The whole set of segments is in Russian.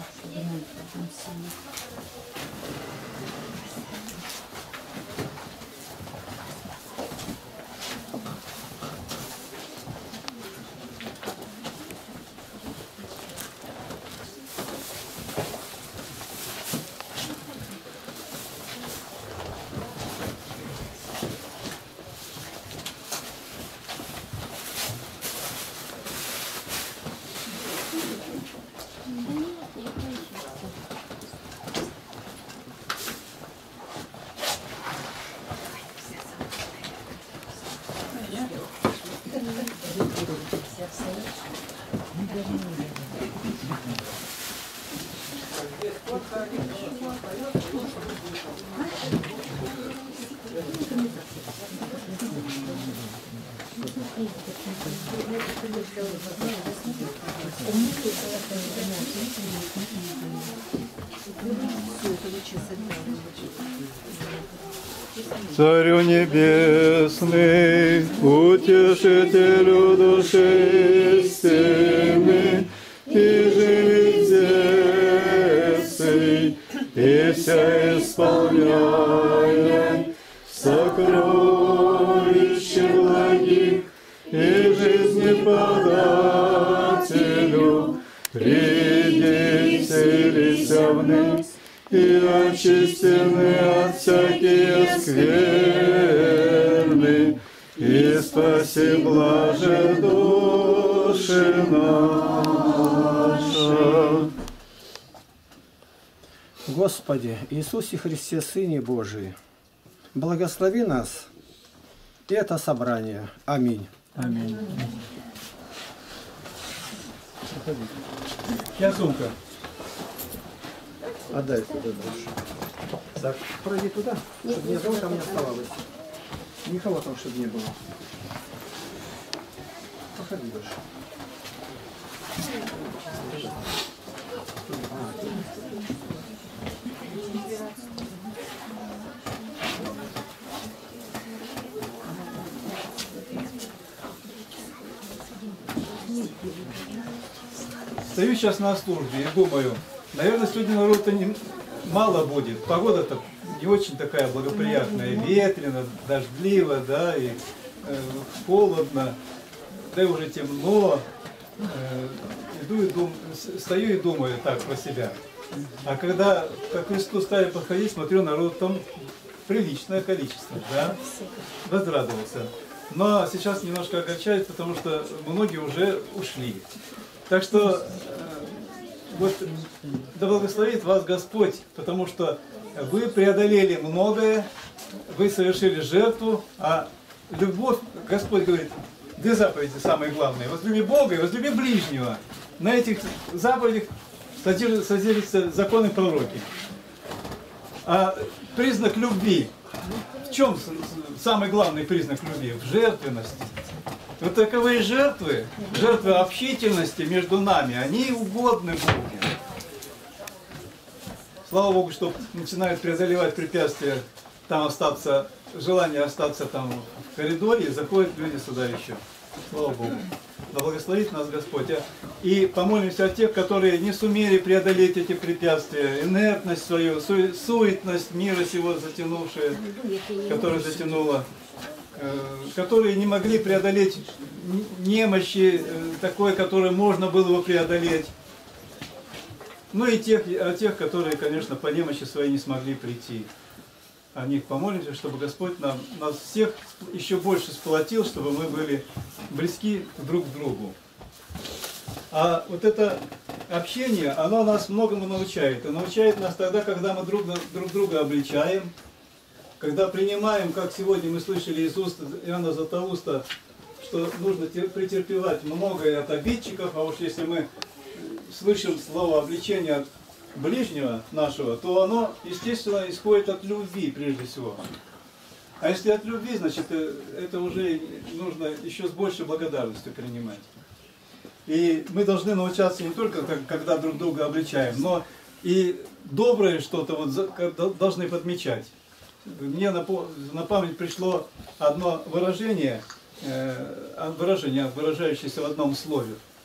Царю небесный, утешителю души истины, и живи здесь, и вся исполняет сокровища благих, и жизни подателю, приди, вселися вниз, и очистены от всякие скверны, и спаси, блаже души наша. Господи, Иисусе Христе, Сыне Божий, благослови нас и это собрание. Аминь. Аминь. Я сумка. Отдай туда дальше. Так, пройди туда, чтобы никого там не оставалось. Никого там, чтобы не было. Проходи дальше. Стою сейчас на службе и думаю, наверное, сегодня народу-то мало будет. Погода-то не очень такая благоприятная, ветрено, дождливо, да, и холодно, да и уже темно. Иду и стою и думаю так про себя. А когда к кресту стали подходить, смотрю, народ там приличное количество, да, возрадовался. Но сейчас немножко огорчает, потому что многие уже ушли. Так что вот да благословит вас Господь, потому что вы преодолели многое, вы совершили жертву, а любовь, Господь говорит, две заповеди самые главные: возлюби Бога и возлюби ближнего. На этих заповедях содержатся законы пророки. А признак любви, в чем самый главный признак любви? В жертвенности. Вот таковые жертвы, жертвы общительности между нами, они угодны Богу. Слава Богу, что начинают преодолевать препятствия, там остаться, желание остаться там в коридоре, и заходят люди сюда еще. Слава Богу. Да благословит нас Господь. И помолимся о тех, которые не сумели преодолеть эти препятствия, инертность свою, суетность мира сего затянувшая, которая затянула, которые не могли преодолеть немощи такой, которое можно было бы преодолеть. Ну и тех, которые, конечно, по немощи своей не смогли прийти. О них помолимся, чтобы Господь нас всех еще больше сплотил, чтобы мы были близки друг к другу. А вот это общение, оно нас многому научает. И научает нас тогда, когда мы друг друга обличаем, когда принимаем, как сегодня мы слышали из уст Иоанна Златоуста, что нужно претерпевать многое от обидчиков, а уж если мы слышим слово обличения от ближнего нашего, то оно, естественно, исходит от любви прежде всего. А если от любви, значит, это уже нужно еще с большей благодарностью принимать. И мы должны научаться не только, когда друг друга обличаем, но и доброе что-то вот должны подмечать. Мне на память пришло одно выражение, выражающееся в одном слове.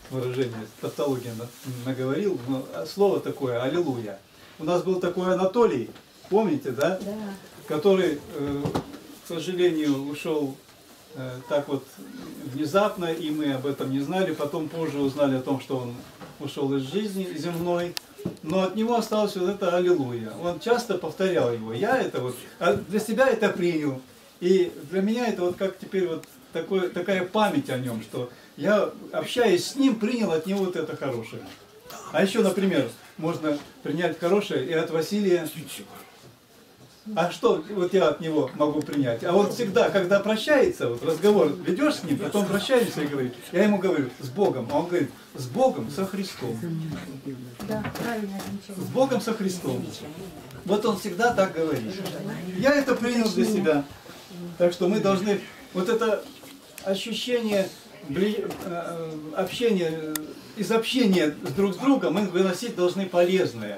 выражение, тавтология наговорил, но слово такое «аллилуйя». У нас был такой Анатолий, помните, да? Да. Который, к сожалению, ушел так вот внезапно, и мы об этом не знали. Потом позже узнали о том, что он ушел из жизни земной. Но от него осталось вот это «Аллилуйя». Он часто повторял его. Я это вот, для себя это принял. И для меня это вот как теперь вот такая память о нем, что я, общаясь с ним, принял от него вот это хорошее. А еще, например, можно принять хорошее и от Василия. А что вот я от него могу принять? А вот всегда, когда прощается, вот разговор ведешь с ним, потом прощаемся и говорит, я ему говорю, с Богом, а он говорит, с Богом, со Христом. Да, правильно замечание. С Богом, со Христом. Вот он всегда так говорит. Я это принял для себя. Так что мы должны, вот это ощущение общения, из общения друг с другом мы выносить должны полезное.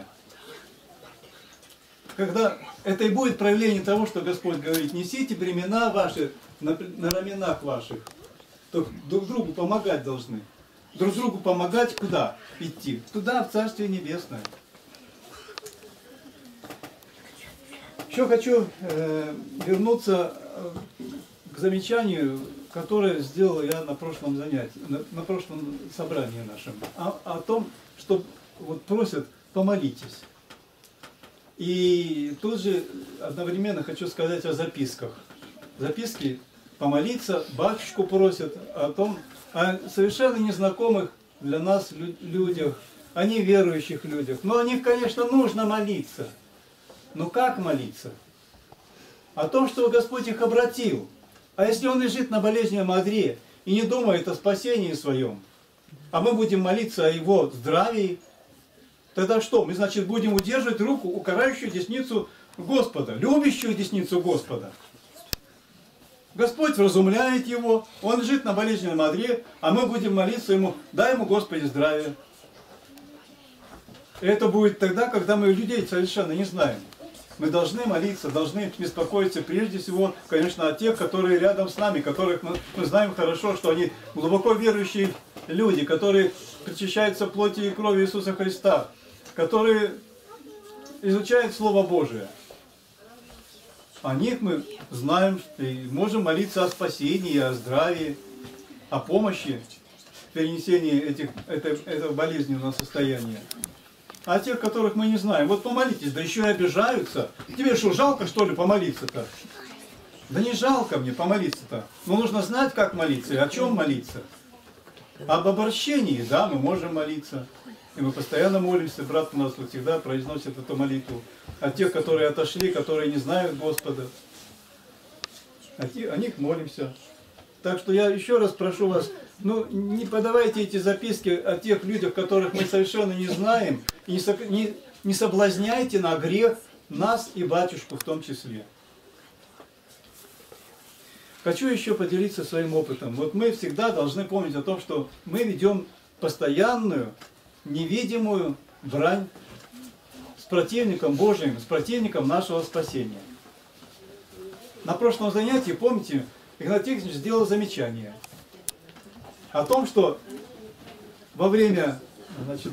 Когда это и будет проявление того, что Господь говорит, несите бремена ваши на раменах ваших, то друг другу помогать должны. Друг другу помогать куда идти? Туда, в Царствие Небесное. Еще хочу вернуться к замечанию, которое сделал я на прошлом занятии, на прошлом собрании нашем, о том, что вот просят, помолитесь. И тут же одновременно хочу сказать о записках. Записки помолиться, батюшку просят о том, о совершенно незнакомых для нас людях, о неверующих людях. Но о них, конечно, нужно молиться. Но как молиться? О том, что Господь их обратил. А если он лежит на болезненном одре и не думает о спасении своем, а мы будем молиться о его здравии, тогда что? Мы, значит, будем удерживать руку, укоряющую десницу Господа, любящую десницу Господа. Господь вразумляет его, он лежит на болезненном одре, а мы будем молиться ему, дай ему, Господи, здравие. И это будет тогда, когда мы людей совершенно не знаем. Мы должны молиться, должны беспокоиться прежде всего, конечно, о тех, которые рядом с нами, которых мы знаем хорошо, что они глубоко верующие люди, которые причащаются плоти и крови Иисуса Христа, которые изучают Слово Божие. О них мы знаем и можем молиться о спасении, о здравии, о помощи в перенесении этого болезненного состояния. А тех, которых мы не знаем, вот помолитесь, да еще и обижаются. Тебе что, жалко, что ли, помолиться-то? Да не жалко мне помолиться-то. Но нужно знать, как молиться и о чем молиться. Об обращении, да, мы можем молиться. И мы постоянно молимся, брат у нас вот всегда произносит эту молитву. О тех, которые отошли, которые не знают Господа. О них молимся. Так что я еще раз прошу вас, ну, не подавайте эти записки о тех людях, которых мы совершенно не знаем, и не соблазняйте на грех нас и батюшку в том числе. Хочу еще поделиться своим опытом. Вот мы всегда должны помнить о том, что мы ведем постоянную, невидимую брань с противником Божиим, с противником нашего спасения. На прошлом занятии, помните, Игнатий Тихонович сделал замечание о том, что во время, значит,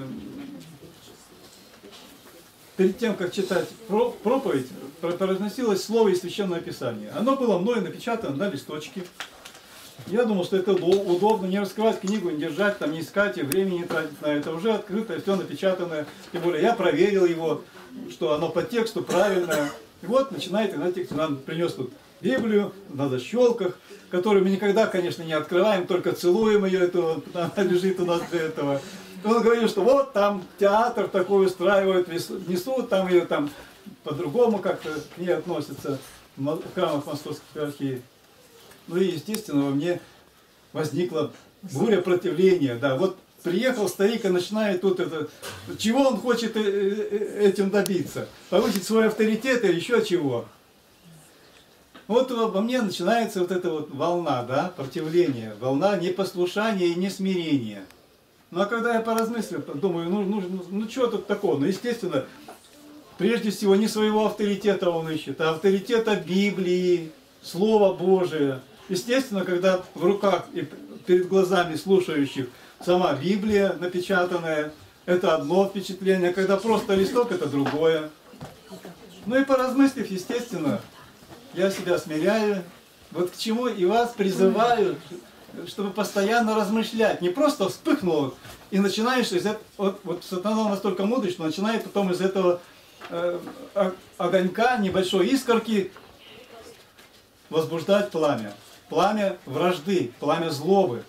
перед тем, как читать проповедь, произносилось слово из Священного Писания. Оно было мною напечатано на листочке. Я думал, что это удобно, не раскрывать книгу, не держать, там, не искать, и времени не тратить на это. Уже открыто, все напечатанное. Тем более я проверил его, что оно по тексту правильное. И вот начинает Игнатий Тихонович нам принес тут Библию на защелках, которую мы никогда, конечно, не открываем, только целуем ее, это, она лежит у нас для этого. И он говорил, что вот там театр такой устраивают, несут там ее там по-другому как-то к ней относятся в храмах Московской Епархии. Ну и, естественно, во мне возникла буря противления. Да, вот приехал старик и начинает тут это... Чего он хочет этим добиться? Повысить свой авторитет или еще чего? Вот во мне начинается вот эта вот волна, да, противления, волна непослушания и несмирения. Ну а когда я поразмыслил, думаю, ну что тут такого? Ну, естественно, прежде всего не своего авторитета он ищет, а авторитета Библии, Слова Божия. Естественно, когда в руках и перед глазами слушающих сама Библия напечатанная, это одно впечатление, когда просто листок, это другое. Ну и поразмыслив, естественно, я себя смиряю, вот к чему и вас призываю, чтобы постоянно размышлять. Не просто вспыхнуло, и начинаешь из этого, вот сатана настолько мудрый, что начинает потом из этого огонька, небольшой искорки возбуждать пламя. Пламя вражды, пламя злобы.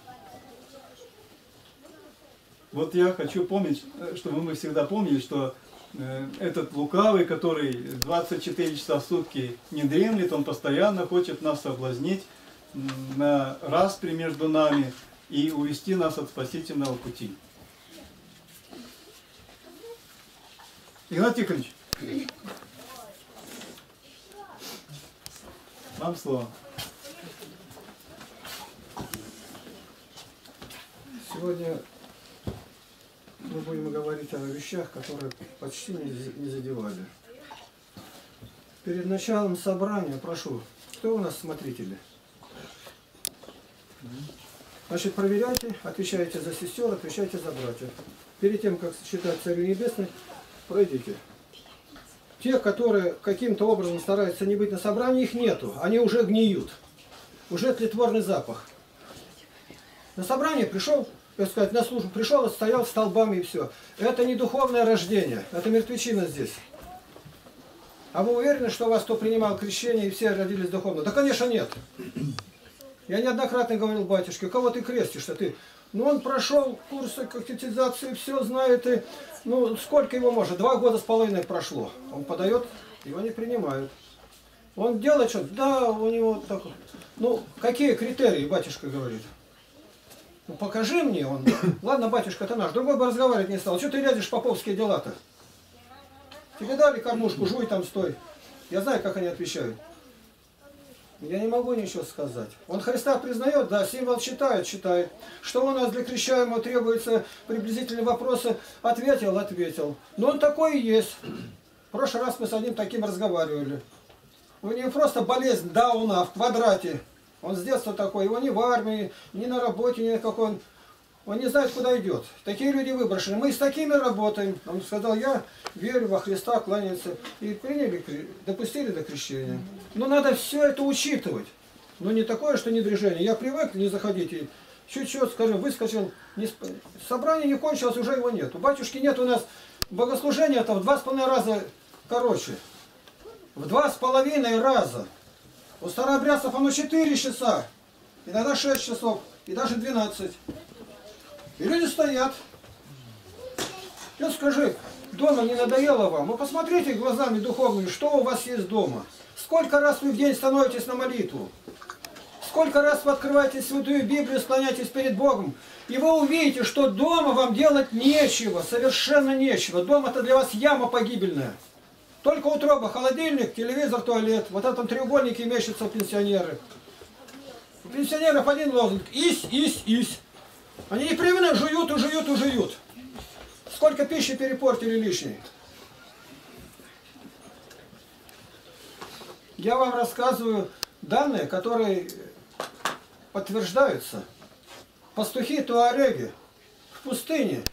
Вот я хочу помнить, чтобы мы всегда помнили, что этот лукавый, который 24 часа в сутки не дремлет, он постоянно хочет нас соблазнить на распри между нами и увести нас от спасительного пути. Игнат Тихонович, вам слово. Сегодня мы будем говорить о вещах, которые почти не задевали. Перед началом собрания прошу, кто у нас смотрители? Значит, проверяйте, отвечайте за сестер, отвечайте за братьев. Перед тем, как читать Царю Небесный, пройдите. Те, которые каким-то образом стараются не быть на собрании, их нету. Они уже гниют. Уже тлетворный запах. На собрание пришел, так сказать, на службу пришел, стоял столбами и все. Это не духовное рождение, это мертвечина здесь. А вы уверены, что у вас кто принимал крещение и все родились духовно? Да, конечно, нет. Я неоднократно говорил батюшке, кого ты крестишь-то ты? Ну, он прошел курсы катехизации, все знает, и, ну, сколько его может? 2 года с половиной прошло. Он подает, его не принимают. Он делает что-то? Да, у него так. Ну, какие критерии, батюшка говорит? Ну, покажи мне, он. Ладно, батюшка, ты наш. Другой бы разговаривать не стал. Что ты лезешь в поповские дела-то? Тебе дали кормушку, жуй там, стой. Я знаю, как они отвечают. Я не могу ничего сказать. Он Христа признает, да, символ читает. Что у нас для крещаемого требуется, приблизительные вопросы, ответил. Но он такой и есть. В прошлый раз мы с одним таким разговаривали. У него просто болезнь Дауна в квадрате. Он с детства такой, его ни в армии, ни на работе, ни на какой. Он не знает, куда идет. Такие люди выброшены. Мы с такими работаем. Он сказал, я верю во Христа, кланяется. И приняли, допустили до крещения. Но надо все это учитывать. Но не такое, что не движение. Я привык, не заходите. Чуть-чуть, скажем, выскочил. Собрание не кончилось, уже его нет. У батюшки нет у нас богослужения, это в 2,5 раза короче. В 2,5 раза. У старообрядцев оно 4 часа. Иногда 6 часов. И даже 12. И люди стоят. Я скажи, дома не надоело вам? Вы посмотрите глазами духовными, что у вас есть дома. Сколько раз вы в день становитесь на молитву? Сколько раз вы открываете Святую Библию, склоняетесь перед Богом? И вы увидите, что дома вам делать нечего, совершенно нечего. Дом это для вас яма погибельная. Только утроба, холодильник, телевизор, туалет. Вот в этом треугольнике мечутся пенсионеры. У пенсионеров один лозунг. Ись. Они непрерывно жуют. Сколько пищи перепортили лишней. Я вам рассказываю данные, которые подтверждаются. Пастухи туареги в пустыне.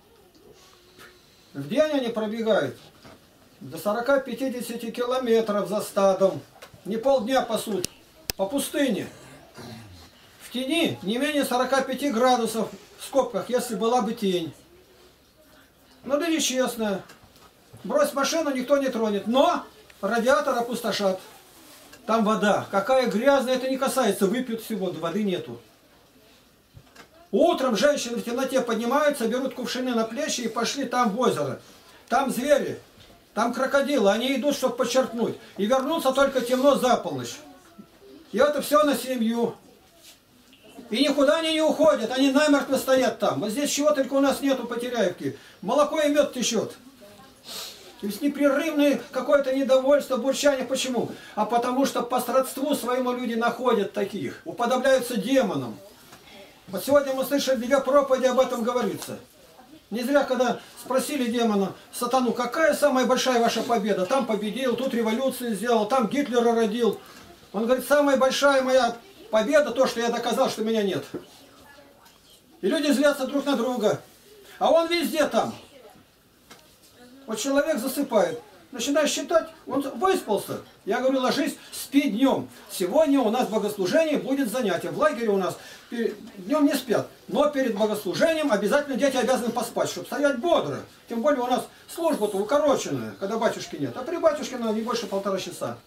В день они пробегают до 40-50 километров за стадом. Не полдня пасут. По пустыне. В тени не менее 45 градусов в скобках, если была бы тень. Ну да нечестно. Брось машину, никто не тронет. Но радиатор опустошат. Там вода. Какая грязная, это не касается. Выпьют всего, воды нету. Утром женщины в темноте поднимаются, берут кувшины на плечи и пошли там в озеро. Там звери, там крокодилы. Они идут, чтобы подчеркнуть. И вернутся только темно за полночь. И это все на семью. И никуда они не уходят, они намертво стоят там. Вот здесь чего только у нас нету по Теряевке. Молоко и мед течет. То есть непрерывное какое-то недовольство, бурчание. Почему? А потому что по сродству своему люди находят таких. Уподобляются демонам. Вот сегодня мы слышали 2 проповеди, об этом говорится. Не зря, когда спросили демона, сатану, какая самая большая ваша победа? Там победил, тут революцию сделал, там Гитлера родил. Он говорит, самая большая моя победа, то, что я доказал, что меня нет. И люди злятся друг на друга. А он везде там. Вот человек засыпает. Начинаешь считать, он выспался. Я говорю, ложись, спи днем. Сегодня у нас богослужение, будет занятие. В лагере у нас днем не спят. Но перед богослужением обязательно дети обязаны поспать, чтобы стоять бодро. Тем более у нас служба-то укороченная, когда батюшки нет. А при батюшке надо не больше 1,5 часа.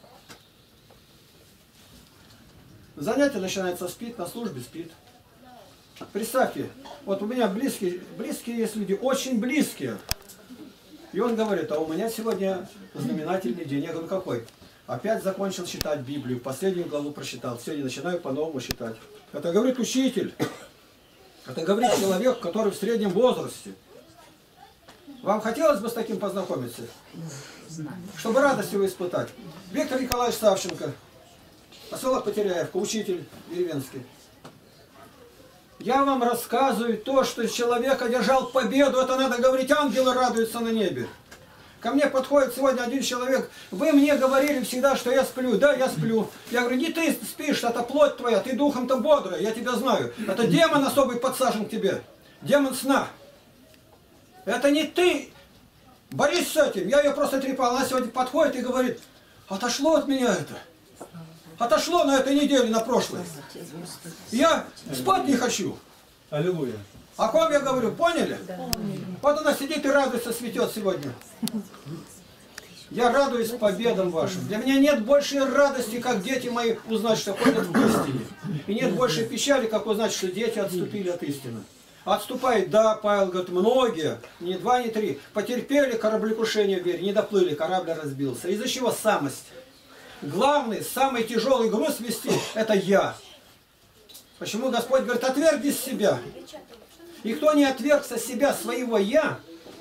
Занятие начинается, спит, на службе спит. Представьте, вот у меня близкие есть люди, очень близкие. И он говорит, а у меня сегодня знаменательный день. Я говорю, какой? Опять закончил читать Библию, последнюю главу прочитал. Сегодня начинаю по-новому читать. Это говорит учитель. Это говорит человек, который в среднем возрасте. Вам хотелось бы с таким познакомиться? Чтобы радость его испытать. Виктор Николаевич Савченко, поселок Потеряевка, учитель деревенский. Я вам рассказываю то, что человек одержал победу. Это надо говорить, ангелы радуются на небе. Ко мне подходит сегодня один человек. Вы мне говорили всегда, что я сплю. Да, я сплю. Я говорю, не ты спишь, это плоть твоя. Ты духом-то бодрая, я тебя знаю. Это демон особый подсажен к тебе. Демон сна. Это не ты. Борись с этим. Я ее просто трепал. Она сегодня подходит и говорит, отошло от меня это. Отошло на этой неделе, на прошлой. Я спать не хочу. Аллилуйя. О ком я говорю, поняли? Да. Вот она сидит и радуется, цветет сегодня. Я радуюсь победам вашим. Для меня нет большей радости, как дети мои узнать, что ходят в истине. И нет большей печали, как узнать, что дети отступили от истины. Отступает, да, Павел говорит, многие, не 2, не 3, потерпели кораблекрушение в вере, не доплыли, корабль разбился. Из-за чего самость? Главный, самый тяжелый груз вести – это я. Почему Господь говорит, отвергни себя. И кто не отвергся себя, своего я,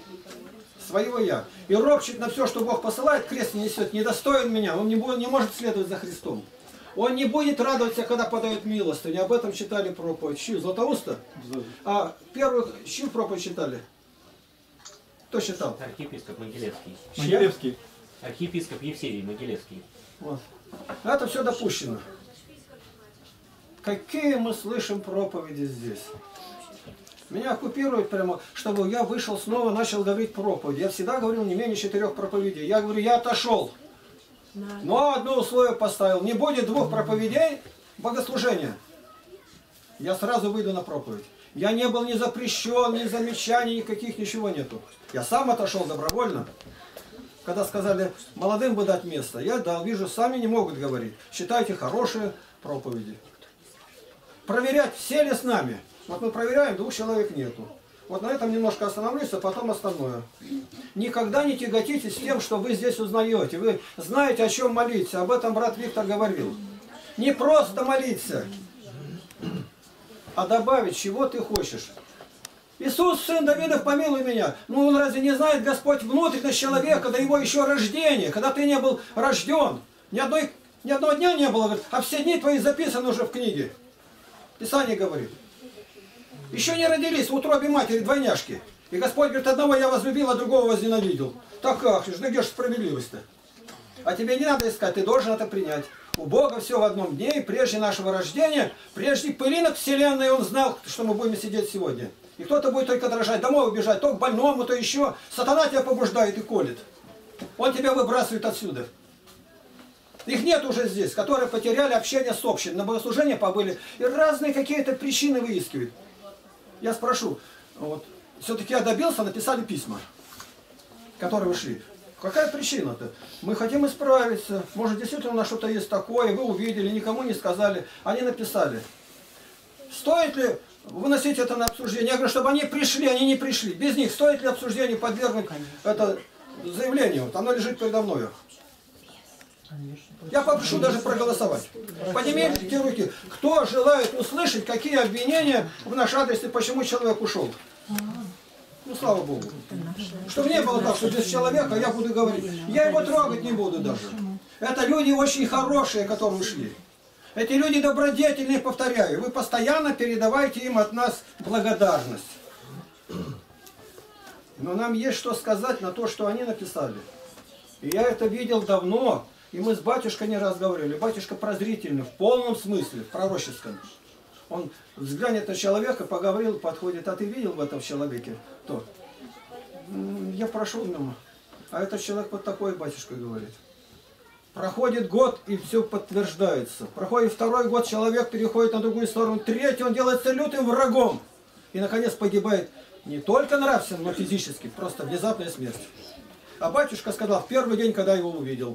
и ропщет на все, что Бог посылает, крест не несет, недостоин меня, он не может следовать за Христом. Он не будет радоваться, когда подает милостыню. Об этом читали проповедь. Чью? Златоуста? А первую чью проповедь читали? Кто читал? Архиепископ Могилевский. Могилевский. Архиепископ Евсевий Могилевский. Вот. Это все допущено. Какие мы слышим проповеди здесь. Меня оккупируют прямо, чтобы я вышел снова, начал говорить проповеди. Я всегда говорил не менее 4 проповедей. Я говорю, я отошел. Но одно условие поставил. Не будет 2 проповедей богослужения. Я сразу выйду на проповедь. Я не был ни запрещен, ни замечаний, никаких, ничего нету. Я сам отошел добровольно. Когда сказали, молодым бы дать место, я дал, вижу, сами не могут говорить. Считайте хорошие проповеди. Проверять, все ли с нами. Вот мы проверяем, 2 человек нету. Вот на этом немножко остановлюсь, а потом остальное. Никогда не тяготитесь тем, что вы здесь узнаете. Вы знаете, о чем молиться. Об этом брат Виктор говорил. Не просто молиться, а добавить, чего ты хочешь. Иисус, сын Давидов, помилуй меня. Ну, он разве не знает Господь внутренность человека, до его еще рождения, когда ты не был рожден? Ни одного дня не было, а все дни твои записаны уже в книге. Писание говорит. Еще не родились в утробе матери двойняшки. И Господь говорит, одного я возлюбил, а другого возненавидел. Так как же, где же справедливость-то? А тебе не надо искать, ты должен это принять. У Бога все в одном дне, и прежде нашего рождения, прежде пылинок вселенной Он знал, что мы будем сидеть сегодня. И кто-то будет только дрожать, домой убежать, то к больному, то еще. Сатана тебя побуждает и колет. Он тебя выбрасывает отсюда. Их нет уже здесь, которые потеряли общение с общим, на богослужение побыли. И разные какие-то причины выискивают. Я спрошу, вот, все-таки я добился, написали письма, которые ушли. Какая причина-то? Мы хотим исправиться. Может, действительно у нас что-то есть такое, вы увидели, никому не сказали. Они написали. Стоит ли выносить это на обсуждение? Я говорю, чтобы они пришли, они не пришли. Без них стоит ли обсуждению подвергнуть это заявление? Вот оно лежит передо мною. Я попрошу даже проголосовать. Поднимите руки. Кто желает услышать, какие обвинения в наш адрес и почему человек ушел? Ну, слава Богу. Чтобы не было так, что без человека я буду говорить. Я его трогать не буду даже. Это люди очень хорошие, которые ушли. Эти люди добродетельные, повторяю. Вы постоянно передавайте им от нас благодарность. Но нам есть что сказать на то, что они написали. И я это видел давно. И мы с батюшкой не раз говорили. Батюшка прозрительный, в полном смысле, в пророческом. Он взглянет на человека, поговорил, подходит, а ты видел в этом человеке? То. Я прошел мимо. А этот человек вот такой, батюшка говорит. Проходит год, и все подтверждается. Проходит второй год, человек переходит на другую сторону. Третий, он делается лютым врагом. И, наконец, погибает не только нравственно, но физически. Просто внезапная смерть. А батюшка сказал в первый день, когда его увидел.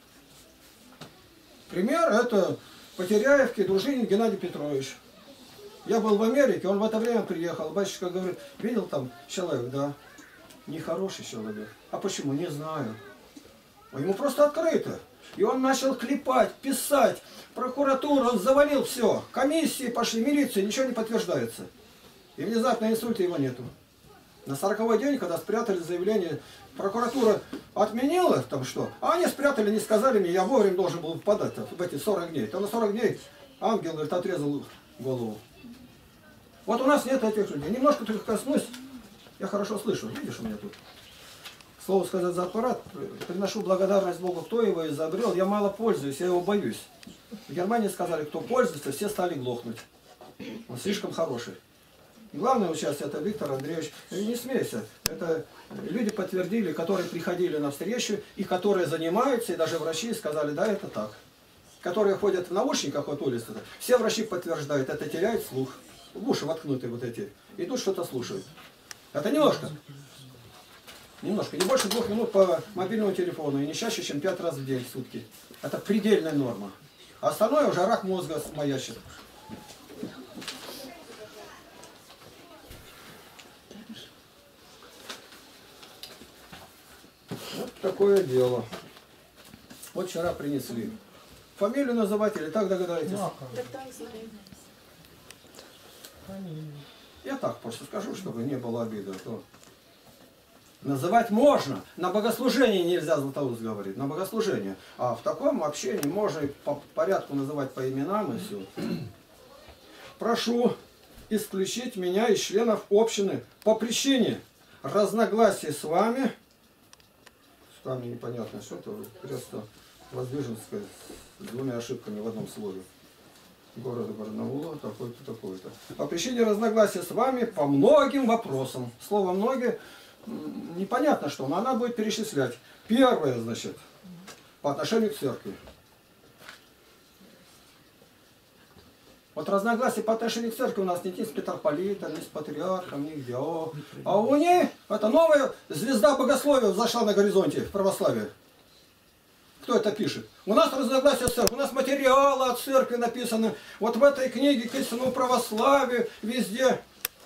Пример, это Потеряевский Дружинин Геннадий Петрович. Я был в Америке, он в это время приехал. Батюшка говорит, видел там человек? Да. Нехороший человек. А почему? Не знаю. А ему просто открыто. И он начал клепать, писать. Прокуратура, он завалил все. Комиссии пошли, милиция, ничего не подтверждается. И внезапно инсульта его нету. На 40-й день, когда спрятали заявление, прокуратура отменила там что, а они спрятали, не сказали мне, я вовремя должен был попадать в эти 40 дней. То на 40 дней ангел, говорит, отрезал голову. Вот у нас нет этих людей. Немножко только коснусь, я хорошо слышу, видишь у меня тут. Слово сказать за аппарат, приношу благодарность Богу, кто его изобрел, я мало пользуюсь, я его боюсь. В Германии сказали, кто пользуется, все стали глохнуть. Он слишком хороший. Главное участие это Виктор Андреевич. И не смейся, это люди подтвердили, которые приходили на встречу и которые занимаются, и даже врачи сказали, да, это так. Которые ходят в наушниках от улицы, все врачи подтверждают, это теряет слух. В уши воткнуты вот эти. Идут что-то слушают. Это немножко. Немножко. Не больше 2 минут по мобильному телефону и не чаще, чем 5 раз в день в сутки. Это предельная норма. А остальное уже рак мозга маячит. Вот такое дело. Вот вчера принесли. Фамилию называть или так догадаетесь? Я так просто скажу, чтобы не было обиды. То... Называть можно. На богослужении нельзя, Златоуст говорит. На богослужение. А в таком общении можно и по порядку называть по именам и все. Прошу исключить меня из членов общины по причине разногласий с вами. Там непонятно что-то. Просто Воздвиженское с 2 ошибками в одном слове. Города Барнаула, такой-то, такой-то. По причине разногласия с вами по многим вопросам. Слово «многие» непонятно что, но она будет перечислять. Первое, значит, по отношению к церкви. Вот разногласия по отношению к церкви у нас ни с митрополитом, ни с патриархом, нигде. А у нее это новая звезда богословия взошла на горизонте в православии. Кто это пишет? У нас разногласия с церковью, у нас материалы от церкви написаны. Вот в этой книге к истинному православию, везде.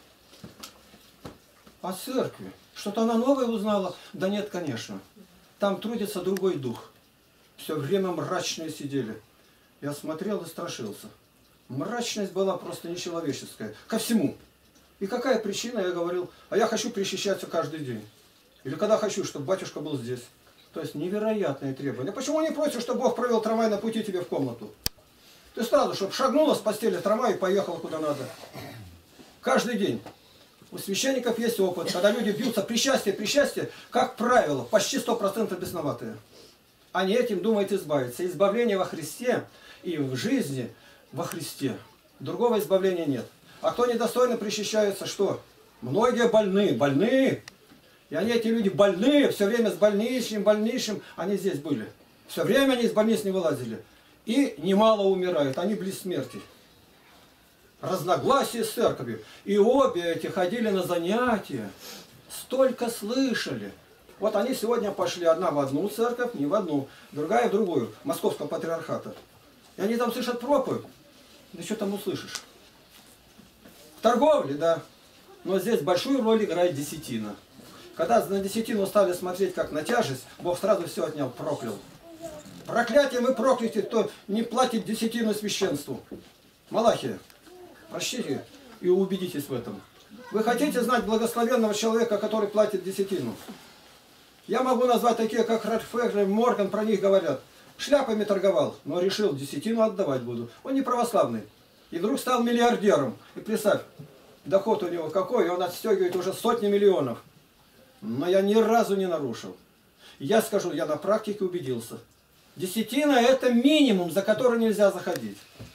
О церкви. Что-то она новое узнала? Да нет, конечно. Там трудится другой дух. Все время мрачные сидели. Я смотрел и страшился. Мрачность была просто нечеловеческая. Ко всему. И какая причина? Я говорил, а я хочу причащаться каждый день. Или когда хочу, чтобы батюшка был здесь. То есть невероятные требования. Почему не просишь, чтобы Бог провел трамвай на пути тебе в комнату? Ты сразу, чтобы шагнула с постели в трамвай и поехала куда надо. Каждый день. У священников есть опыт. Когда люди бьются причастие, как правило, почти 100% бесноватые. Они этим думают избавиться. Избавление во Христе и в жизни во Христе. Другого избавления нет. А кто недостойно причащается, что? Многие больные. И они, эти люди больные, все время с больнейшим, они здесь были. Все время они из больниц не вылазили. И немало умирают, они близ смерти. Разногласия с церковью. И обе эти ходили на занятия. Столько слышали. Вот они сегодня пошли, одна в одну церковь, не в одну, другая в другую, Московского патриархата. И они там слышат проповедь. Да что там услышишь? В торговле, да. Но здесь большую роль играет десятина. Когда на десятину стали смотреть как на тяжесть, Бог сразу все отнял, проклял. Проклятием и проклятие, кто не платит десятину священству. Малахия, прочтите и убедитесь в этом. Вы хотите знать благословенного человека, который платит десятину? Я могу назвать такие, как Ротфеглер, Морган, про них говорят. Шляпами торговал, но решил, десятину отдавать буду. Он не православный. И вдруг стал миллиардером. И представь, доход у него какой, и он отстегивает уже сотни миллионов. Но я ни разу не нарушил. Я скажу, я на практике убедился. Десятина – это минимум, за который нельзя заходить.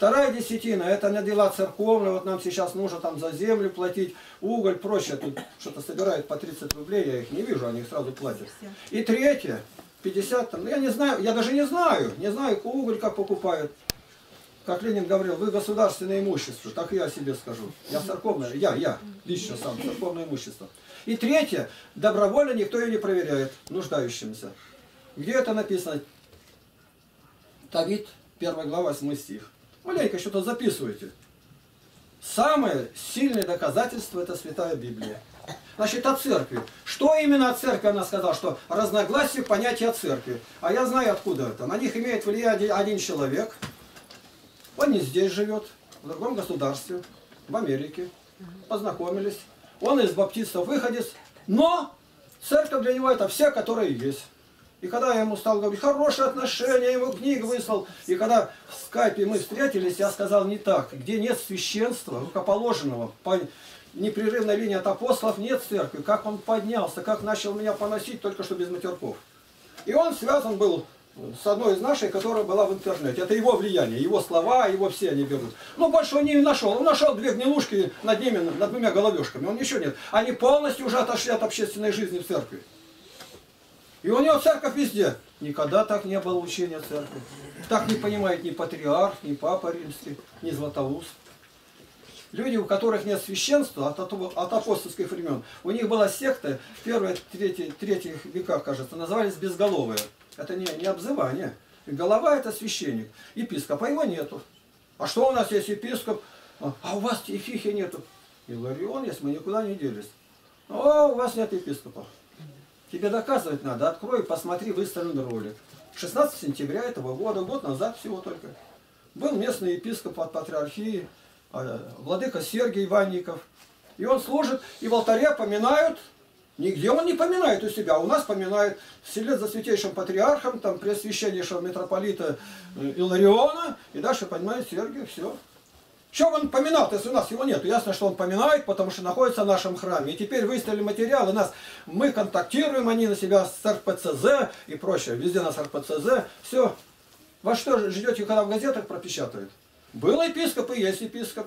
Вторая десятина, это на дела церковные, вот нам сейчас нужно там за землю платить, уголь, прочее. Тут что-то собирают по 30 рублей, я их не вижу, они их сразу платят. И третье, 50 там, я не знаю, я даже не знаю уголь как покупают. Как Ленин говорил, вы государственное имущество, так я о себе скажу. Я церковное, я лично сам, церковное имущество. И третье, добровольно никто ее не проверяет, нуждающимся. Где это написано? Тавит, 1 глава, 8 стих. Маленько что-то записывайте. Самое сильное доказательство – это Святая Библия. Значит, о церкви. Что именно о церкви она сказала? Что разногласие понятия о церкви. А я знаю, откуда это. На них имеет влияние один человек. Он не здесь живет, в другом государстве, в Америке. Познакомились. Он из баптистов выходец. Но церковь для него это все, которые есть. И когда я ему стал говорить, хорошие отношения, я ему книгу выслал. И когда в скайпе мы встретились, я сказал, не так. Где нет священства, рукоположенного, по непрерывной линии от апостолов, нет церкви. Как он поднялся, как начал меня поносить, только что без матерков. И он связан был с одной из нашей, которая была в интернете. Это его влияние, его слова, его все они берут. Но больше он не нашел. Он нашел две гнилушки над ними, над двумя головешками. Он ничего нет. Они полностью уже отошли от общественной жизни в церкви. И у него церковь везде. Никогда так не было учения церкви. Так не понимает ни патриарх, ни папа римский, ни Златоуст. Люди, у которых нет священства от апостольских времен, у них была секта, в первых, третьих веках, кажется, назывались безголовые. Это не обзывание. Голова – это священник. Епископа его нету. А что у нас есть епископ? А у вас Ефихия нету. Иларион есть, мы никуда не делись. О, у вас нет епископа. Тебе доказывать надо. Открой, посмотри, выставлен ролик. 16 сентября этого года, год назад всего только, был местный епископ от патриархии, владыка Сергий Иванников. И он служит, и в алтаре поминают. Нигде он не поминает у себя, у нас поминает вслед за святейшим патриархом, там, преосвященнейшего митрополита Илариона, и дальше поминает Сергия, все. Что он поминал, если у нас его нет? Ясно, что он поминает, потому что находится в нашем храме. И теперь выставили материалы, мы контактируем, они на себя с РПЦЗ и прочее. Везде нас РПЦЗ. Все. Во что ждете, когда в газетах пропечатают? Был епископ и есть епископ.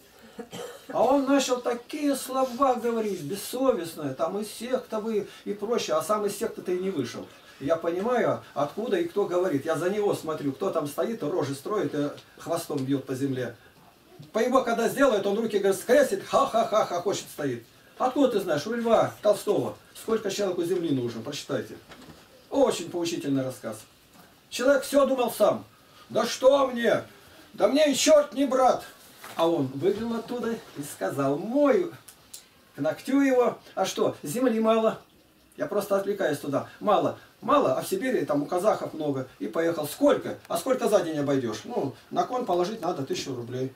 А он начал такие слова говорить, бессовестные, там и секта вы, и прочее. А сам из секты-то и не вышел. Я понимаю, откуда и кто говорит. Я за него смотрю, кто там стоит, рожи строит и хвостом бьет по земле. По его, когда сделает, он руки, говорит, скрестит, ха-ха-ха, хохочет, стоит. Откуда ты знаешь? У Льва Толстого. Сколько человеку земли нужно? Прочитайте. Очень поучительный рассказ. Человек все думал сам. Да что мне? Да мне и черт не брат. А он выглянул оттуда и сказал, мой, к ногтю его. А что, земли мало? Я просто отвлекаюсь туда. Мало, а в Сибири там у казахов много. И поехал. Сколько? А сколько за день обойдешь? Ну, на кон положить надо 1000 рублей.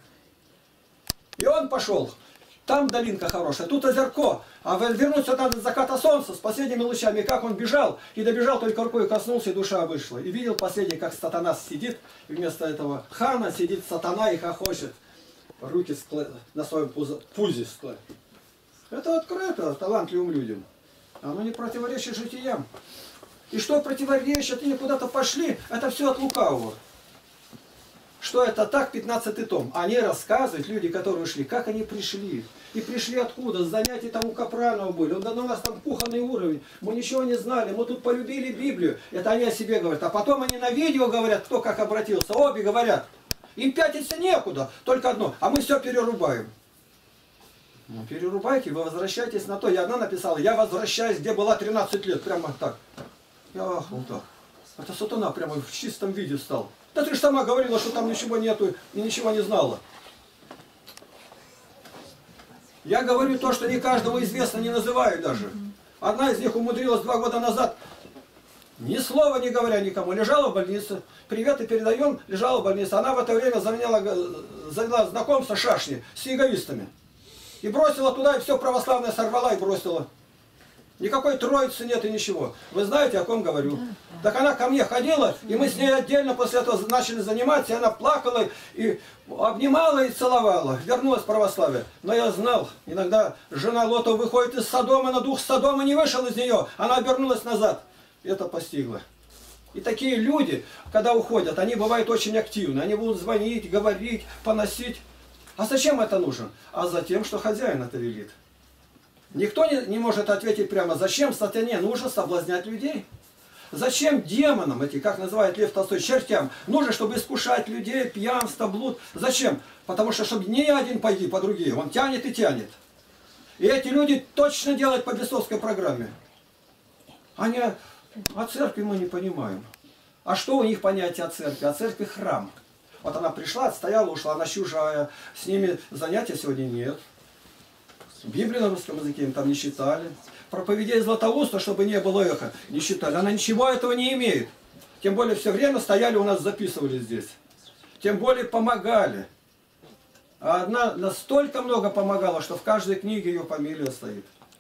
И он пошел. Там долинка хорошая, тут озерко. А вернуться надо до заката солнца с последними лучами. И как он бежал, и добежал, только рукой коснулся, и душа вышла. И видел последний, как сатана сидит. И вместо этого хана сидит сатана и хохочет. Руки на своем пузе складывает. Это открыто талантливым людям. Оно не противоречит житиям. И что противоречит, они куда-то пошли, это все от лукавого. Что это так, 15-й том. Они рассказывают, люди, которые ушли, как они пришли. И пришли откуда? С занятий там у Капранова были. Да у нас там кухонный уровень. Мы ничего не знали. Мы тут полюбили Библию. Это они о себе говорят. А потом они на видео говорят, кто как обратился. Обе говорят. Им пятиться некуда. Только одно. А мы все перерубаем. Ну, перерубайте, вы возвращайтесь на то. И одна написала, я возвращаюсь, где была 13 лет. Прямо так. Я ахнул так. Это сатана прямо в чистом виде стал. Да ты же сама говорила, что там ничего нету и ничего не знала. Я говорю то, что не каждого известно, не называю даже. Одна из них умудрилась 2 года назад, ни слова не говоря никому, лежала в больнице. Привет и передаем, лежала в больнице. Она в это время заняла знакомство шашни с эгоистами. И бросила туда, и все православное сорвала и бросила. Никакой троицы нет и ничего. Вы знаете, о ком говорю? Так она ко мне ходила, и мы с ней отдельно после этого начали заниматься, и она плакала, и обнимала, и целовала. Вернулась в православие. Но я знал, иногда жена Лота выходит из Содома, но дух Содома не вышел из нее. Она обернулась назад. Это постигло. И такие люди, когда уходят, они бывают очень активны. Они будут звонить, говорить, поносить. А зачем это нужно? А за тем, что хозяин это велит. Никто не может ответить прямо, зачем сатане нужно соблазнять людей? Зачем демонам, эти, как называет Лев Толстой, чертям, нужно, чтобы искушать людей, пьянство, блуд? Зачем? Потому что, чтобы не один пойти по другие, он тянет и тянет. И эти люди точно делают по бесовской программе. Они, о церкви мы не понимаем. А что у них понятие о церкви? О церкви храм. Вот она пришла, отстояла, ушла, она чужая. С ними занятия сегодня нет. Библию на русском языке им там не читали. Проповедей Златоуста, чтобы не было эха, не читали. Она ничего этого не имеет. Тем более все время стояли у нас, записывали здесь. Тем более помогали. А одна настолько много помогала, что в каждой книге ее фамилия стоит.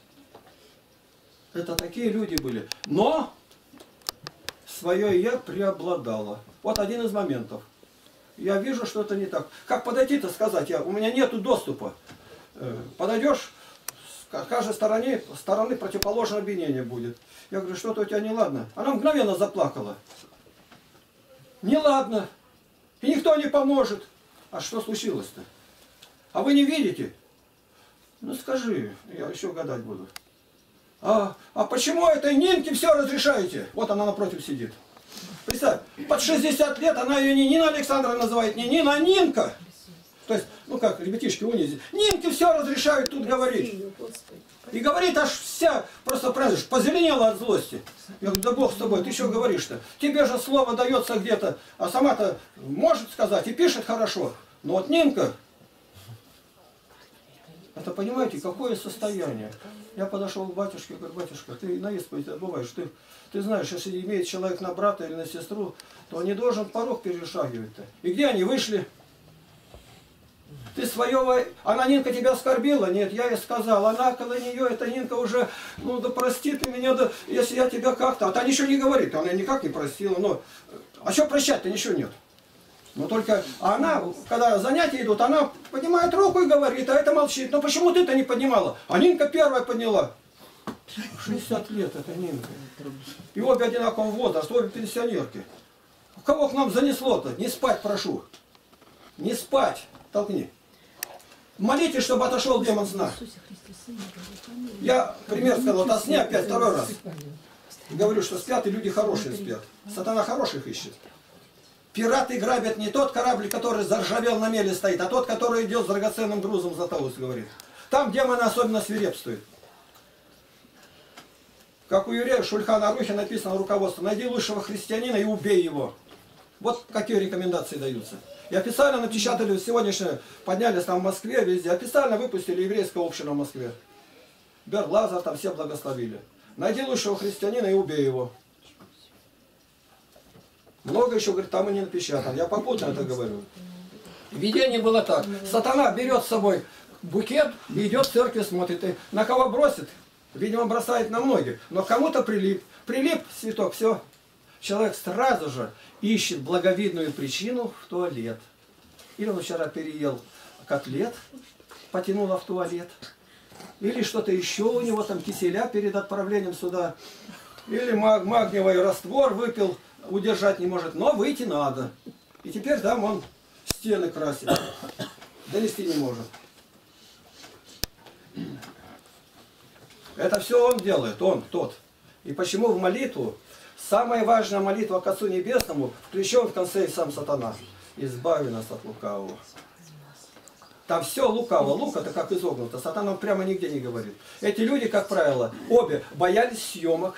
Это такие люди были. Но свое я преобладало. Вот один из моментов. Я вижу, что это не так. Как подойти-то сказать? У меня нету доступа. Подойдешь, с каждой стороны противоположное обвинение будет. Я говорю, что-то у тебя неладно. Она мгновенно заплакала. Неладно. И никто не поможет. А что случилось-то? А вы не видите? Ну скажи, я еще гадать буду. А почему этой Нинке все разрешаете? Вот она напротив сидит. Представь, под 60 лет она ее не Нина Александра называет, не Нина, а Нинка. То есть, ну как, ребятишки унизили. Нинке все разрешают тут говорить. И говорит, аж вся, просто правильно, позеленела от злости. Я говорю, да Бог с тобой, ты что говоришь-то? Тебе же слово дается где-то, а сама-то может сказать и пишет хорошо. Но вот Нинка, это понимаете, какое состояние? Я подошел к батюшке, говорю, батюшка, ты на исповедь отбываешь, ты знаешь, если имеет человек на брата или на сестру, то он не должен порог перешагивать-то. И где они вышли? Ты свое... Она, Нинка, тебя оскорбила? Нет, я ей сказал. Она около нее, эта Нинка уже, ну да прости ты меня, да, если я тебя как-то... А та ничего не говорит, она никак не простила. Но... А что прощать-то, ничего нет. Но только она, когда занятия идут, она поднимает руку и говорит, а это молчит. Ну почему ты-то не поднимала? А Нинка первая подняла. 60 лет это Нинка. И обе одинакового возраста, обе пенсионерки. Кого к нам занесло-то? Не спать прошу. Не спать. Толкни. Молитесь, чтобы отошел демон сна. Я пример сказал, вот о сне опять второй раз. Говорю, что спят и люди хорошие спят. Сатана хороших ищет. Пираты грабят не тот корабль, который заржавел на меле стоит, а тот, который идет с драгоценным грузом, Златоуст говорит. Там демоны особенно свирепствуют. Как у Юрия Шульхана Арухи написано руководство: найди лучшего христианина и убей его. Вот какие рекомендации даются. И официально напечатали сегодняшнее, поднялись там в Москве, везде. Официально выпустили еврейское общество в Москве. Берлазар там все благословили. Найди лучшего христианина и убей его. Много еще, говорит, там и не напечатано. Я попутно это говорю. Видение было так. Сатана берет с собой букет и идет в церкви, смотрит. И на кого бросит? Видимо, бросает на многих. Но кому-то прилип. Прилип цветок, все. Человек сразу же ищет благовидную причину в туалет. Или он вчера переел котлет, потянуло в туалет. Или что-то еще у него, там киселя перед отправлением сюда. Или магниевый раствор выпил, удержать не может, но выйти надо. И теперь там он стены красит. Донести не может. Это все он делает, он, тот. И почему в молитву, самая важная молитва к Отцу Небесному, включен в конце и сам сатана. Избави нас от лукавого. Там все лукаво. Лук это как изогнуто. Сатана прямо нигде не говорит. Эти люди, как правило, обе боялись съемок.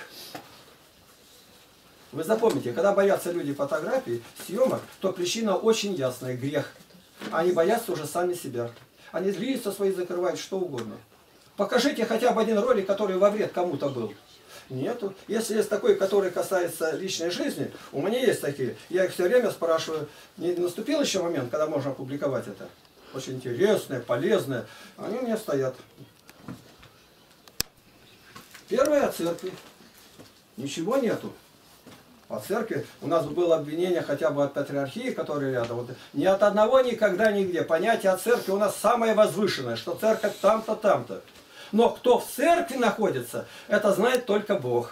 Вы запомните, когда боятся люди фотографий, съемок, то причина очень ясная – грех. Они боятся уже сами себя. Они лица свои закрывают, что угодно. Покажите хотя бы один ролик, который во вред кому-то был. Нету. Если есть такой, который касается личной жизни, у меня есть такие. Я их все время спрашиваю, не наступил еще момент, когда можно опубликовать это? Очень интересное, полезное. Они у меня стоят. Первое о церкви. Ничего нету. О церкви у нас было обвинение хотя бы от патриархии, которые рядом. Вот, ни от одного никогда нигде. Понятие о церкви у нас самое возвышенное, что церковь там-то, там-то. Но кто в церкви находится, это знает только Бог.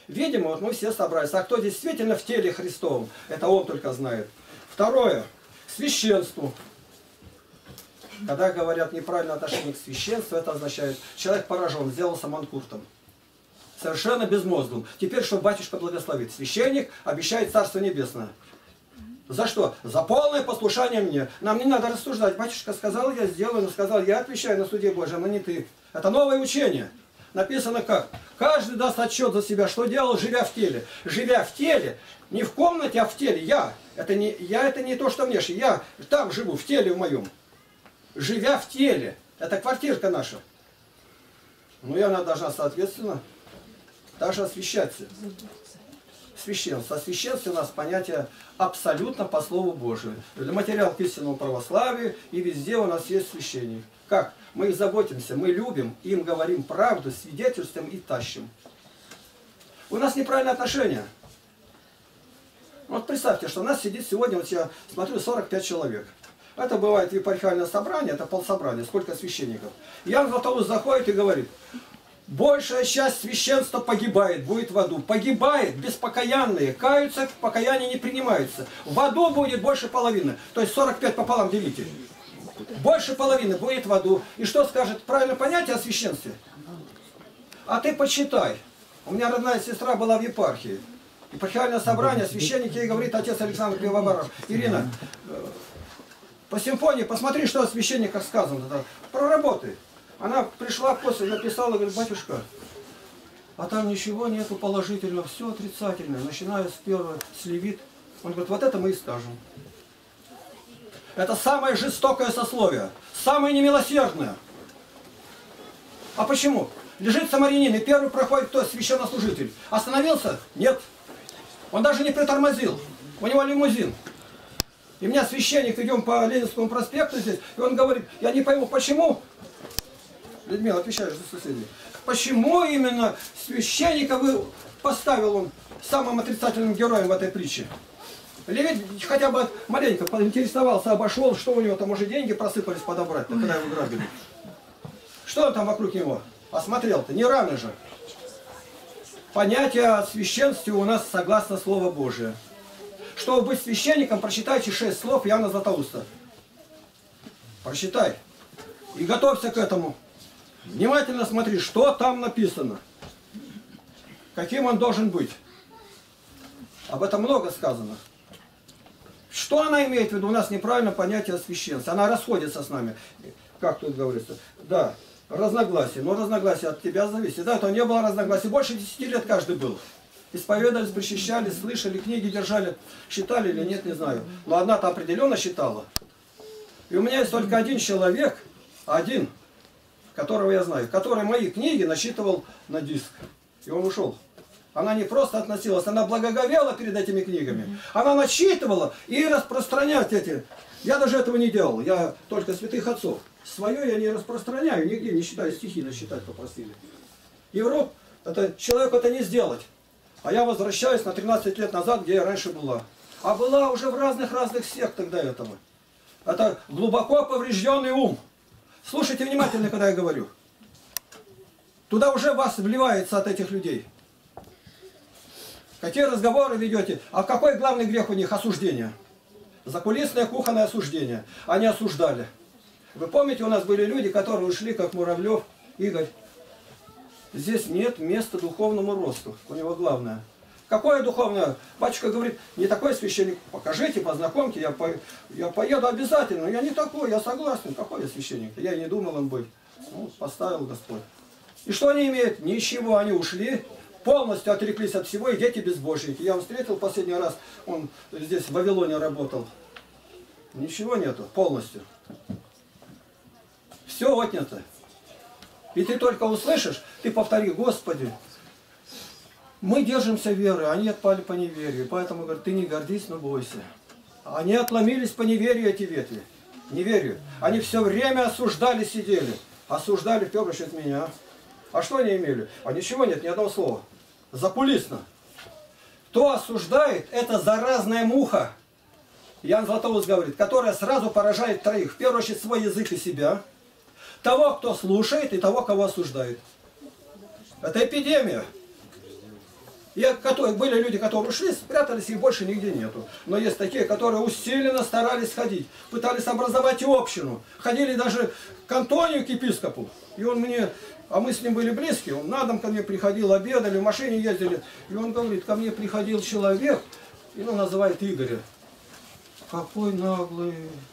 Видимо, вот мы все собрались. А кто действительно в теле Христовом, это он только знает. Второе. К священству. Когда говорят неправильное отношение к священству, это означает, человек поражен, сделался манкуртом. Совершенно безмозглым. Теперь, что батюшка благословит. Священник обещает Царство Небесное. За что? За полное послушание мне. Нам не надо рассуждать. Батюшка сказал, я сделаю, но сказал, я отвечаю на суде Божьем, но не ты. Это новое учение. Написано как? Каждый даст отчет за себя, что делал, живя в теле. Живя в теле, не в комнате, а в теле. Я. Это не то, что внешне. Я там живу, в теле в моем. Живя в теле. Это квартирка наша. Ну и она должна, соответственно, даже освящаться. Священство. О священстве у нас понятие абсолютно по Слову Божию. Для материал к истинному православию, и везде у нас есть священник. Как? Мы их заботимся, мы любим, им говорим правду, свидетельствуем и тащим. У нас неправильное отношение. Вот представьте, что у нас сидит сегодня, вот я смотрю, 45 человек. Это бывает епархиальное собрание, это полсобрания, сколько священников. Иоанн Златоуст заходит и говорит, большая часть священства погибает, будет в аду. Погибает, беспокаянные, каются, в покаянии не принимаются. В аду будет больше половины. То есть 45 пополам делите. Больше половины будет в аду. И что скажет правильное понятие о священстве? А ты почитай. У меня родная сестра была в епархии. Епархиальное собрание, священник ей говорит, отец Александр Пивоваров, Ирина, по симфонии посмотри, что о священниках сказано. Проработай. Она пришла после, написала, говорит, батюшка, а там ничего нету положительного, все отрицательное, начиная с первого, с Левит. Он говорит, вот это мы и скажем. Это самое жестокое сословие, самое немилосердное. А почему? Лежит самарянин, и первый проходит кто? Священнослужитель. Остановился? Нет. Он даже не притормозил. У него лимузин. И у меня священник, идем по Ленинскому проспекту здесь, и он говорит, я не пойму, почему? Людмила, отвечаешь за соседей. Почему именно священника поставил он самым отрицательным героем в этой притче? Левит хотя бы маленько поинтересовался, обошел, что у него там уже деньги просыпались подобрать, когда его грабили. Что он там вокруг него? Осмотрел-то, не рано же. Понятие о священстве у нас согласно Слову Божие. Чтобы быть священником, прочитайте 6 слов Иоанна Златоуста. Прочитай. И готовься к этому. Внимательно смотри, что там написано. Каким он должен быть. Об этом много сказано. Что она имеет в виду? У нас неправильно понятие о священстве. Она расходится с нами. Как тут говорится? Да, разногласия. Но разногласия от тебя зависит. Да, то не было разногласий. Больше 10 лет каждый был. Исповедались, причащались, слышали, книги держали. Считали или нет, не знаю. Но одна-то определенно считала. И у меня есть только один человек, один, которого я знаю, который мои книги насчитывал на диск. И он ушел. Она не просто относилась, она благоговела перед этими книгами. Она начитывала и распространять эти. Я даже этого не делал. Я только святых отцов. Свое я не распространяю, нигде не считаю, стихи насчитать попросили. И вру, это человеку это не сделать. А я возвращаюсь на 13 лет назад, где я раньше была. А была уже в разных сектах до этого. Это глубоко поврежденный ум. Слушайте внимательно, когда я говорю. Туда уже вас вливается от этих людей. Какие разговоры ведете? А какой главный грех у них? Осуждение. Закулисное кухонное осуждение. Они осуждали. Вы помните, у нас были люди, которые ушли, как Муравлев, Игорь. Здесь нет места духовному росту. У него главное. Какое духовное? Батюшка говорит, не такой священник. Покажите, познакомьте, я поеду обязательно. Я не такой, я согласен. Какой я священник? Я и не думал им быть. Ну, поставил Господь. И что они имеют? Ничего, они ушли. Полностью отреклись от всего, и дети безбожники. Я его встретил последний раз, он здесь в Вавилоне работал. Ничего нету, полностью. Все отнято. И ты только услышишь, ты повтори, Господи, мы держимся веры, они отпали по неверию. Поэтому, говорит, ты не гордись, но бойся. Они отломились по неверию, эти ветви. Неверию. Они все время осуждали, сидели. Осуждали в первую очередь меня. А что они имели? А ничего нет, ни одного слова. Закулисно. Кто осуждает, это заразная муха. Иоанн Златоуст говорит, которая сразу поражает троих. В первую очередь свой язык и себя. Того, кто слушает, и того, кого осуждает. Это эпидемия. Были люди, которые ушли, спрятались, их больше нигде нету. Но есть такие, которые усиленно старались ходить, пытались образовать общину, ходили даже к Антонию, к епископу. И он мне, а мы с ним были близкие, он на дом ко мне приходил, обедали, в машине ездили. И он говорит, ко мне приходил человек, его называют Игоря. Какой наглый.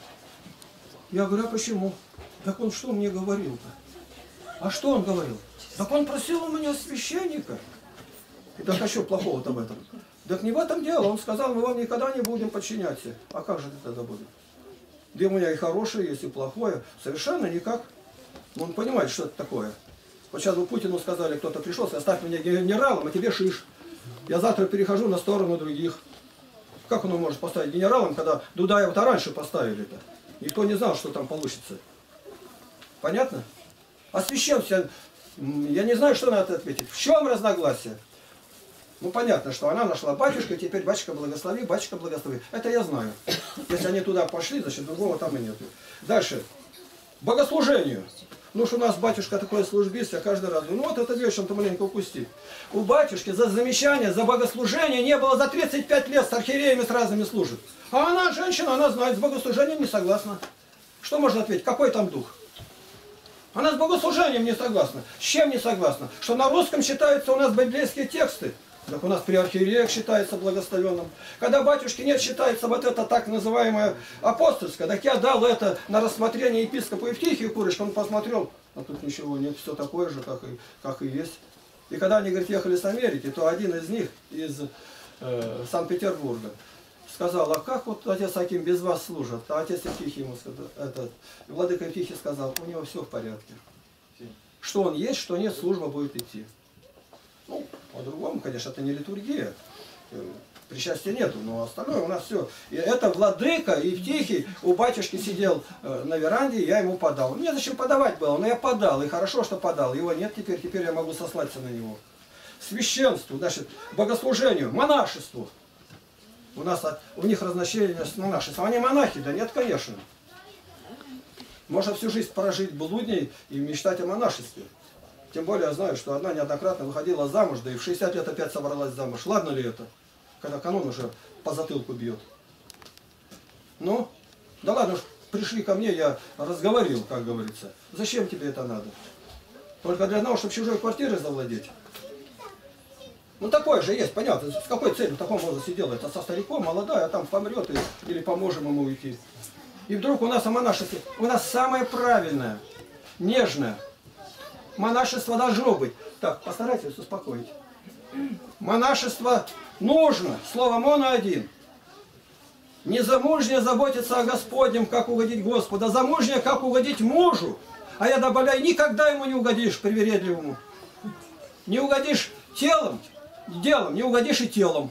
Я говорю, а почему? Так он что мне говорил-то? А что он говорил? Так он просил у меня священника. И так а что плохого-то в этом? Так не в этом дело. Он сказал, мы вам никогда не будем подчиняться. А как же ты тогда будешь? Где у меня и хорошее есть, и плохое. Совершенно никак. Он понимает, что это такое. Вот сейчас бы Путину сказали, кто-то пришел, сказал, оставь меня генералом, а тебе шиш. Я завтра перехожу на сторону других. Как он может поставить генералом, когда Дудаева-то раньше поставили-то? Никто не знал, что там получится. Понятно? А священство, я не знаю, что на это ответить. В чем разногласие? Ну, понятно, что она нашла батюшка, и теперь батюшка благослови, батюшка благослови. Это я знаю. Если они туда пошли, значит, другого там и нет. Дальше. Богослужению. Ну, что у нас батюшка такой службист, я каждый раз говорю, ну, вот это вечером-то маленько упусти. У батюшки за замечание, за богослужение не было за 35 лет, с архиереями с разными служит. А она женщина, она знает, с богослужением не согласна. Что можно ответить? Какой там дух? Она с богослужением не согласна. С чем не согласна? Что на русском считаются у нас библейские тексты. Так у нас при архиереях считается благословенным. Когда батюшки нет, считается вот это так называемое апостольское. Так я дал это на рассмотрение епископу Евтихию Курочка, он посмотрел, а тут ничего нет, все такое же, как и есть. И когда они, говорит, ехали с Америки, то один из них, из Санкт-Петербурга, сказал, а как вот отец Аким без вас служит? А отец Евтихий ему сказал, владыка Евтихий сказал, у него все в порядке. Что он есть, что нет, служба будет идти. Ну, по-другому, конечно, это не литургия. Причастия нету, но остальное у нас все. И это владыка Евтихий у батюшки сидел на веранде, я ему подал. Мне зачем подавать было, но я подал, и хорошо, что подал. Его нет теперь я могу сослаться на него. Священству, значит, богослужению, монашеству. У них разночтение с монашеством. Они монахи? Да нет, конечно. Можно всю жизнь прожить блудней и мечтать о монашестве. Тем более я знаю, что одна неоднократно выходила замуж, да и в 60 лет опять собралась замуж. Ладно ли это? Когда канон уже по затылку бьет. Ну, да ладно, пришли ко мне, я разговорил, как говорится. Зачем тебе это надо? Только для того, чтобы чужой квартирой завладеть? Ну такое же есть, понятно. С какой целью в таком возрасте делает? А со стариком молодая, а там помрет или поможем ему уйти. И вдруг у нас о монашестве. У нас самое правильное, нежное. Монашество должно быть. Так, постарайтесь успокоить. Монашество нужно. Слово «моно» один. Незамужняя заботится о Господнем, как угодить Господу. А замужняя, как угодить мужу. А я добавляю, никогда ему не угодишь, привередливому. Не угодишь телом, делом, не угодишь и телом.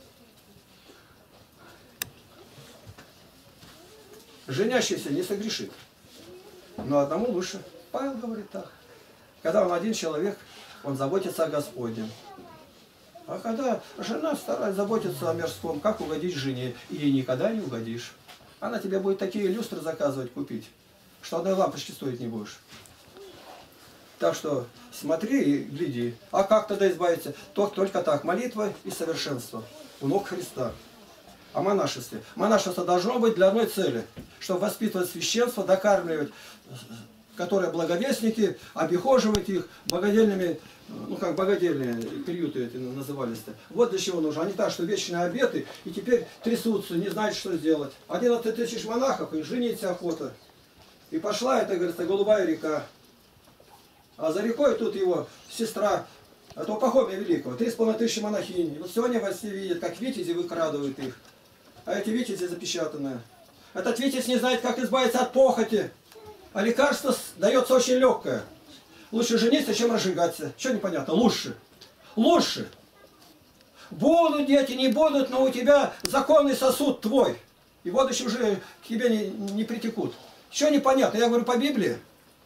Женящийся не согрешит. Но одному лучше. Павел говорит так. Когда он один человек, он заботится о Господнем. А когда жена старается заботиться о мирском, как угодить жене, и ей никогда не угодишь. Она тебе будет такие люстры заказывать, купить, что одной лампочки стоить не будешь. Так что смотри и гляди. А как тогда избавиться? Только так. Молитва и совершенство. У ног Христа. О монашестве. Монашество должно быть для одной цели. Чтобы воспитывать священство, докармливать, которые благовестники, обихоживать их богодельными, ну как богодельные приюты эти назывались-то. Вот для чего нужно. Они так, что вечные обеты, и теперь трясутся, не знают, что сделать. 11 тысяч монахов, и жениться охота. И пошла эта, говорится, голубая река. А за рекой тут его сестра, это Пахомия Великого, 3500 монахинь. И вот сегодня во сне видят, как витязи выкрадывают их. А эти витязи запечатанные. Этот витязь не знает, как избавиться от похоти. А лекарство дается очень легкое. Лучше жениться, чем разжигаться. Что непонятно? Лучше. Лучше. Будут дети, не будут, но у тебя законный сосуд твой. И водочи уже к тебе не притекут. Что непонятно? Я говорю по Библии.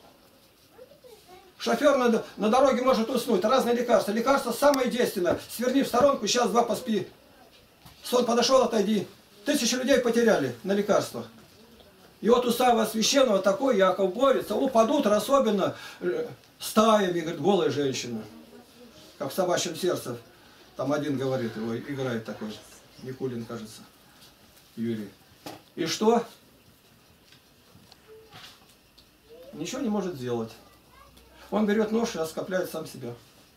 Шофер на дороге может уснуть. Разные лекарства. Лекарство самое действенное. Сверни в сторонку, сейчас 2 поспи. Сон подошел, отойди. 1000 людей потеряли на лекарствах. И вот у самого священного такой Яков борется. Упадут, особенно стаями, говорит, голая женщина. Как в собачьем сердце. Там один говорит, его играет такой, Никулин, кажется, Юрий. И что? Ничего не может сделать. Он берет нож и оскопляет сам себя.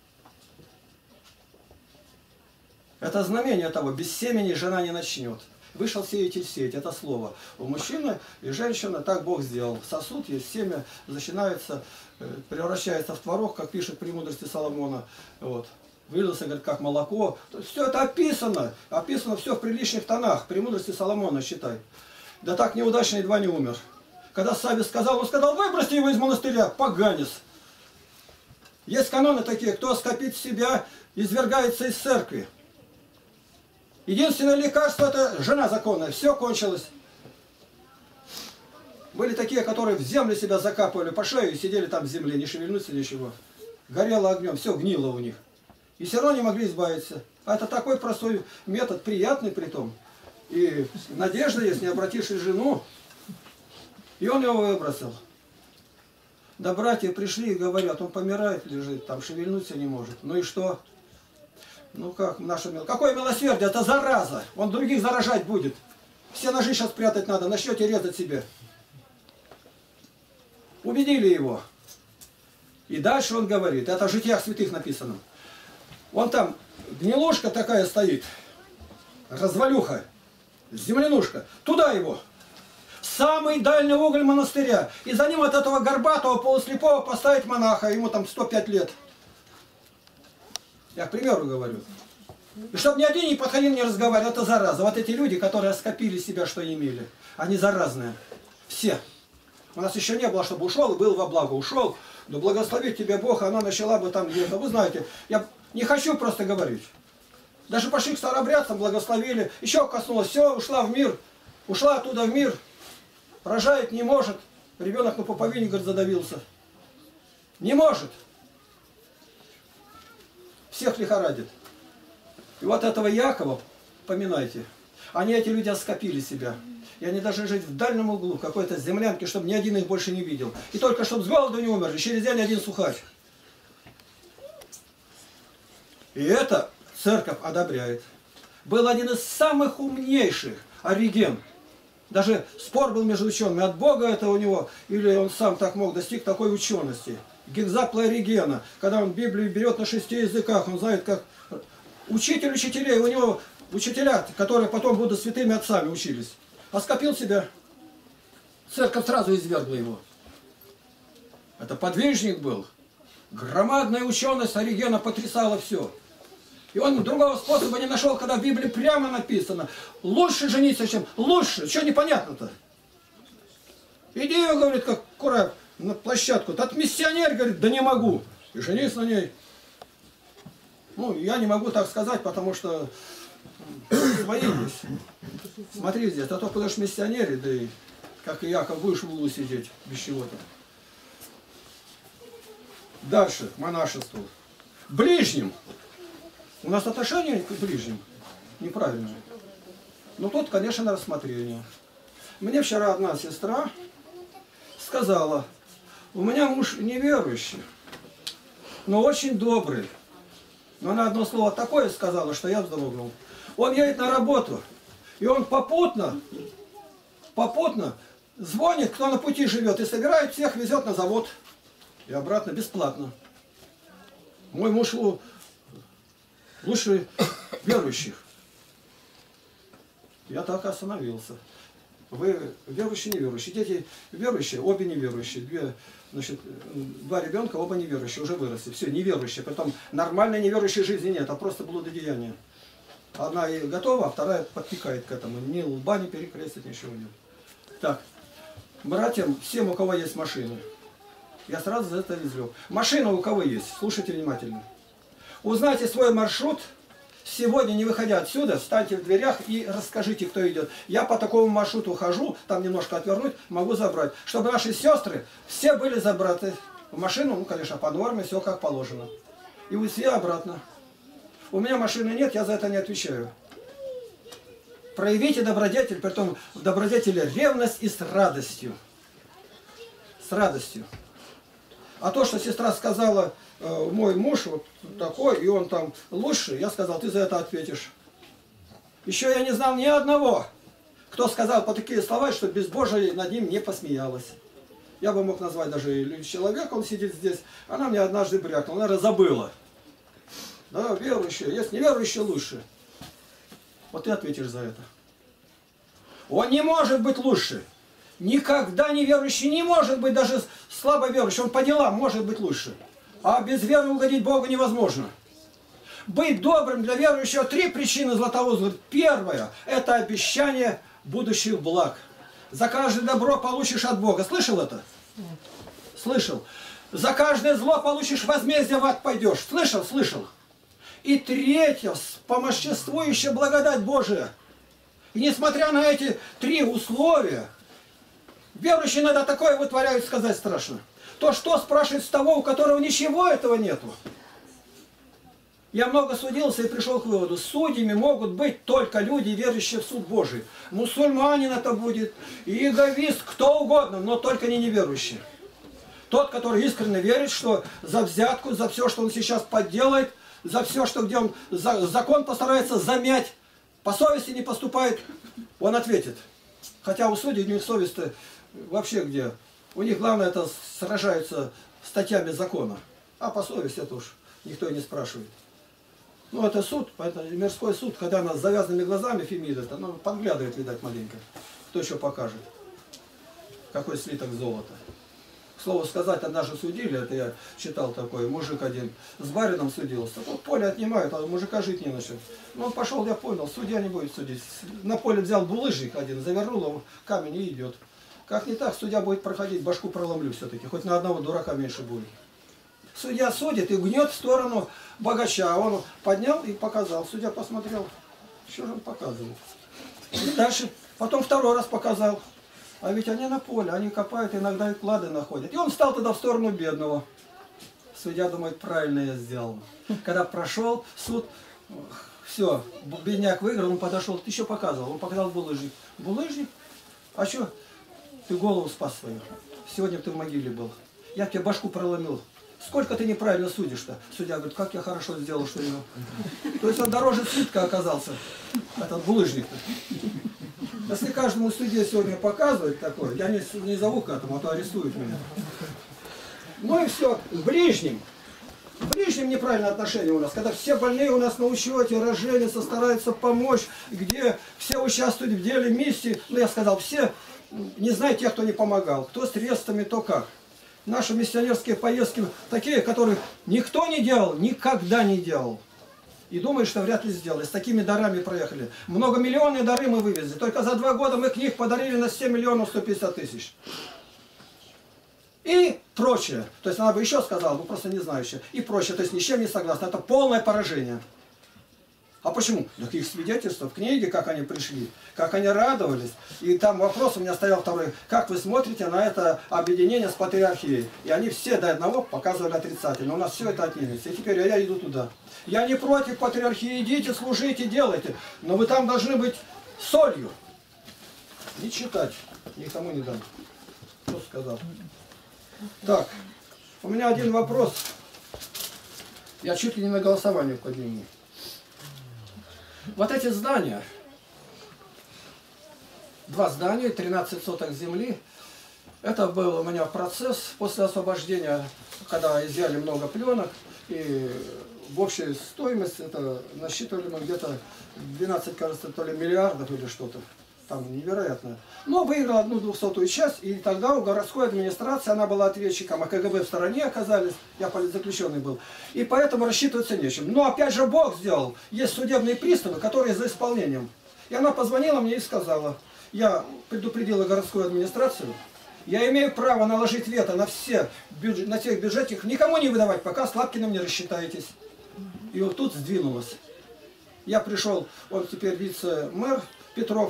Это знамение того, без семени жена не начнет. Вышел сеятель сеять, это слово. У мужчины и женщины так Бог сделал. Сосуд есть, семя начинается, превращается в творог, как пишет «Премудрости Соломона». Вот. Вылился, говорит, как молоко. Все это описано. Описано все в приличных тонах. «Премудрости Соломона» считай. Да так неудачно едва не умер. Когда Саввий сказал, он сказал, выбросьте его из монастыря, поганец. Есть каноны такие, кто оскопит себя, извергается из церкви. Единственное лекарство – это жена законная. Все кончилось. Были такие, которые в землю себя закапывали по шею и сидели там в земле, не шевельнуться ничего. Горело огнем, все гнило у них. И все равно не могли избавиться. А это такой простой метод, приятный при том. И надежда есть, не обратившись жену. И он его выбросил. Да братья пришли и говорят, он помирает, лежит, там шевельнуться не может. Ну и что? Ну как, наше милосердие. Какое милосердие? Это зараза. Он других заражать будет. Все ножи сейчас прятать надо, начнете резать себе. Убедили его. И дальше он говорит, это в Житиях святых написано. Вон там гнилушка такая стоит, развалюха, землянушка. Туда его. Самый дальний уголь монастыря. И за ним от этого горбатого полуслепого поставить монаха. Ему там 105 лет. Я к примеру говорю. И чтобы ни один не подходил, не разговаривал, это зараза. Вот эти люди, которые скопили себя, что имели, они заразные. Все. У нас еще не было, чтобы ушел и был во благо. Ушел, да благословит тебя Бог, она начала бы там где-то. Вы знаете, я не хочу просто говорить. Даже пошли к старообрядцам, благословили. Еще коснулось, все, ушла в мир. Ушла оттуда в мир. Рожает не может. Ребенок на пуповине, говорит, задавился. Не может. Всех лихорадит. И вот этого Якова, поминайте, они, эти люди, оскопили себя. И они должны жить в дальнем углу какой-то землянки, чтобы ни один их больше не видел. И только чтобы с голоду не умерли, через день один сухарь. И это церковь одобряет. Был один из самых умнейших, Ориген. Даже спор был между учеными, от Бога это у него, или он сам так мог достиг такой учености. Гекзапла Оригена, когда он Библию берет на 6 языках, он знает, как учитель учителей, у него учителя, которые потом будут святыми отцами учились. Оскопил себя. Церковь сразу извергла его. Это подвижник был. Громадная ученость Оригена потрясала все. И он другого способа не нашел, когда в Библии прямо написано. Лучше жениться, чем лучше. Что непонятно-то? Иди, говорит, как кура на площадку. Тот миссионер, говорит, да не могу. И женись на ней. Ну, я не могу так сказать, потому что свои есть. Смотри здесь, а то будешь миссионере, да и как и Яков будешь в углу сидеть без чего-то. Дальше, к монашеству. Ближним. У нас отношение к ближним неправильное. Но тут, конечно, на рассмотрение. Мне вчера одна сестра сказала, у меня муж неверующий, но очень добрый. Но она одно слово такое сказала, что я вздрогнул. Он едет на работу, и он попутно звонит, кто на пути живет, и собирает всех, везет на завод. И обратно бесплатно. Мой муж лучше верующих. Я так остановился. Вы верующие, неверующие. Дети верующие, обе неверующие. Два ребенка, оба неверующие, уже выросли. Все, неверующие. Притом нормальной неверующей жизни нет, а просто блудодеяние. Одна и готова, а вторая подпекает к этому. Ни лба не перекрестит, ничего нет. Так, братьям, всем, у кого есть машины. Я сразу за это излег. Машина у кого есть? Слушайте внимательно. Узнайте свой маршрут. Сегодня, не выходя отсюда, встаньте в дверях и расскажите, кто идет. Я по такому маршруту хожу, там немножко отвернуть, могу забрать. Чтобы наши сестры все были забраты в машину, ну, конечно, по норме, все как положено. И вы все обратно. У меня машины нет, я за это не отвечаю. Проявите добродетель, притом в добродетели ревность и с радостью. С радостью. А то, что сестра сказала, мой муж вот такой, и он там лучше, я сказал, ты за это ответишь. Еще я не знал ни одного, кто сказал по такие слова, что безбожие над ним не посмеялась. Я бы мог назвать даже человека, он сидит здесь, она мне однажды брякнула, наверное, забыла. Да, верующие, есть неверующие лучше. Вот ты ответишь за это. Он не может быть лучше. Никогда неверующий не может быть даже слабо верующий. Он по делам может быть лучше. А без веры угодить Богу невозможно. Быть добрым для верующего 3 причины Златоуст. Первое – это обещание будущих благ. За каждое добро получишь от Бога. Слышал это? Слышал. За каждое зло получишь возмездие, в ад пойдешь. Слышал? Слышал. И третье – вспомоществующая благодать Божия. И несмотря на эти 3 условия, верующие иногда такое вытворяют, сказать страшно. То что спрашивать с того, у которого ничего этого нету? Я много судился и пришел к выводу. Судьями могут быть только люди, верующие в суд Божий. Мусульманин это будет, иеговист, кто угодно, но только не неверующий. Тот, который искренне верит, что за взятку, за все, что он сейчас подделает, за все, что где он закон постарается замять, по совести не поступает, он ответит. Хотя у судей, у них совесть-то вообще где? У них главное это сражаются статьями закона. А по совести это уж никто и не спрашивает. Ну это суд, это мирской суд, когда она с завязанными глазами Фемида, ну, подглядывает, видать, маленько. Кто еще покажет? Какой слиток золота. К слову сказать, однажды судили, это я читал такой, мужик один с барином судился. Вот поле отнимают, а мужика жить не на что. Ну он пошел, я понял, судья не будет судить. На поле взял булыжник один, завернул его, камень и идет. Как не так, судья будет проходить, башку проломлю все-таки, хоть на одного дурака меньше будет. Судья судит и гнет в сторону богача. Он поднял и показал. Судья посмотрел, что же он показывает. И дальше, потом 2-й раз показал. А ведь они на поле, они копают, иногда и клады находят. И он встал тогда в сторону бедного. Судья думает, правильно я сделал. Когда прошел суд, все, бедняк выиграл, он подошел, ты еще показывал. Он показал булыжник. Булыжник? А что? Ты голову спас свою. Сегодня ты в могиле был. Я тебе башку проломил. Сколько ты неправильно судишь-то? Судья говорит, как я хорошо сделал, что его. То есть он дороже слитка оказался, этот булыжник-то. Если каждому судье сегодня показывать такое, я не зову к этому, а то арестуют меня. Ну и все, ближним. Ближним неправильное отношение у нас, когда все больные у нас на учете, роженятся, стараются помочь, где все участвуют в деле, миссии. Ну я сказал, все, не знаю тех, кто не помогал, кто средствами, то как. Наши миссионерские поездки такие, которых никто не делал, никогда не делал. И думаю, что вряд ли сделали. С такими дарами проехали. Многомиллионные дары мы вывезли. Только за 2 года мы книг подарили на 7 миллионов 150 тысяч. И прочее. То есть она бы еще сказала, но просто не знающая. И прочее. То есть ни с чем не согласна. Это полное поражение. А почему? Так их свидетельства в книге, как они пришли, как они радовались. И там вопрос у меня стоял 2-й. Как вы смотрите на это объединение с патриархией? И они все до одного показывали отрицательно. У нас все это отнимется. И теперь я иду туда. Я не против патриархии. Идите, служите, делайте. Но вы там должны быть солью. Не читать. Никому не дам. Кто сказал? Так. У меня один вопрос. Я чуть ли не на голосование подниму. Вот эти здания, 2 здания, 13 соток земли, это был у меня процесс после освобождения, когда изъяли много пленок, и в общей стоимость это насчитывали мы где-то 12, кажется, то ли миллиардов или что-то. Там невероятно. Но выиграл 1/200 часть, и тогда у городской администрации, она была ответчиком, а КГБ в стороне оказались, я политзаключенный был. И поэтому рассчитываться нечем. Но опять же Бог сделал. Есть судебные приставы, которые за исполнением. И она позвонила мне и сказала, я предупредила городскую администрацию, я имею право наложить вето на все на тех бюджетах, никому не выдавать, пока с Лапкиным не рассчитаетесь. И вот тут сдвинулось. Я пришел, он теперь вице-мэр Петров,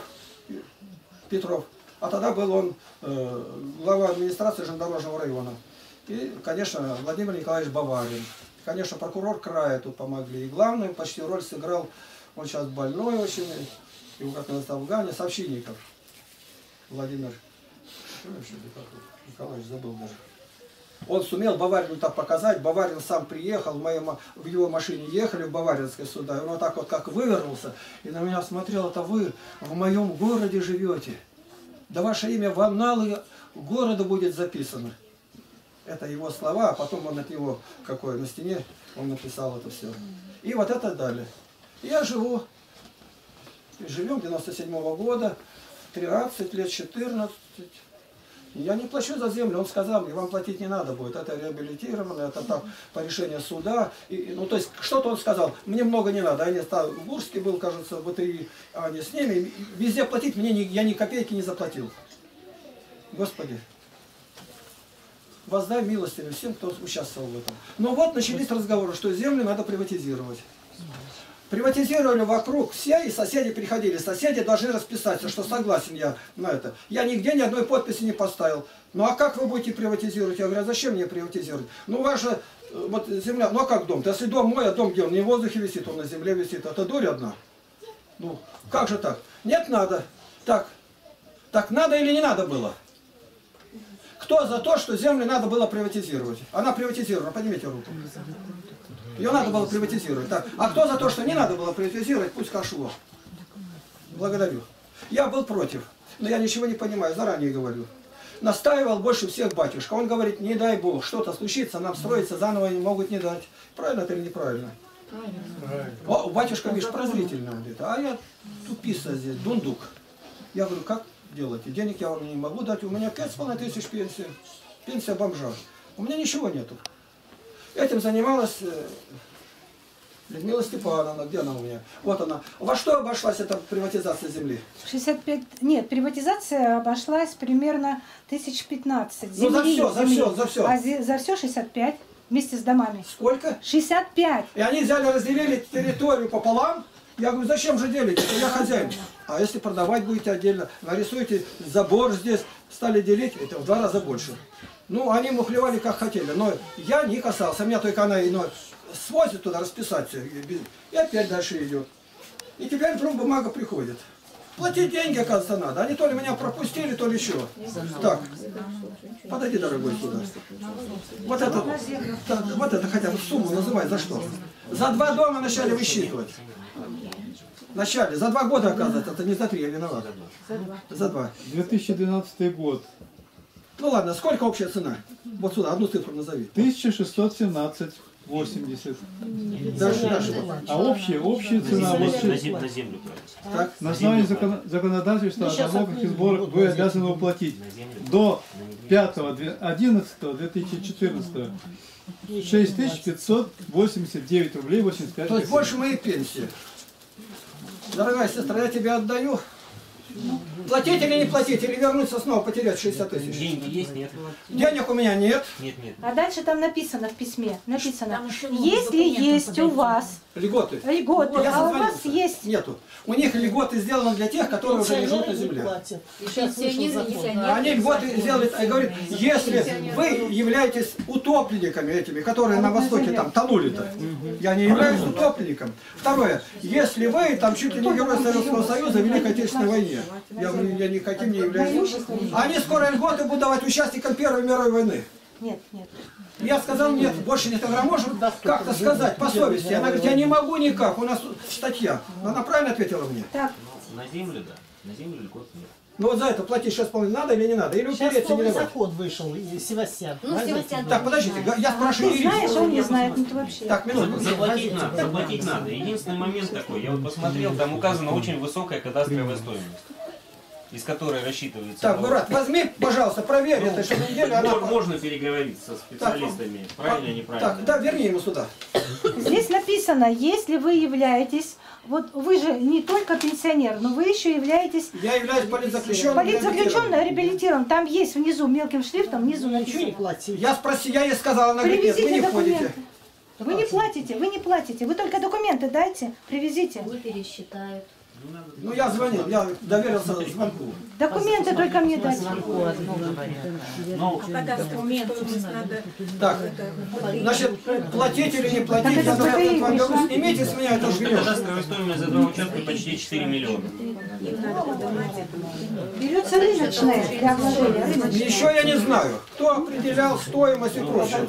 а тогда был он глава администрации Железнодорожного района. И, конечно, Владимир Николаевич Баварин. Конечно, прокурор края тут помогли. И главную почти роль сыграл, он сейчас больной очень, его как раз в Афгане, Совщинников. Владимир Николаевич, забыл даже. Он сумел Баварину так показать. Баварин сам приехал, в его машине ехали в Баваринское суда. И он вот так вот как вывернулся. И на меня смотрел, это вы в моем городе живете. Да ваше имя в анналы города будет записано. Это его слова, а потом он от него, какой на стене, он написал это все. И вот это дали. Я живу. И живем 97-го года, 13 лет, 14. Я не плачу за землю, он сказал мне, вам платить не надо будет, это реабилитировано, это так по решению суда. Ну, то есть, что-то он сказал, мне много не надо. Они в Гурске был, кажется, в БТИ, они с ними, везде платить мне, я ни копейки не заплатил. Господи, воздай милостыню всем, кто участвовал в этом. Но вот начались разговоры, что землю надо приватизировать. Приватизировали вокруг все, и соседи приходили. Соседи должны расписаться, что согласен я на это. Я нигде ни одной подписи не поставил. Ну а как вы будете приватизировать? Я говорю, а зачем мне приватизировать? Ну ваша вот земля, ну а как дом? Если дом мой, а дом где? Он не в воздухе висит, он на земле висит. Это дурь одна. Ну, как же так? Нет, надо. Так надо или не надо было? Кто за то, что землю надо было приватизировать? Она приватизирована, поднимите руку. Ее надо было приватизировать. Так. А кто за то, что не надо было приватизировать, пусть кошло. Благодарю. Я был против, но я ничего не понимаю, заранее говорю. Настаивал больше всех батюшка. Он говорит, не дай Бог, что-то случится, нам строиться заново не могут не дать. Правильно это или неправильно? Правильно. О, батюшка, видишь, прозрительно говорит. А я тупица здесь, дундук. Я говорю, как делаете? Денег я вам не могу дать, у меня 5500 пенсия. Пенсия бомжа. У меня ничего нету. Этим занималась Людмила Степановна. Где она у меня? Вот она. Во что обошлась эта приватизация земли? 65... Нет, приватизация обошлась примерно 1015. Ну за все. А за все 65 вместе с домами. Сколько? 65. И они взяли, разделили территорию пополам. Я говорю, зачем же делить? Это я хозяин. А если продавать будете отдельно, нарисуйте забор здесь, стали делить, это в 2 раза больше. Ну, они мухлевали как хотели, но я не касался. Меня только она свозит туда расписаться. И опять дальше идет. И теперь вдруг бумага приходит. Платить деньги, оказывается, надо. Они то ли меня пропустили, то ли еще. Так, подойди, дорогой, сюда. Вот это, так, вот это хотя бы сумму называй, за что? За 2 дома начали высчитывать. Вначале, за 2 года, оказывается, это не за 3, я виноват. За 2. 2012 год. Ну ладно, сколько общая цена? Вот сюда, одну цифру назови. 1617,80. Дальше. А общая цена На землю, так. на основании законодательства о налогах и сборах вы обязаны уплатить до 5.11.2014 6589 рублей 85 То есть больше моей пенсии. Дорогая сестра, я тебе отдаю. Платить или не платить, или вернуться снова, потерять 60 тысяч. Деньги есть, нет? Денег у меня нет. Нет. А дальше там написано в письме, если есть у вас Льготы. льготы, Я а у вас созвонился. есть... Нету. У них льготы сделаны для тех, которые уже не живут на земле. Они льготы сделали, и говорят, если вы являетесь утопленниками этими, которые на Востоке там тонули-то, я не являюсь утопленником. Второе, если вы там чуть ли не герой Советского Союза в Великой Отечественной войне, я говорю, я никаким не являюсь. Они скоро льготы будут давать участникам Первой мировой войны. Нет. Я сказал, нет, больше не тогда можем как-то сказать по совести. Она говорит, я не могу никак, у нас статья. Она правильно ответила мне? Так. На землю, да. На землю льгот нет. Ну вот за это платить сейчас надо или не надо? Или упереться не давать? закон вышел, и Севастьян. Так, подождите, я спрашиваю Ты знаешь, Ирину. он не знает, ну ты вообще... Так, минутку. Заплатить надо. Единственный момент такой, я вот посмотрел, там указана очень высокая кадастровая стоимость, из которой рассчитывается... Так, брат, возьми, пожалуйста, проверь это, что неделю она... Можно переговорить со специалистами, правильно или неправильно? Так, да, верни ему сюда. Здесь написано, если вы являетесь... Вот вы же не только пенсионер, но вы еще являетесь... Я являюсь политзаключенным. Политзаключенным, реабилитирован. Там есть внизу, мелким шрифтом, внизу Ничего не написано. платил. Я спросил, я ей сказал, она говорит, нет, вы Привезите не входите. документы. Вы не платите. Вы только документы дайте, привезите. Вы пересчитают. Ну я звонил, я доверился звонку. Документы только мне дать. Когда документы надо... Так, значит, платить или не платить, я документ вам говорю, снимите с меня это жгнешь. Кадастровая стоимость за 2 участка почти 4 миллиона. Берется рыночная для вложения. Рыночная. Еще я не знаю, кто определял стоимость и прочее.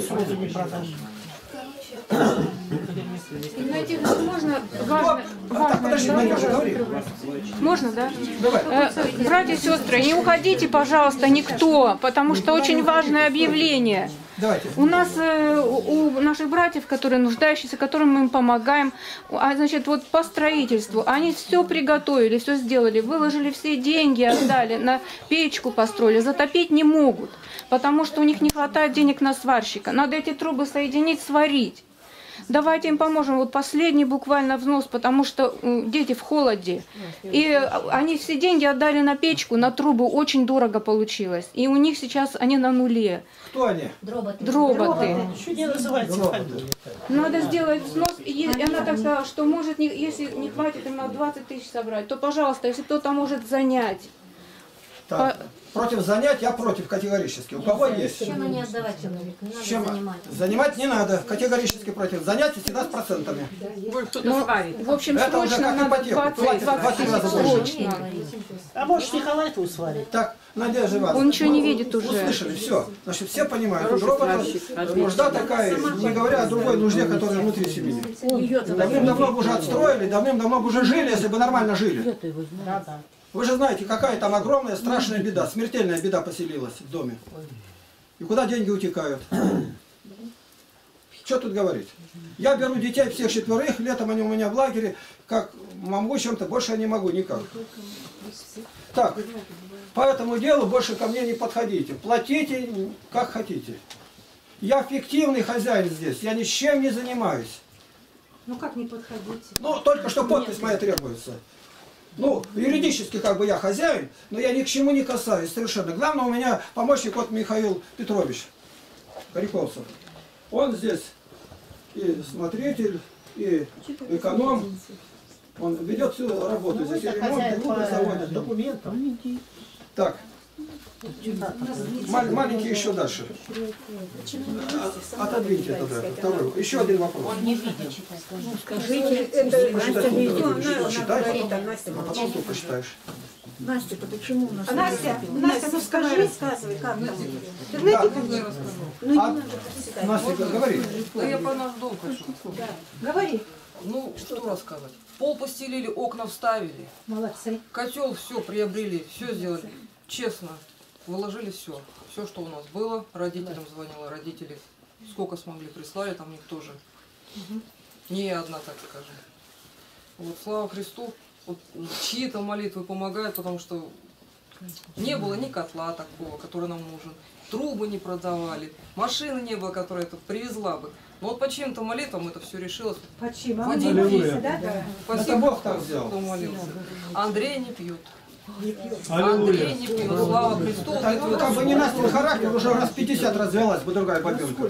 Знаете, можно важно, Так, подожди, Надежда, говори. можно, да? Давай. Братья и сестры, не уходите, пожалуйста, никто, потому что очень важное объявление. Давайте. У нас, у наших братьев, которые нуждающиеся, которым мы им помогаем, значит, вот по строительству, они все приготовили, все сделали, выложили все деньги, отдали, на печку построили, затопить не могут, потому что у них не хватает денег на сварщика. Надо эти трубы соединить, сварить. Давайте им поможем. Вот последний буквально взнос, потому что дети в холоде. И они все деньги отдали на печку, на трубу. Очень дорого получилось. И у них сейчас они на нуле. Кто они? Дроботы. Что не называется фамилия? Надо сделать взнос. И она так сказала, что может, если не хватит им на 20 тысяч собрать, то, пожалуйста, если кто-то может занять. Так, против занять я против категорически. У кого есть? Чем не отдавать человеку? Не надо Чем? занимать. Занимать не надо. Категорически против. Занятия всегда с процентами. Ну, в общем, Это уже срочно как надо ипотеку. 20 Платят 20 раза больше. срочно. А может Николай твой сварит? Так, Надежда Ивановна. Он ничего не видит уже. Услышали, все. Значит, все понимают. У робота нужда такая, не говоря о другой нужде, которая внутри семьи. Давным-давно бы уже отстроили, давным-давно бы уже жили, если бы нормально жили. Вы же знаете, какая там огромная, страшная беда, смертельная беда поселилась в доме. И куда деньги утекают? Что тут говорить? Я беру детей всех 4, летом они у меня в лагере, как могу чем-то, больше я не могу никак. Так, по этому делу больше ко мне не подходите. Платите, как хотите. Я фиктивный хозяин здесь, я ни с чем не занимаюсь. Ну как не подходите? Ну, только что подпись моя требуется. Ну, юридически как бы я хозяин, но я ни к чему не касаюсь совершенно. Главное, у меня помощник вот Михаил Петрович Харьковцев. Он здесь и смотритель, и эконом. Он ведет всю работу. Здесь и ремонт, и трубы заводят. Документов. Так. Маленький еще дальше. Отодвиньте тогда. Второй. Еще один вопрос. Скажите, это Настя видео, она Читай, говорит, а Настя а потом ты почитаешь. Настя, почему у нас... Настя, ну скажи. Рассказывай, как там. Да. Ну не надо прочитать. Настя, говори. Да я про наш дом хочу. Говори. Ну, что рассказать. Пол постелили, окна вставили. Молодцы. Котел все приобрели, все сделали. Честно, вложили все. Все, что у нас было. Родителям звонила, родители сколько смогли прислали, там никто же. Не я одна, так скажем. Вот, слава Христу, вот, чьи-то молитвы помогают, потому что не было ни котла такого, который нам нужен. Трубы не продавали, машины не было, которая это привезла бы. Но вот по чьим-то молитвам это все решилось. Почему? В один день. Да? Это Бог так сделал. Кто молился. Андрей не пьет. Аллилуйя. Андрей не пьет. Слава Христу. Вот эти Ну, вот как бы не Настя характер, уже раз 50 развелась бы другая бабенка.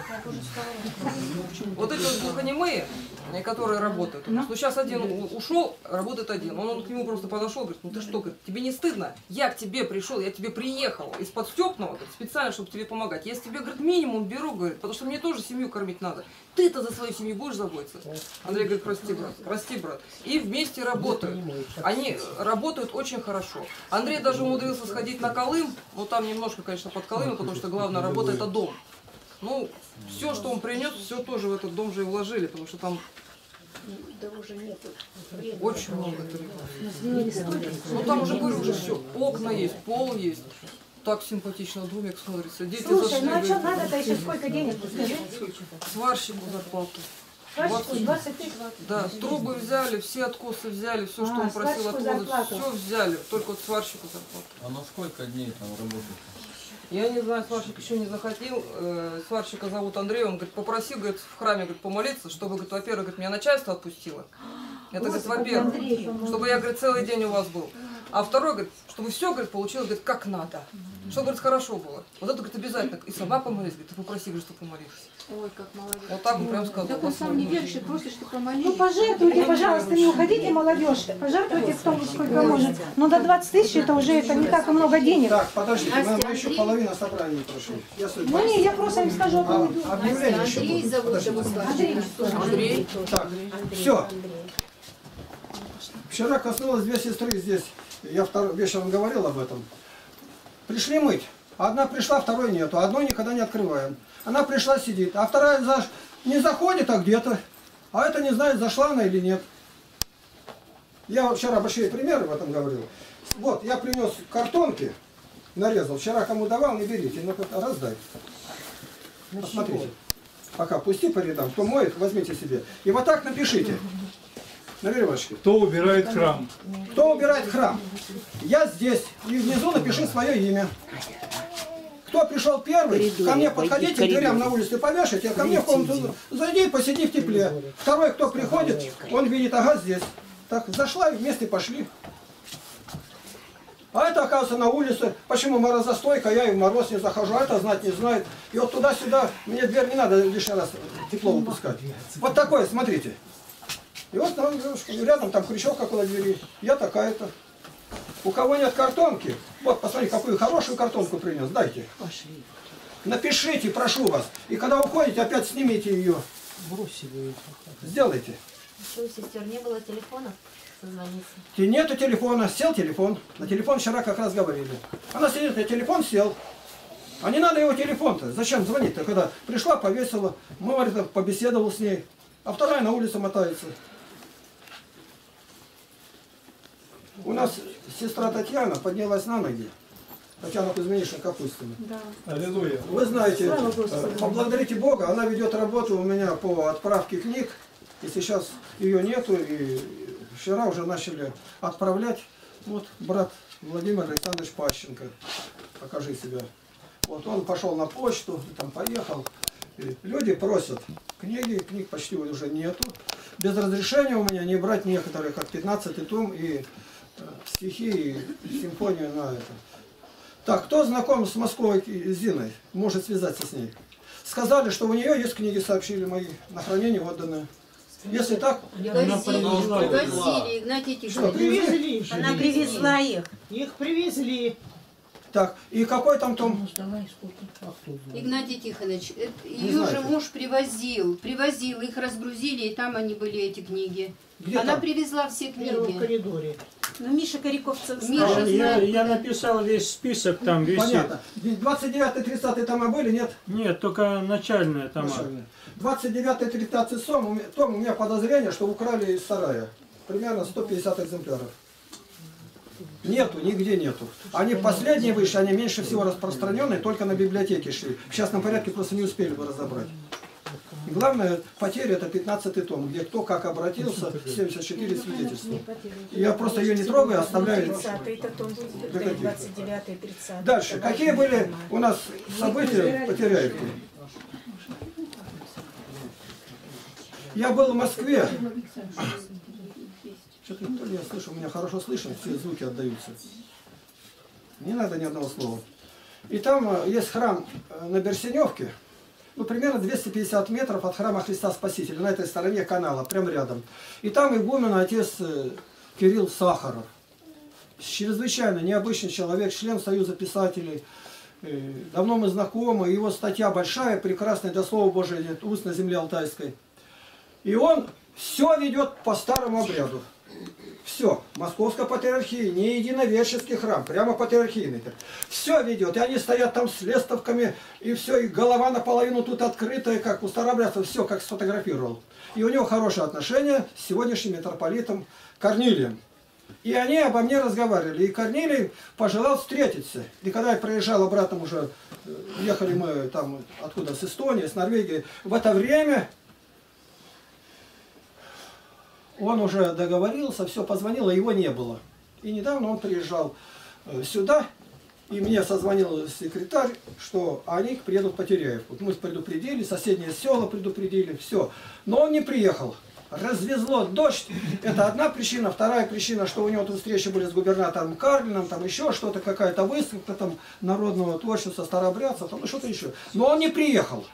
Вот эти вот глухонемые, которые работают. Ну, сейчас один ушел, работает один. Он к нему просто подошел, говорит, ну ты что, говорит, тебе не стыдно? Я к тебе пришел, я к тебе приехал из-под Степного, специально, чтобы тебе помогать. Я с тебе, говорит, минимум беру, говорит, потому что мне тоже семью кормить надо. Ты-то за свою семью будешь заботиться? Андрей говорит, прости, брат. И вместе работают. Они работают очень хорошо. Андрей даже умудрился сходить на Колым, но там немножко, конечно, под Колымом, потому что главная работа это дом. Ну, все, что он принес, все тоже в этот дом же и вложили, потому что там очень много требований. Ну там уже, говорю, уже все. Окна есть, пол есть. Так симпатично домик смотрится. Дети Слушай, зашли, ну а что говорят, надо-то еще сколько денег, скажи? сварщику зарплату. Сварщику 20 тысяч. Да, трубы взяли, все откосы взяли, все, что он просил сварщику отводить, зарплату. все взяли, только вот сварщику зарплату. А на сколько дней там работает? Я не знаю, сварщик еще не захотел. Сварщика зовут Андрей, он говорит, попросил, говорит, в храме, говорит, помолиться, чтобы, говорит, во-первых, говорит, меня начальство отпустило. Это, говорит, во-первых, чтобы я, говорит, целый день у вас был. А второй, говорит, чтобы все, говорит, получилось, говорит, как надо. Что, говорит, хорошо было. Вот это, говорит, обязательно. И сама помолись, говорит, ты попроси, говорит, что помолишься. Ой, как молодец. Вот так он прям сказал. Так он сам не верующий, просит, что помолись. Ну, пожертвуйте, пожалуйста, не уходите, молодежь. Пожертвуйте кто сколько может. Но до 20 тысяч это уже это не так и много денег. Так, подождите, мы еще половину собрания не прошли. Ну, не, я просто им скажу. Объявление еще Андрей будет. зовут Подождите. его. Андрей. Так, все. Вчера коснулось две сестры здесь. Я вечером говорил об этом. Пришли мыть. Одна пришла, второй нету. Одной никогда не открываем. Она пришла, сидит. А вторая не заходит, а где-то. А это не знает, зашла она или нет. Я вчера большие примеры в этом говорил. Вот, я принес картонки, нарезал. Вчера кому давал, не берите, но раздай. Посмотрите. Пока пусти по рядам. Кто моет, возьмите себе. И вот так напишите. На веревочке. Кто убирает храм? Кто убирает храм? Я здесь. И внизу напиши свое имя. Кто пришел первый, ко мне подходите, к дверям на улице повешайте, а ко мне в комнату зайди, посиди в тепле. Второй, кто приходит, он видит, ага, здесь. Так, зашла и вместе пошли. А это, оказывается, на улице. Почему морозостойка, я и в мороз не захожу, а это знать не знает. И вот туда-сюда, мне дверь не надо лишний раз тепло выпускать. Вот такое, смотрите. И вот там, рядом там крючок около двери. Я такая-то. У кого нет картонки, вот посмотри, какую хорошую картонку принес, дайте. Напишите, прошу вас. И когда уходите, опять снимите ее. Сделайте. Что у сестер не было телефонов? Созвониться. Нету телефона, сел телефон. На телефон вчера как раз говорили. Она сидит, на телефон сел. А не надо его телефон-то. Зачем звонить-то? Когда пришла, повесила, говорит, побеседовал с ней. А вторая на улице мотается. У нас сестра Татьяна поднялась на ноги. Татьяна Кузьминишна Капустина. Да. Аллилуйя. Вы знаете, поблагодарите Бога, она ведет работу у меня по отправке книг. И сейчас ее нету, и вчера уже начали отправлять. Вот брат Владимир Александрович Пащенко. Покажи себя. Вот он пошел на почту, там поехал. И люди просят книги, книг почти уже нету. Без разрешения у меня не брать некоторые, как 15 том и стихи, и симфонию на это. Так, кто знаком с Москвой Зиной, может связаться с ней. Сказали, что у нее есть книги, сообщили мои, на хранение отданные. Если так... Привозили, Игнатий Что, Тихонович. привезли? Она привезла их. Их привезли. Так, и какой там том? Игнатий Тихонович, Не ее же знаете. муж привозил, их разгрузили, и там они были, эти книги. Где Она там? привезла все В первом книги. коридоре. Ну, Миша Коряковцев Миша знает. Я написал весь список, там висит. Понятно. 29-30 тома были, нет? Нет, только начальная тома. 29-30 том у меня подозрение, что украли из сарая. Примерно 150 экземпляров. Нету, нигде нету. Они последние вышли, они меньше всего распространенные, только на библиотеке шли. В частном порядке просто не успели бы разобрать. И главное, потеря это 15 том, где кто как обратился, 74 свидетельства. Я просто ее не трогаю, оставляю. 30-й, том, 29-й, 30-й. Дальше. Какие были у нас события потеряевки? Я был в Москве. Что-то то ли я слышу, у меня хорошо слышно, все звуки отдаются. Не надо ни одного слова. И там есть храм на Берсеневке, ну, примерно 250 метров от храма Христа Спасителя, на этой стороне канала, прямо рядом. И там игумен отец Кирилл Сахаров. Чрезвычайно необычный человек, член Союза писателей. Давно мы знакомы, его статья большая, прекрасная, до слова Божия нет, уст на земле алтайской. И он все ведет по старому обряду. Все. Московская патриархия, не единоверческий храм, прямо патриархийный. Все ведет. И они стоят там с лестовками, и все, и голова наполовину тут открытая, как у старообрядцев, все как сфотографировал. И у него хорошие отношения с сегодняшним митрополитом Корнилием. И они обо мне разговаривали. И Корнилий пожелал встретиться. И когда я проезжал обратно уже, ехали мы там откуда, с Эстонии, с Норвегии, в это время... Он уже договорился, все позвонил, а его не было. И недавно он приезжал сюда, и мне созвонил секретарь, что они приедут в Потеряевку. Мы предупредили, соседние села предупредили, все. Но он не приехал. развезло дождь. Это одна причина. Вторая причина, что у него тут встречи были с губернатором Карлином, там еще что-то, какая-то выставка там народного творчества старообрядцев, там что-то еще. Но он не приехал.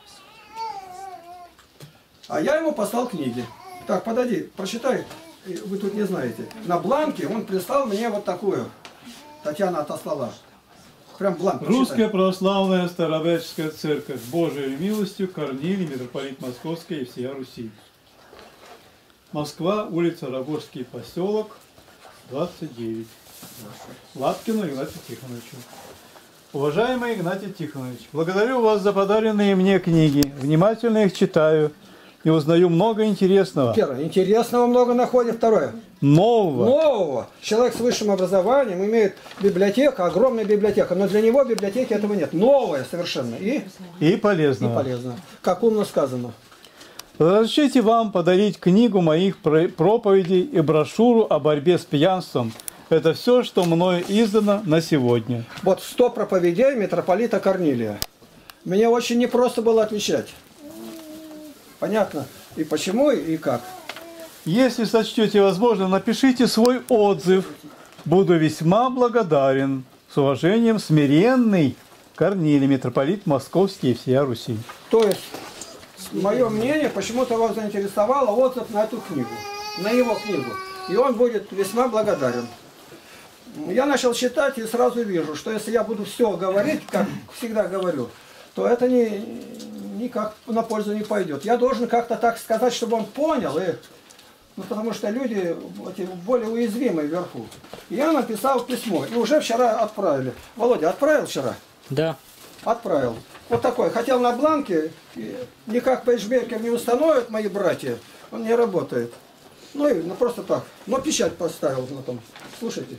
А я ему послал книги. Так, подойди, прочитай. Вы тут не знаете. На бланке он прислал мне вот такую. Татьяна отослала. Прям бланк. Русская православная старообрядческая церковь. Божией милостью Корнилий, митрополит Московский и всея Руси. Москва, улица Рогожский поселок, 29. Лапкину Игнатию Тихоновичу. Уважаемый Игнатий Тихонович, благодарю вас за подаренные мне книги. Внимательно их читаю и узнаю много интересного. Первое. Интересного много находит. Второе. Нового. Нового. Человек с высшим образованием имеет библиотеку, огромная библиотека, но для него библиотеки этого нет. Новое совершенно. И полезного. И полезно. Как умно сказано. Разрешите вам подарить книгу моих проповедей и брошюру о борьбе с пьянством. Это все, что мною издано на сегодня. Вот 100 проповедей митрополита Корнилия. Мне очень непросто было отвечать. Понятно? И почему, и как. Если сочтете возможно, напишите свой отзыв. Буду весьма благодарен. С уважением, смиренный Корнилий, митрополит Московский и всея Руси. То есть, мое мнение, почему-то вас заинтересовало отзыв на эту книгу, на его книгу. И он будет весьма благодарен. Я начал читать и сразу вижу, что если я буду все говорить, как всегда говорю, то это никак на пользу не пойдет. Я должен как-то так сказать, чтобы он понял, потому что люди более уязвимые вверху. Я написал письмо, и уже вчера отправили. Володя, отправил вчера? Да. Отправил. Вот такой. Хотел на бланке, никак пейджмейкер не установят мои братья, он не работает. Просто так. Но печать поставил на том. Слушайте.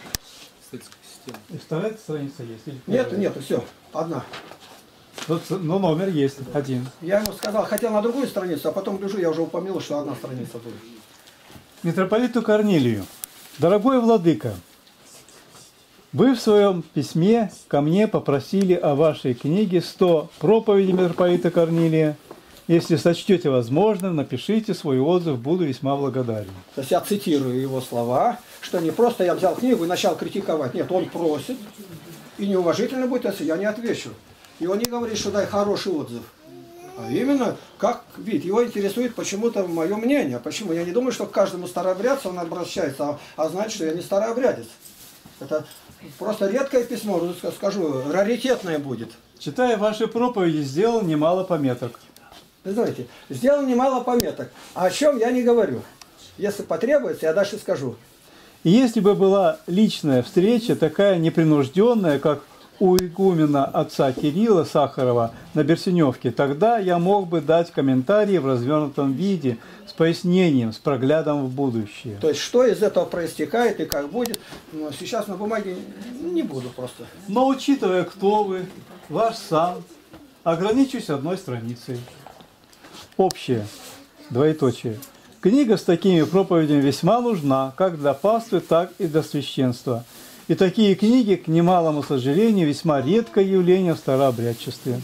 И вторая страница есть? Нету, все, одна. Но номер есть, один. Я ему сказал, хотел на другую страницу, а потом гляжу, я уже упомянул, что одна страница будет. Митрополиту Корнилию. Дорогой владыка, вы в своем письме ко мне попросили о вашей книге 100 проповедей митрополита Корнилия. Если сочтете возможным, напишите свой отзыв, буду весьма благодарен. То есть я цитирую его слова, что не просто я взял книгу и начал критиковать. Нет, он просит, и неуважительно будет, если я не отвечу. И он не говорит, что дай хороший отзыв. А именно, как вид. Его интересует почему-то мое мнение. Почему? Я не думаю, что к каждому старообрядцу он обращается, а знает, что я не старообрядец. Это просто редкое письмо, скажу, раритетное будет. Читая ваши проповеди, сделал немало пометок. Вы знаете, сделал немало пометок. А о чем я не говорю. Если потребуется, я дальше скажу. И если бы была личная встреча, такая непринужденная, как у игумена отца Кирилла Сахарова на Берсеневке, тогда я мог бы дать комментарии в развернутом виде, с пояснением, с проглядом в будущее. То есть, что из этого проистекает и как будет, но сейчас на бумаге не буду просто. Но учитывая, кто вы, ваш сан, ограничусь одной страницей. Общее, двоеточие. Книга с такими проповедями весьма нужна, как для паствы, так и для священства. И такие книги, к немалому сожалению, весьма редкое явление в старообрядчестве.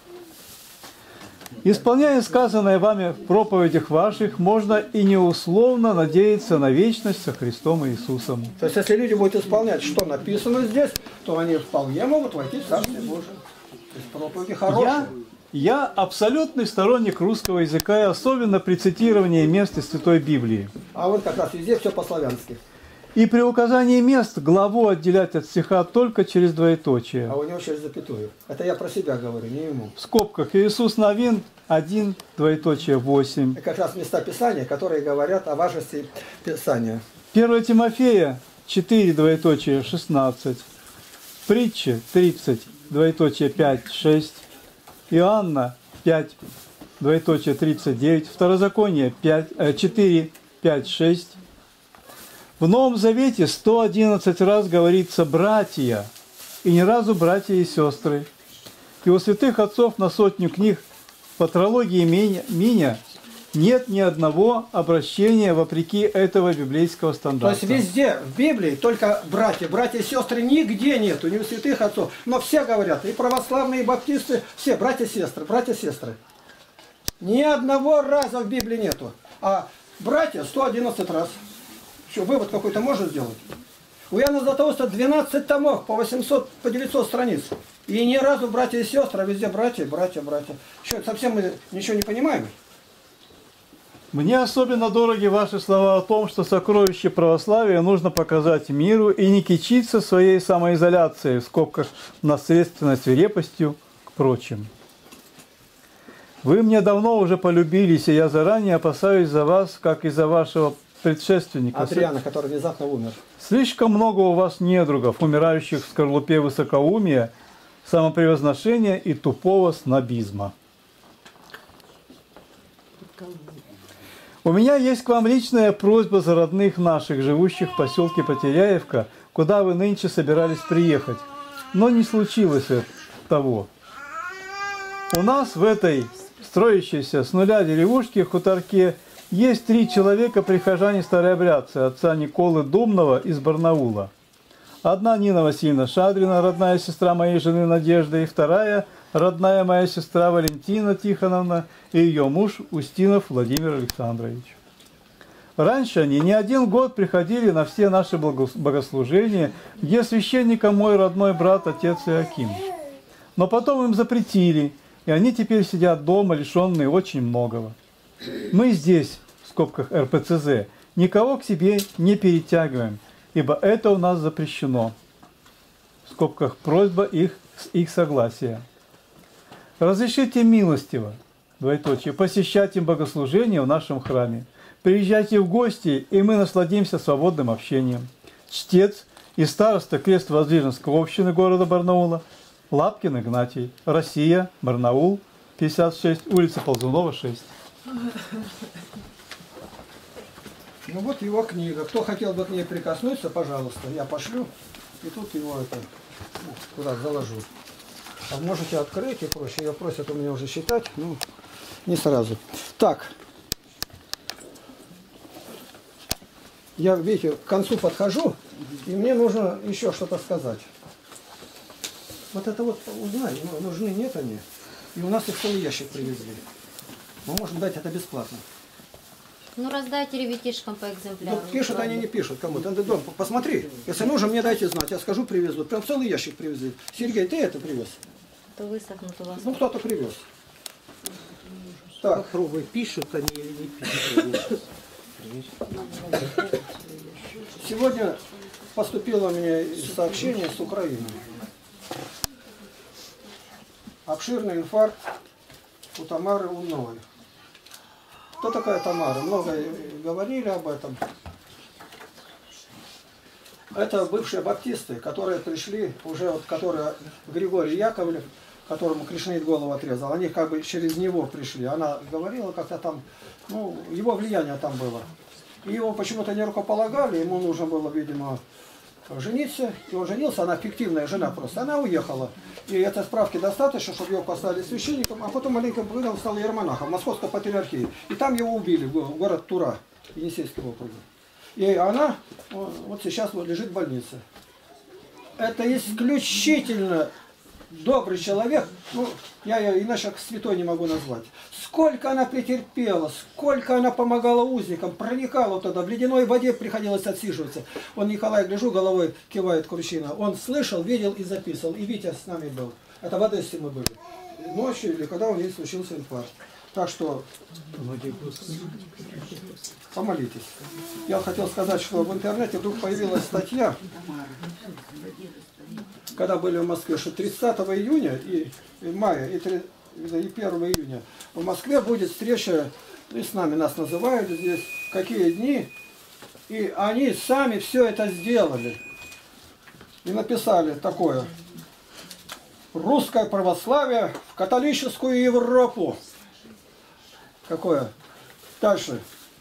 Исполняя сказанное вами в проповедях ваших, можно и неусловно надеяться на вечность со Христом Иисусом. То есть, если люди будут исполнять, что написано здесь, то они вполне могут войти в Царствие Божие. То есть, проповеди хорошие. Я абсолютный сторонник русского языка, и особенно при цитировании мест из Святой Библии. А вот как раз везде все по-славянски. И при указании мест главу отделять от стиха только через двоеточие. А у него через запятую. Это я про себя говорю, не ему. В скобках Иисус Новин 1, двоеточие 8. Это как раз места Писания, которые говорят о важности Писания. 1 Тимофея 4, двоеточие 16. Притча 30, двоеточие 5, 6. Иоанна 5, двоеточие 39. Второзаконие 4, 5, 6. В Новом Завете 111 раз говорится «братья», и ни разу «братья и сестры». И у святых отцов на 100 книг по трилогии Миня нет ни одного обращения вопреки этого библейского стандарта. То есть везде в Библии только братья. Братья и сестры нигде нету, ни у святых отцов. Но все говорят, и православные, и баптисты, все братья и сестры, братья и сестры. Ни одного раза в Библии нету. А Братья 111 раз. Что, вывод какой-то можно сделать? У Иоанна Златоуста 12 томов, по 800, по 900 страниц. И ни разу братья и сестры, а везде братья, братья, братья. Что, совсем мы ничего не понимаем? Мне особенно дороги ваши слова о том, что сокровище православия нужно показать миру и не кичиться своей самоизоляцией, в скобках наследственной свирепостью, к прочим. Вы мне давно уже полюбились, и я заранее опасаюсь за вас, как и за вашего предшественника. Адриана, который внезапно умер. Слишком много у вас недругов, умирающих в скорлупе высокоумия, самопревозношения и тупого снобизма. У меня есть к вам личная просьба за родных наших, живущих в поселке Потеряевка, куда вы нынче собирались приехать. Но не случилось того. У нас в этой строящейся с нуля деревушке, хуторке, есть 3 человека, прихожане старообрядцы, отца Николы Думного из Барнаула. Одна Нина Васильевна Шадрина, родная сестра моей жены Надежды, и вторая родная моя сестра Валентина Тихоновна и ее муж Устинов Владимир Александрович. Раньше они не 1 год приходили на все наши богослужения, где священником мой родной брат, отец Иоаким. Но потом им запретили, и они теперь сидят дома, лишенные очень многого. Мы здесь, в скобках РПЦЗ, никого к себе не перетягиваем, ибо это у нас запрещено. В скобках просьба их с их согласия. Разрешите милостиво, двоеточие, посещать им богослужение в нашем храме. Приезжайте в гости, и мы насладимся свободным общением. Чтец и староста Крест-Воздвиженской общины города Барнаула Лапкин Игнатий, Россия, Барнаул, 56, улица Ползунова, 6. Ну вот его книга. Кто хотел бы к ней прикоснуться, пожалуйста, я пошлю. И тут его это куда заложу. А можете открыть и проще. Ее просят у меня уже считать. Ну, не сразу. Так. Я, видите, к концу подхожу, и мне нужно еще что-то сказать. Вот это вот узнай, нужны, нет они. И у нас их целый ящик привезли. Мы можем дать это бесплатно. Ну, раздайте ребятишкам по экземпляру. Ну, пишут, они не пишут кому-то. Дом, посмотри. Если нужно, мне дайте знать. Я скажу, привезут. Прям целый ящик привезли. Сергей, ты это привез? То высохнут у вас. Ну, кто-то привез. Так. Попробуй, пишут они или не пишут. Сегодня поступило мне сообщение с Украины. Обширный инфаркт у Тамары Умновой. Кто такая Тамара? Много говорили об этом. Это бывшие баптисты, которые пришли, уже вот, которые Григорий Яковлев, которому Кришнаит голову отрезал, они как бы через него пришли. Она говорила как-то там, ну, его влияние там было. И его почему-то не рукополагали, ему нужно было, видимо, жениться. И он женился, она фиктивная жена просто. Она уехала. И этой справки достаточно, чтобы его поставили священником, а потом маленько он стал иеромонахом в Московской патриархии. И там его убили, в город Тура, Енисейского округа. И она вот сейчас вот лежит в больнице. Это исключительно добрый человек, ну, я ее иначе как святой не могу назвать. Сколько она претерпела, сколько она помогала узникам, проникала туда, в ледяной воде приходилось отсиживаться. Он, Николай, гляжу, головой кивает Кручина. Он слышал, видел и записывал. И Витя с нами был. Это в Одессе мы были. Ночью или когда у нее случился инфаркт. Так что помолитесь. Я хотел сказать, что в интернете вдруг появилась статья, когда были в Москве, что 30 июня и мая и 1 июня в Москве будет встреча, и с нами нас называют здесь, какие дни, и они сами все это сделали. И написали такое: русское православие в католическую Европу. Какое? Дальше.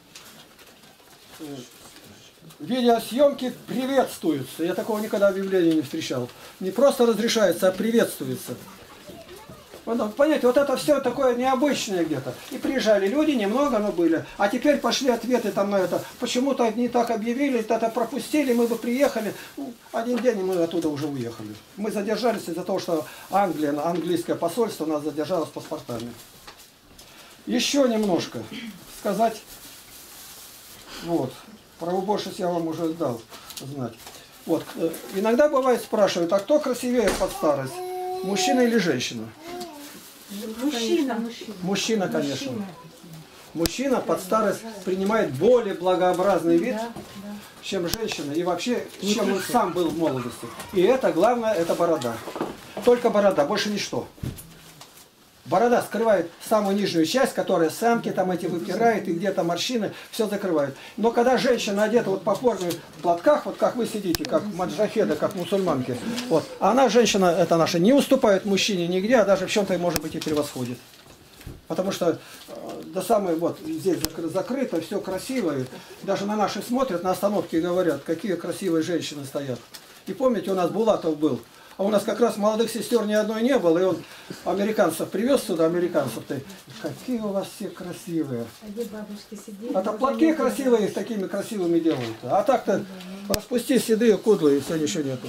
Видеосъемки приветствуются. Я такого никогда объявления не встречал. Не просто разрешается, а приветствуется. Понимаете, вот это все такое необычное где-то. И приезжали люди, немного, но были. А теперь пошли ответы там на это. Почему-то не так объявили, это пропустили, мы бы приехали. Ну, 1 день, и мы оттуда уже уехали. Мы задержались из-за того, что Англия, английское посольство нас задержало с паспортами. Еще немножко сказать Вот. Про уборщиц я вам уже дал знать. Вот. Иногда бывает спрашивают, а кто красивее под старость? Мужчина или женщина? Мужчина. Мужчина, конечно. Мужчина под старость принимает более благообразный вид, чем женщина. И вообще, чем он сам был в молодости. И это главное, это борода. Только борода, больше ничто. Борода скрывает самую нижнюю часть, которая самки там эти выпирает, и где-то морщины, все закрывает. Но когда женщина одета вот по форме в платках, вот как вы сидите, как маджахеды, как мусульманки, вот, она, женщина эта наша, не уступает мужчине нигде, а даже в чем-то, может быть, и превосходит. Потому что до самой, вот здесь закрыто, все красивое. Даже на наши смотрят, на остановке и говорят, какие красивые женщины стоят. И помните, у нас Булатов был. А у нас как раз молодых сестер ни одной не было, и он американцев привез сюда, американцев-то. Какие у вас все красивые. Это платки красивые их такими красивыми делают. А так-то распусти седые кудлы, и все, ничего нету.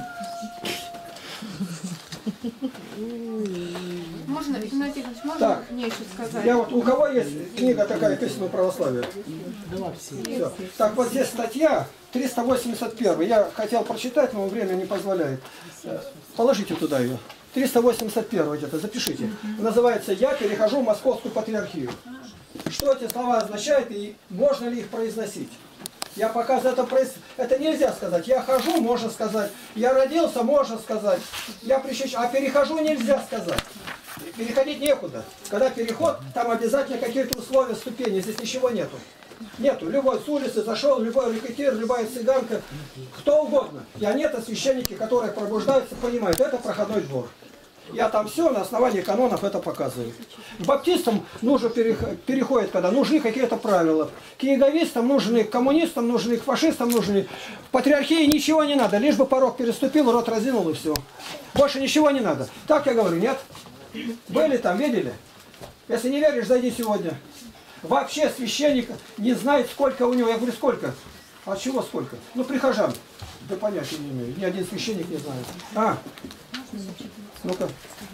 Можно, Игнатий Иванович, можно Так, мне еще сказать? я вот, у кого есть книга такая «Письма православия»? Все. Так, вот здесь статья 381. Я хотел прочитать, но время не позволяет. Положите туда ее. 381 где-то, запишите. Называется «Я перехожу в Московскую патриархию». Что эти слова означают и можно ли их произносить? Я показываю это нельзя сказать. Я хожу, можно сказать. Я родился, можно сказать. Я прищащу, а перехожу нельзя сказать. Переходить некуда. Когда переход, там обязательно какие-то условия, ступени. Здесь ничего нету. Нету. Любой с улицы зашел, любой рекетир, любая цыганка, кто угодно. И они, это священники, которые пробуждаются, понимают, это проходной двор. Я там все на основании канонов это показываю. К баптистам нужно переходит, когда нужны какие-то правила. К иеговистам нужны, к коммунистам нужны, к фашистам нужны. В патриархии ничего не надо, лишь бы порог переступил, рот разинул и все. Больше ничего не надо. Так я говорю, нет? Были там, видели? Если не веришь, зайди сегодня. Вообще священник не знает, сколько у него. Я говорю, сколько? А чего сколько? Ну, прихожан. Да понятия не имею. Ни один священник не знает. Ну-ка.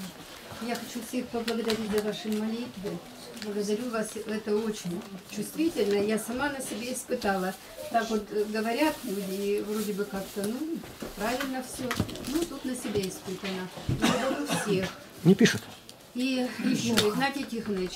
Я хочу всех поблагодарить за ваши молитвы. Благодарю вас, это очень чувствительно. Я сама на себе испытала. Так вот говорят люди, и вроде бы как-то, ну, правильно все. Ну, тут на себе испытано. Благодарю всех. Не пишет. И еще, Игнатий Тихонович,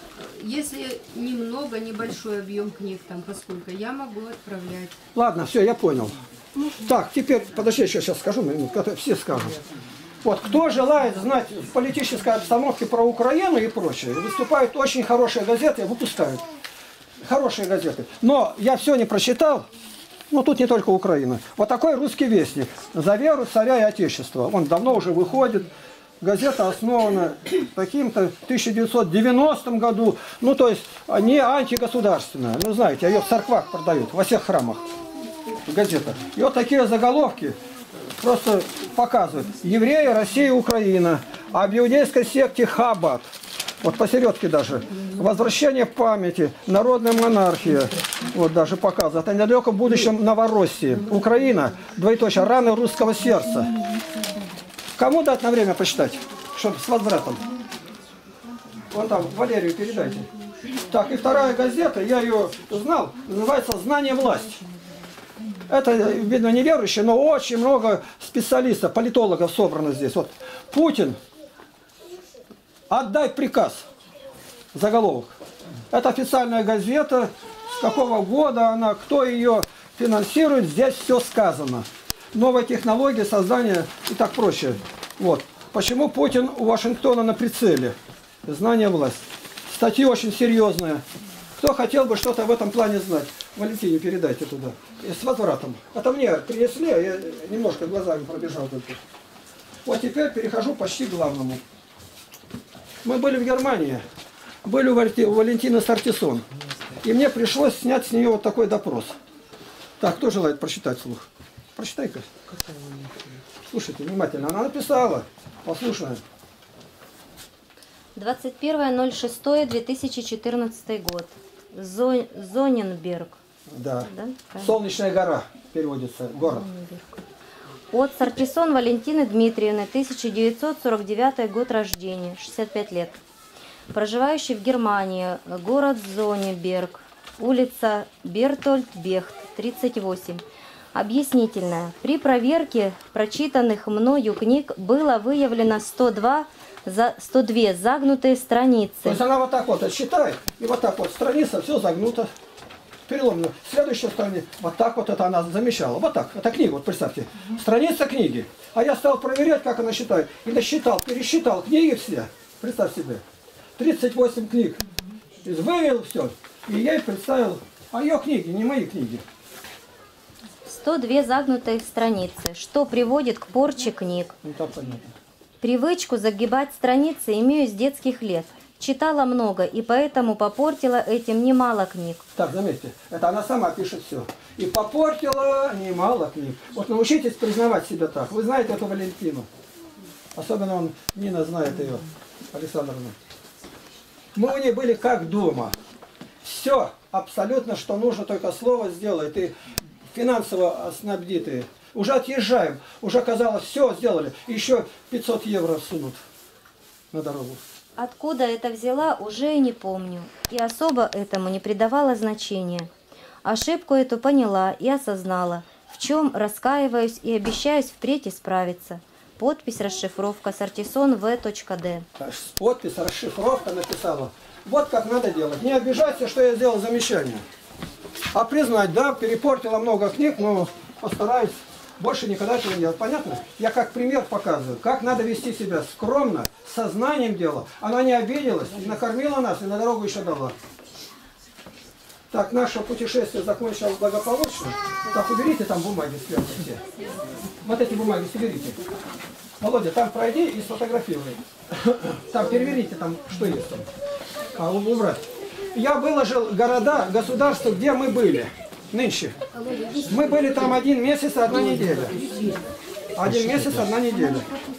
если немного, небольшой объем книг там, поскольку я могу отправлять. Ладно, все, я понял. Так, теперь, подожди, сейчас скажу, все скажут. Вот, кто желает знать в политической обстановке про Украину и прочее, выступают очень хорошие газеты, выпускают. Хорошие газеты. Но я все не прочитал, ну тут не только Украина. Вот такой «Русский вестник» «За веру царя и отечества». Он давно уже выходит. Газета основана таким-то в 1990 году. Ну, то есть, не антигосударственная. Ну, знаете, ее в церквах продают, во всех храмах. Газета. И вот такие заголовки просто показывают. Евреи, Россия, Украина. Об иудейской секте Хаббат. Вот посередке даже. Возвращение памяти. Народная монархия. Вот даже показывает. О недалеком будущем Новороссии. Украина. Двоеточие. Раны русского сердца. Кому дать на время почитать? Чтобы с возвратом. Вон там, Валерию передайте. Так, и вторая газета, я ее знал, называется «Знание власть». Это, видно, неверующие, но очень много специалистов, политологов собрано здесь. Вот Путин, отдай приказ. Заголовок. Это официальная газета. С какого года она, кто ее финансирует, здесь все сказано. Новые технологии создания и так проще. Вот. Почему Путин у Вашингтона на прицеле? Знание власти. Статьи очень серьезные. Кто хотел бы что-то в этом плане знать? Валентине передайте туда. И с возвратом. Это мне принесли, а я немножко глазами пробежал только. Вот теперь перехожу почти к главному. Мы были в Германии. Были у Валентины Сартисон. И мне пришлось снять с нее вот такой допрос. Так, кто желает прочитать вслух? Прочитай-ка. Слушайте внимательно. Она написала. Послушаем. 21.06.2014 год. Зонненберг. Да. Солнечная гора переводится. Город. От Сартисон Валентины Дмитриевны, 1949 год рождения, 65 лет. Проживающий в Германии, город Зонненберг, улица Бертольд Бехт, 38. Объяснительная. При проверке прочитанных мною книг было выявлено 102 загнутые страницы. То есть она вот так вот считает, и вот так вот страница все загнуто, переломлено. Следующая страница, вот так вот это она замещала. Вот так, это книга, вот представьте. Страница книги. А я стал проверять, как она считает. И насчитал, пересчитал книги все. Представь себе. 38 книг. Вывел все. И я ей представил, а ее книги, не мои книги. 102 загнутые страницы, что приводит к порче книг. Ну, так понятно. Привычку загибать страницы имею с детских лет. Читала много и поэтому попортила этим немало книг. Так, заметьте, это она сама пишет все. И попортила немало книг. Вот научитесь признавать себя так. Вы знаете эту Валентину. Особенно Нина знает ее, Александровна. Мы у нее были как дома. Все, абсолютно, что нужно, только слово сделает. И финансово снабдитые. Уже отъезжаем. Уже казалось, все сделали. Еще 500 евро сунут на дорогу. Откуда это взяла, уже и не помню. И особо этому не придавала значения. Ошибку эту поняла и осознала, в чем раскаиваюсь и обещаюсь впредь исправиться. Подпись, расшифровка, Сартисон В.Д. Подпись, расшифровка написала. Вот как надо делать. Не обижайся, что я сделал замечание. А признать, да, перепортила много книг, но постараюсь больше никогда этого не делать. Понятно? Я как пример показываю, как надо вести себя скромно, с сознанием дела. Она не обиделась, и накормила нас, и на дорогу еще дала. Так, наше путешествие закончилось благополучно. Так, уберите там бумаги сверху все. Вот эти бумаги соберите. Володя, там пройди и сфотографируй. Там переверните, там что есть там. Убрать. Я выложил города, государства, где мы были. Нынче. Мы были там 1 месяц, 1 неделя. 1 месяц, 1 неделя.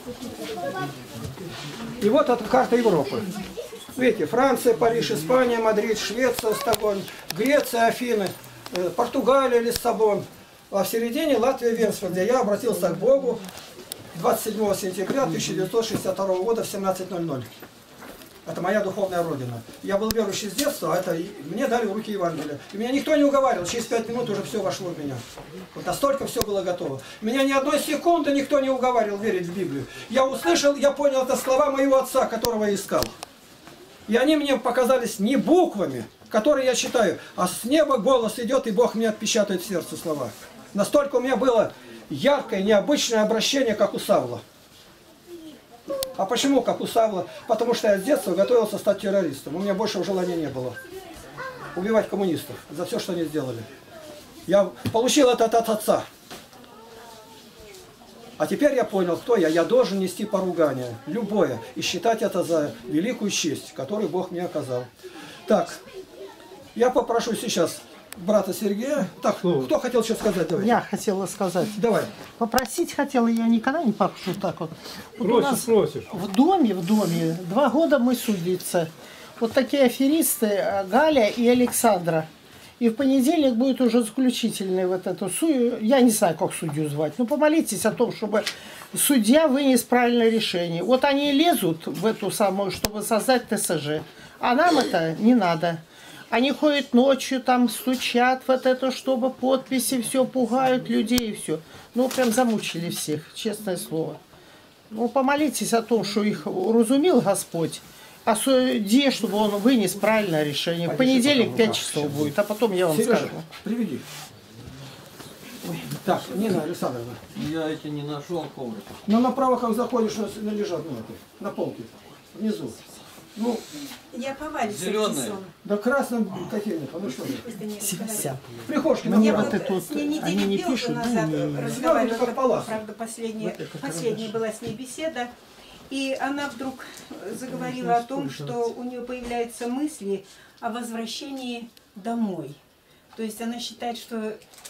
И вот эта карта Европы. Видите, Франция, Париж, Испания, Мадрид, Швеция, Стокгольм, Греция, Афины, Португалия, Лиссабон. А в середине Латвия, Венспилс, где я обратился к Богу 27 сентября 1962 года в 17:00. Это моя духовная родина. Я был верующий с детства, а это мне дали в руки Евангелие. И меня никто не уговаривал, через 5 минут уже все вошло в меня. Вот настолько все было готово. Меня ни одной секунды никто не уговаривал верить в Библию. Я услышал, я понял, это слова моего отца, которого я искал. И они мне показались не буквами, которые я читаю, а с неба голос идет, и Бог мне отпечатает в сердце слова. Настолько у меня было яркое, необычное обращение, как у Савла. А почему как у Савла? Потому что я с детства готовился стать террористом. У меня больше желания не было. Убивать коммунистов за все, что они сделали. Я получил это от отца. А теперь я понял, кто я. Я должен нести поругание. Любое. И считать это за великую честь, которую Бог мне оказал. Так. Я попрошу сейчас брата Сергея. Так, кто хотел что сказать? Давайте. Я хотела сказать. Давай. Попросить хотела, я никогда не прошу так вот. Просишь. В доме 2 года мы судиться. Вот такие аферисты Галя и Александра. И в понедельник будет уже заключительный вот эту судью. Я не знаю, как судью звать. Но помолитесь о том, чтобы судья вынес правильное решение. Вот они лезут в эту самую, чтобы создать ТСЖ. А нам это не надо. Они ходят ночью, там стучат вот это, чтобы подписи, все, пугают людей и все. Ну, прям замучили всех, честное слово. Ну, помолитесь о том, что их уразумел Господь, а судье, чтобы он вынес правильное решение. В понедельник 5 часов будет, а потом я вам Сережа, скажу. приведи. Так, Нина Александровна. Я эти не нашел коврик. Но направо, как заходишь, лежат на полке, внизу. Ну, я повалюсь. Зеленые. Да красным какими-то, ну что же. В прихожке Мне направо. вот это вот, С ней они не неделю пишут, назад разговаривала, как палас. правда, последняя была с ней беседа, и она вдруг заговорила о том, что у нее появляются мысли о возвращении домой. То есть она считает, что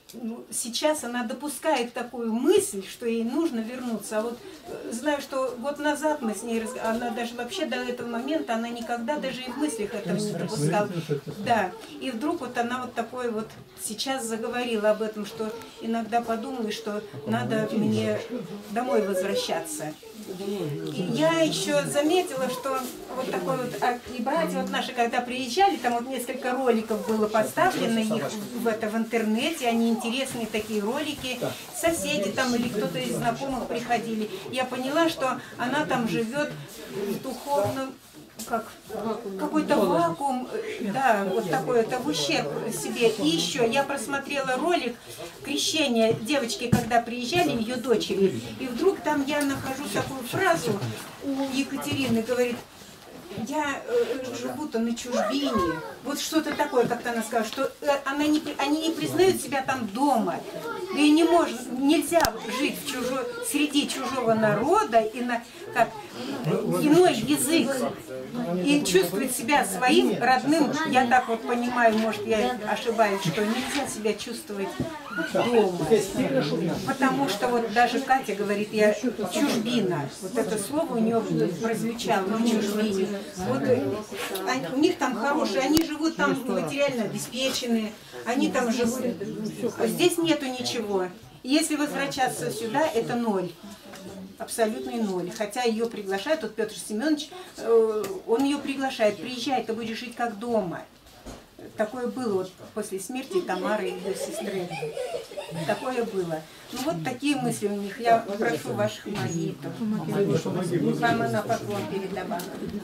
сейчас она допускает такую мысль, что ей нужно вернуться. А вот знаю, что год назад мы с ней она даже вообще до этого момента, она никогда даже и в мыслях этого не допускала. Да, и вдруг вот она вот такой вот сейчас заговорила об этом, что иногда подумала, что надо мне домой возвращаться. И я еще заметила, что вот такой вот, и братья вот наши, когда приезжали, там вот несколько роликов было поставлено их в интернете, они интересные такие ролики, соседи там или кто-то из знакомых приходили. Я поняла, что она там живет в духовном, как какой-то вакуум, да, вот такой, это в ущерб себе. И еще я просмотрела ролик крещения девочки, когда приезжали ее дочери, и вдруг там я нахожу такую фразу у Екатерины, говорит: я живу-то на чужбине. Вот что-то такое, как-то она сказала, что они не признают себя там дома. И нельзя жить среди чужого народа и на иной язык. И чувствовать себя своим родным, я так вот понимаю, может я ошибаюсь, что нельзя себя чувствовать дома. Потому что вот даже Катя говорит, я чужбина. Вот это слово у нее прозвучало, в чужбине. Вот у них там хорошие, они живут там материально обеспеченные, они там живут. Здесь нету ничего. Если возвращаться сюда, это ноль. Абсолютный ноль. Хотя ее приглашают, вот Петр Семенович, он ее приглашает, приезжай, ты будешь жить как дома. Такое было вот после смерти Тамары и ее сестры. Такое было. Ну вот такие мысли у них. Я прошу ваших молитв. Вам на поклон передавала.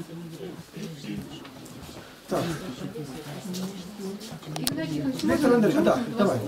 Так. Да, давай,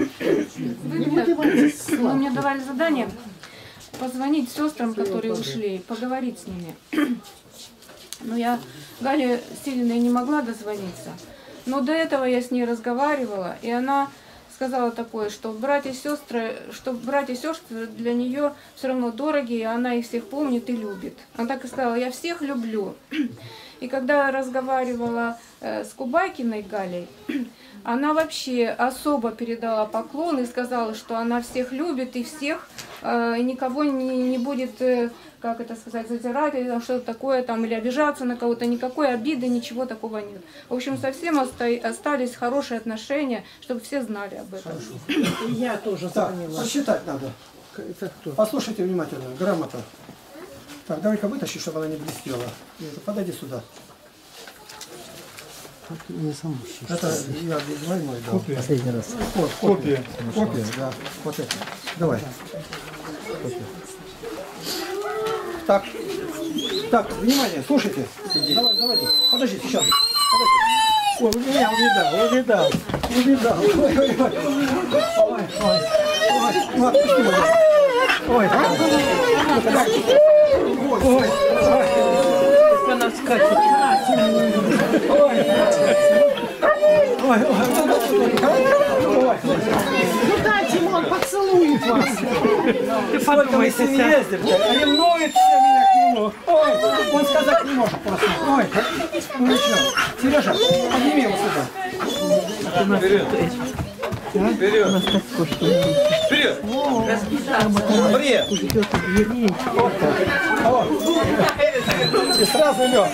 вы мне давали задание позвонить сестрам, которые ушли, поговорить с ними. Но я Гале Силиной не могла дозвониться. Но до этого я с ней разговаривала, и она сказала такое, что братья и сестры для нее все равно дороги, и она их всех помнит и любит. Она так и сказала: я всех люблю. И когда я разговаривала с Кубайкиной Галей, она вообще особо передала поклон и сказала, что она всех любит и всех, и никого не будет, как это сказать, затирать или что-то такое там, или обижаться на кого-то, никакой обиды, ничего такого нет. В общем, совсем остались хорошие отношения, чтобы все знали об этом. Я тоже звонила. Посчитать надо. Это кто? Послушайте внимательно, грамота. Так, давай-ка вытащи, чтобы она не блестела. Подойди сюда. Это я двойной дал. Последний раз. Вот, копия. Копия, да. Вот это. Давай. Копия. Так. Так, внимание, слушайте. Давайте. Подожди, сейчас. Подожди. Ой, вы меня увидал. Ой. Она скачет. Ну дайте ему, он поцелует вас. Ты подумай, если не ездим, ревнует все меня к нему. Ой, он сказать не может просто. Ой, ну что, Сережа, подними его сюда. Вперед! Вперед! Вперед! Вперед! И сразу лёг.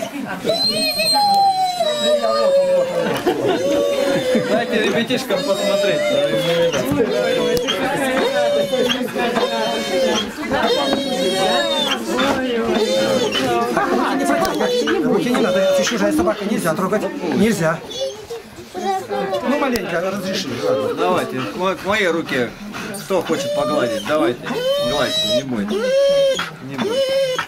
Дайте ребятишкам посмотреть. Руки не надо, это чужая собака, нельзя трогать. Нельзя. Ну, маленько, разреши. Давайте, к моей руке, кто хочет погладить, давайте. Гладьте, не бойтесь. Не бойтесь.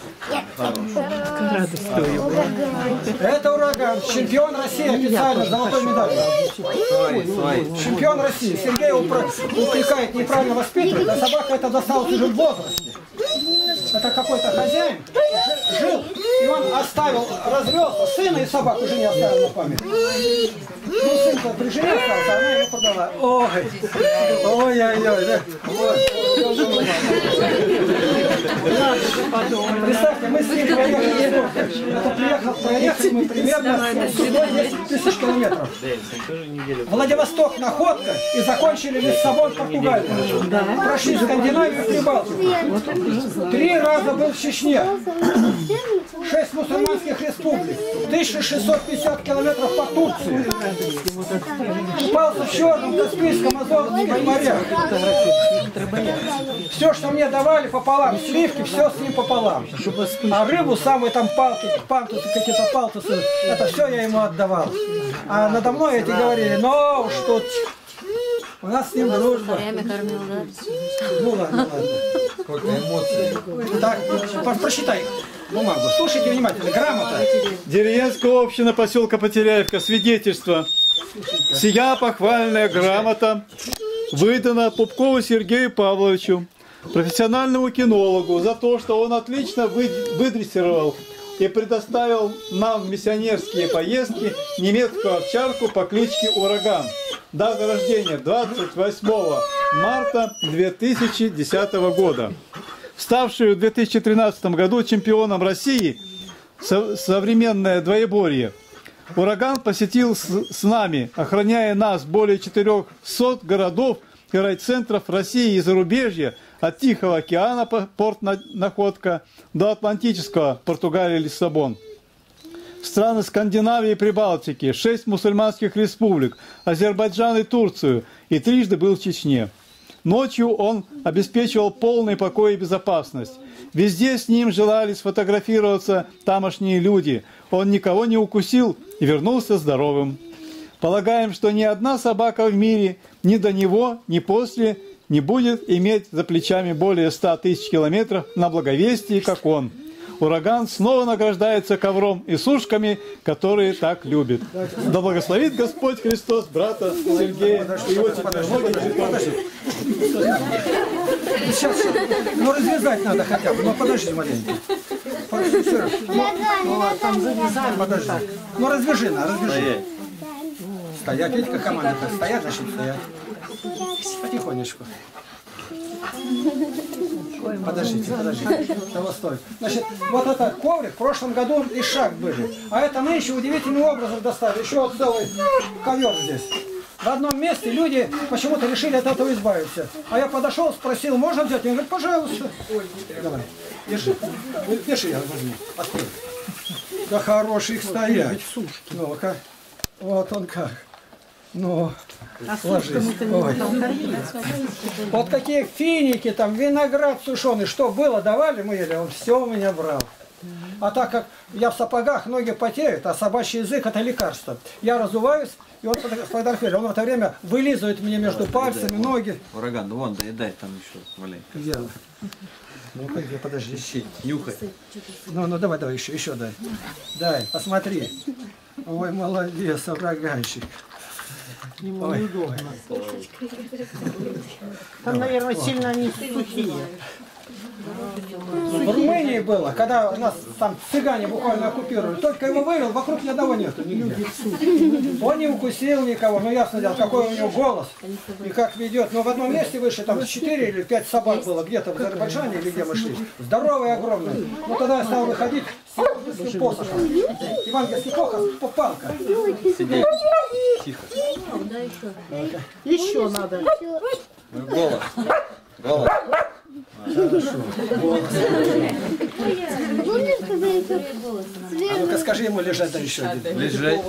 Это Ураган, чемпион России официально, с золотой медалью. Чемпион России. Сергей упрекает неправильно воспитывать, а собака это досталась уже в возрасте. Это какой-то хозяин жил, и он оставил, развелся, сына и собаку жене оставил на память. Ну, сын-то при жене остался, она ее продала. Ой-ой-ой, да. Представьте, мы с ним проехали мы примерно 110 тысяч километров. Владивосток, Находка и закончили Лиссабон, Португалию. Прошли Скандинавию и Прибалтику. 3 раза был в Чечне. 6 мусульманских республик. 1650 километров по Турции. Купался в Черном, Каспийском, Азовских морях. Все, что мне давали пополам, сливки, все с ним пополам. А рыбу, самые там палки, пантусы, какие-то палтусы, это все я ему отдавал. А надо мной эти говорили, ну что у нас с ним дружба. Ну ладно, ладно. Сколько эмоций. Так, прочитай бумагу. Слушайте внимательно. Грамота. Деревенская община поселка Потеряевка. Свидетельство. Сия похвальная грамота выдана Пупкову Сергею Павловичу, профессиональному кинологу, за то, что он отлично выдрессировал и предоставил нам в миссионерские поездки немецкую овчарку по кличке Ураган. Дата рождения 28 марта 2010 года. Ставшую в 2013 году чемпионом России современное двоеборье. Ураган посетил с нами, охраняя нас, более 400 городов и райцентров России и зарубежья, от Тихого океана, порт Находка, до Атлантического, Португалия, Лиссабон. Страны Скандинавии и Прибалтики, 6 мусульманских республик, Азербайджан и Турцию, и трижды был в Чечне. Ночью он обеспечивал полный покой и безопасность. Везде с ним желали сфотографироваться тамошние люди. Он никого не укусил и вернулся здоровым. Полагаем, что ни одна собака в мире ни до него, ни после не будет иметь за плечами более 100 тысяч километров на благовестии, как он. Ураган снова награждается ковром и сушками, которые так любит. Да благословит Господь Христос брата Сергея и его подожди. Сейчас, ну развязать надо хотя бы, ну подожди маленько. Там завязаем, подожди. Ну развяжи, развяжи. Стоять, видите, как команда стоять, значит стоять. Потихонечку. Подождите. Того стоит. Значит, вот этот коврик в прошлом году и шаг были. А это мы еще удивительным образом достали. Еще вот целый ковер здесь. В одном месте люди почему-то решили от этого избавиться. А я подошел, спросил, можно взять? Он говорит, пожалуйста. Давай, держи. Держи, я возьму. Открой. Да хороший их стоять. Ну-ка. Вот он как. Ну, ложись. Вот какие финики, там, виноград сушеный, что было, давали, мы ели, он все у меня брал. А так как я в сапогах, ноги потеют, а собачий язык это лекарство. Я разуваюсь, и он фотографировал. Он в это время вылизывает мне между пальцами, ноги. Ураган, вон, дай там еще, маленько. Где он? Ну-ка, подожди. Нюхай. Ну, давай, еще дай. Дай, посмотри. Ой, молодец, ураганчик. Ой. Там, наверное, сильно они сухие. В Румынии было, когда у нас там цыгане буквально оккупировали, только его вывел, вокруг ни одного нету нигде. Он не укусил никого, ну ясно дело, какой у него голос и как ведет. Но в одном месте выше, там 4 или 5 собак было, где-то в Азербайджане или где мы шли. Здоровые, огромные. Ну тогда я стал выходить с посохом. Евангельский посох, палка. Сидеть. Тихо. Еще надо. Голос. Хорошо. А ну-ка скажи ему лежать, да еще один. Лежать.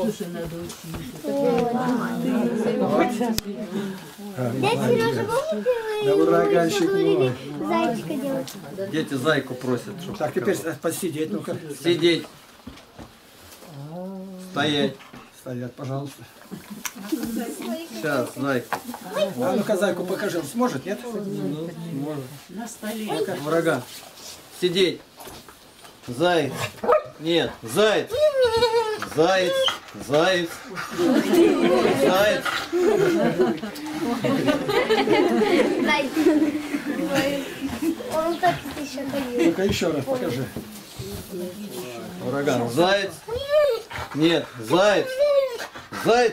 Да ураганщик мой. Дети зайку просят. Так, теперь посидеть, ну-ка. Сидеть. Стоять. Стоять, пожалуйста. Сейчас, зайку. А ну-ка зайку покажи, сможет, нет? Ну, может. На столе. Ураган. Сидеть. Заяц. Нет, заяц. Заяц. Заяц. Заяц. Ну-ка еще раз покажи. Ураган. Заяц. Нет, заяц. Заяц.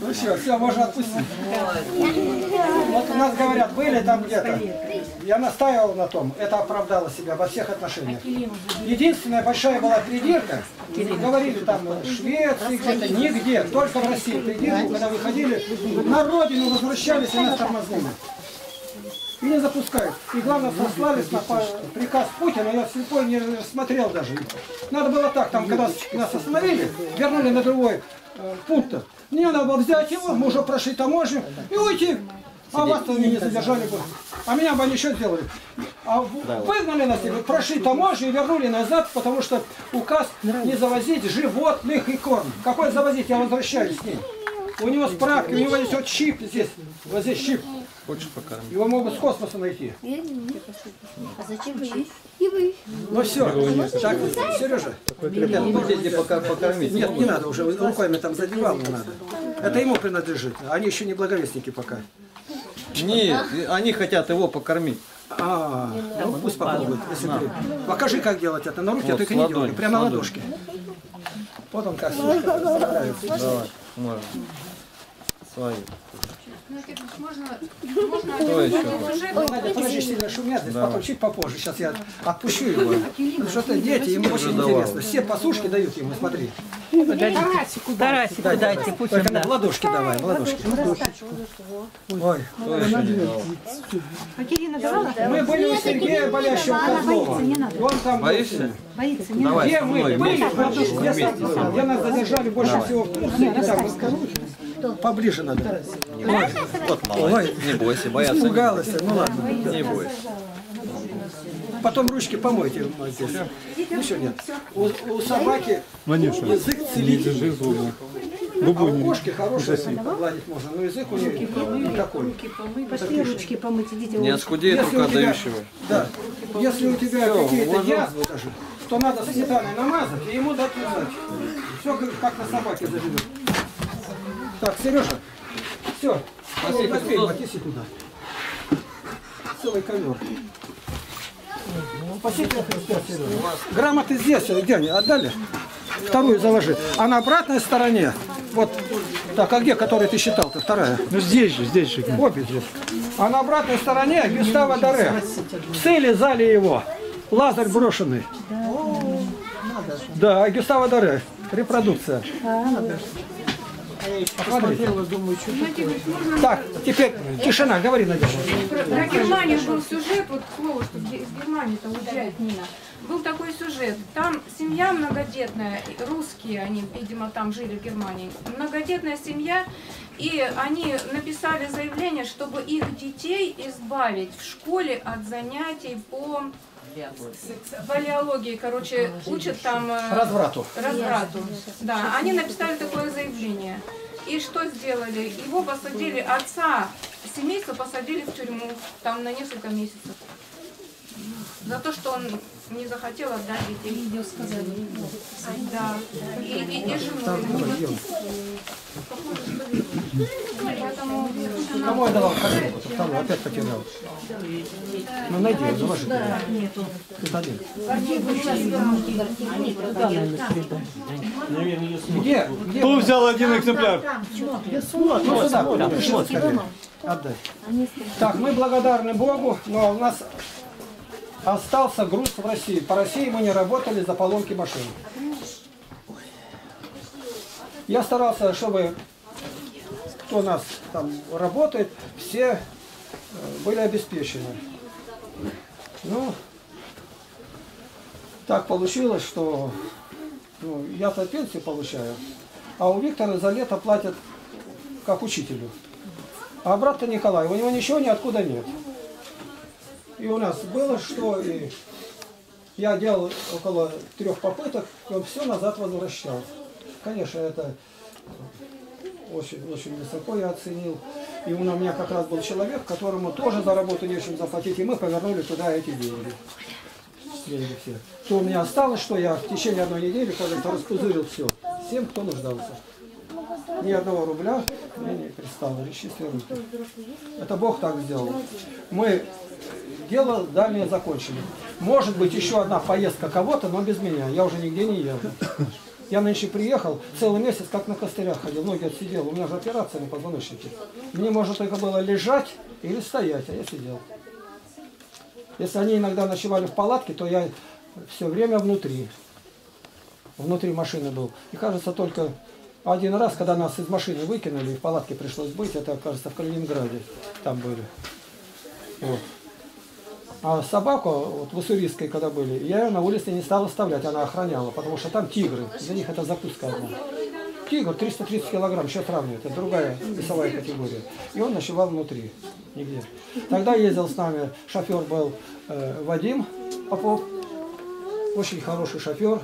Ну все, можно отпустить. Вот у нас говорят, были там где-то. Я настаивал на том, это оправдало себя во всех отношениях. Единственная большая была придирка, говорили там в Швеции, где-то, нигде, только в России придирку, когда выходили, на родину возвращались и нас тормознули. И не запускают. И главное, сослались на приказ Путина, я слепой не смотрел даже. Надо было так, там, когда нас остановили, вернули на другой пункт. Мне надо было взять его, мы уже прошли таможню и уйти. А вас там не задержали бы. А меня бы они еще сделали. А выгнали нас, прошли таможню и вернули назад, потому что указ не завозить животных и корм. Какой завозить? Я возвращаюсь с ним. У него справки, у него есть вот чип здесь. Вот здесь чип. Хочешь покормить? Его могут с космоса найти. А зачем вы? И вы. Ну все, так, Сережа, ребят, будете пока покормить. Нет, не надо, уже руками там задевал, не надо. Это ему принадлежит, они еще не благовестники пока. Нет, они хотят его покормить. Ну пусть попробует. Покажи, как делать это. На руки Вот, только не делай, прямо на ладошке. Вот он как справляется. Давай, можно. Свои. Можно Кто еще? Надя, подожди, сильно шумят здесь, потом чуть попозже. Сейчас я отпущу его. Что-то дети, ему очень интересно. Все посушки дают ему, смотри. Тарасику дайте, пусть он Только в ладошки давай, в ладошки. Ой. А Кирина давала? Мы были у Сергея Болящего Козлова. Он там Боишься? Боится, не Давай, где со мы мной были, вместе. где нас задержали больше всего в Турции. Поближе надо. Вот молодец. Не бойся, бояться. Испугалась, ну ладно. Не бойся. Потом ручки помойте. Еще нет. У собаки язык целитель. А у кошки хороший погладить можно, но язык у нее не такой. Пошли ручки помыть, идите. Не оскудеет рука дающего. Да. Если у тебя какие-то язвы даже, то надо сметаной намазать и ему дать лизать. Все как на собаке заживет. Так, Сережа, все. Спасибо. Отнеси туда. Целый ковер. Спасибо, Сережа. Грамоты здесь, где они? Отдали? Вторую заложи. А на обратной стороне, вот, так, а где, которую ты считал-то? Вторая? Ну здесь же. Обе здесь. А на обратной стороне Гюставо Доре. В цели зале его. Лазарь брошенный. Да, Гюставо Доре. Репродукция. Посмотрела, думаю, что такое. Так, теперь тишина, говори, Надежда. Про Германию был сюжет, вот к слову, что из Германии-то уезжает Нина. Был такой сюжет. Там семья многодетная, русские, они, видимо, там жили в Германии. Многодетная семья, и они написали заявление, чтобы их детей избавить в школе от занятий по валиологии, короче, учат там Разврату. Да, они написали такое заявление. И что сделали? Его посадили, отца семейства посадили в тюрьму, там на несколько месяцев. За то, что он не захотел отдать детей. Видео сказали. Да. И жену. Кому я давал картинку? Вторую, опять потерял. Ну найди, заложи. Нету. Тут один. Где? Кто взял один экземпляр? Ну сюда, пиши скорее. Отдай. Так, мы благодарны Богу, но у нас остался груз в России. По России мы не работали за поломки машин. Я старался, чтобы кто у нас там работает, все были обеспечены. Ну, так получилось, что я-то пенсию получаю, а у Виктора за лето платят как учителю. А брат-то Николай, у него ничего ниоткуда нет. И у нас было что, и я делал около 3 попыток, и он все назад возвращал. Конечно, это очень высоко я оценил. И у меня как раз был человек, которому тоже за работу нечем заплатить, и мы повернули туда эти деньги. Деньги все. Что у меня осталось, что я в течение 1 недели, когда распузырил все, всем, кто нуждался. Ни 1 рубля мне не пристало, лишь чистые руки. Это Бог так сделал. Мы дело дальнее закончили. Может быть, еще одна поездка кого-то, но без меня. Я уже нигде не еду. Я нынче приехал, целый месяц как на костылях ходил, ноги отсидел. У меня же операция на позвоночнике. Мне можно только было лежать или стоять, а я сидел. Если они иногда ночевали в палатке, то я все время внутри. Внутри машины был. И кажется, только один раз, когда нас из машины выкинули, и в палатке пришлось быть, это, кажется, в Калининграде. Там были. Вот. А собаку, вот в Уссурийской, когда были, я ее на улице не стал оставлять, она охраняла, потому что там тигры, для них это закуска одна. Тигр 330 килограмм, что сравнивать, это другая весовая категория. И он ночевал внутри, нигде. Тогда ездил с нами, шофер был Вадим Попов, очень хороший шофер,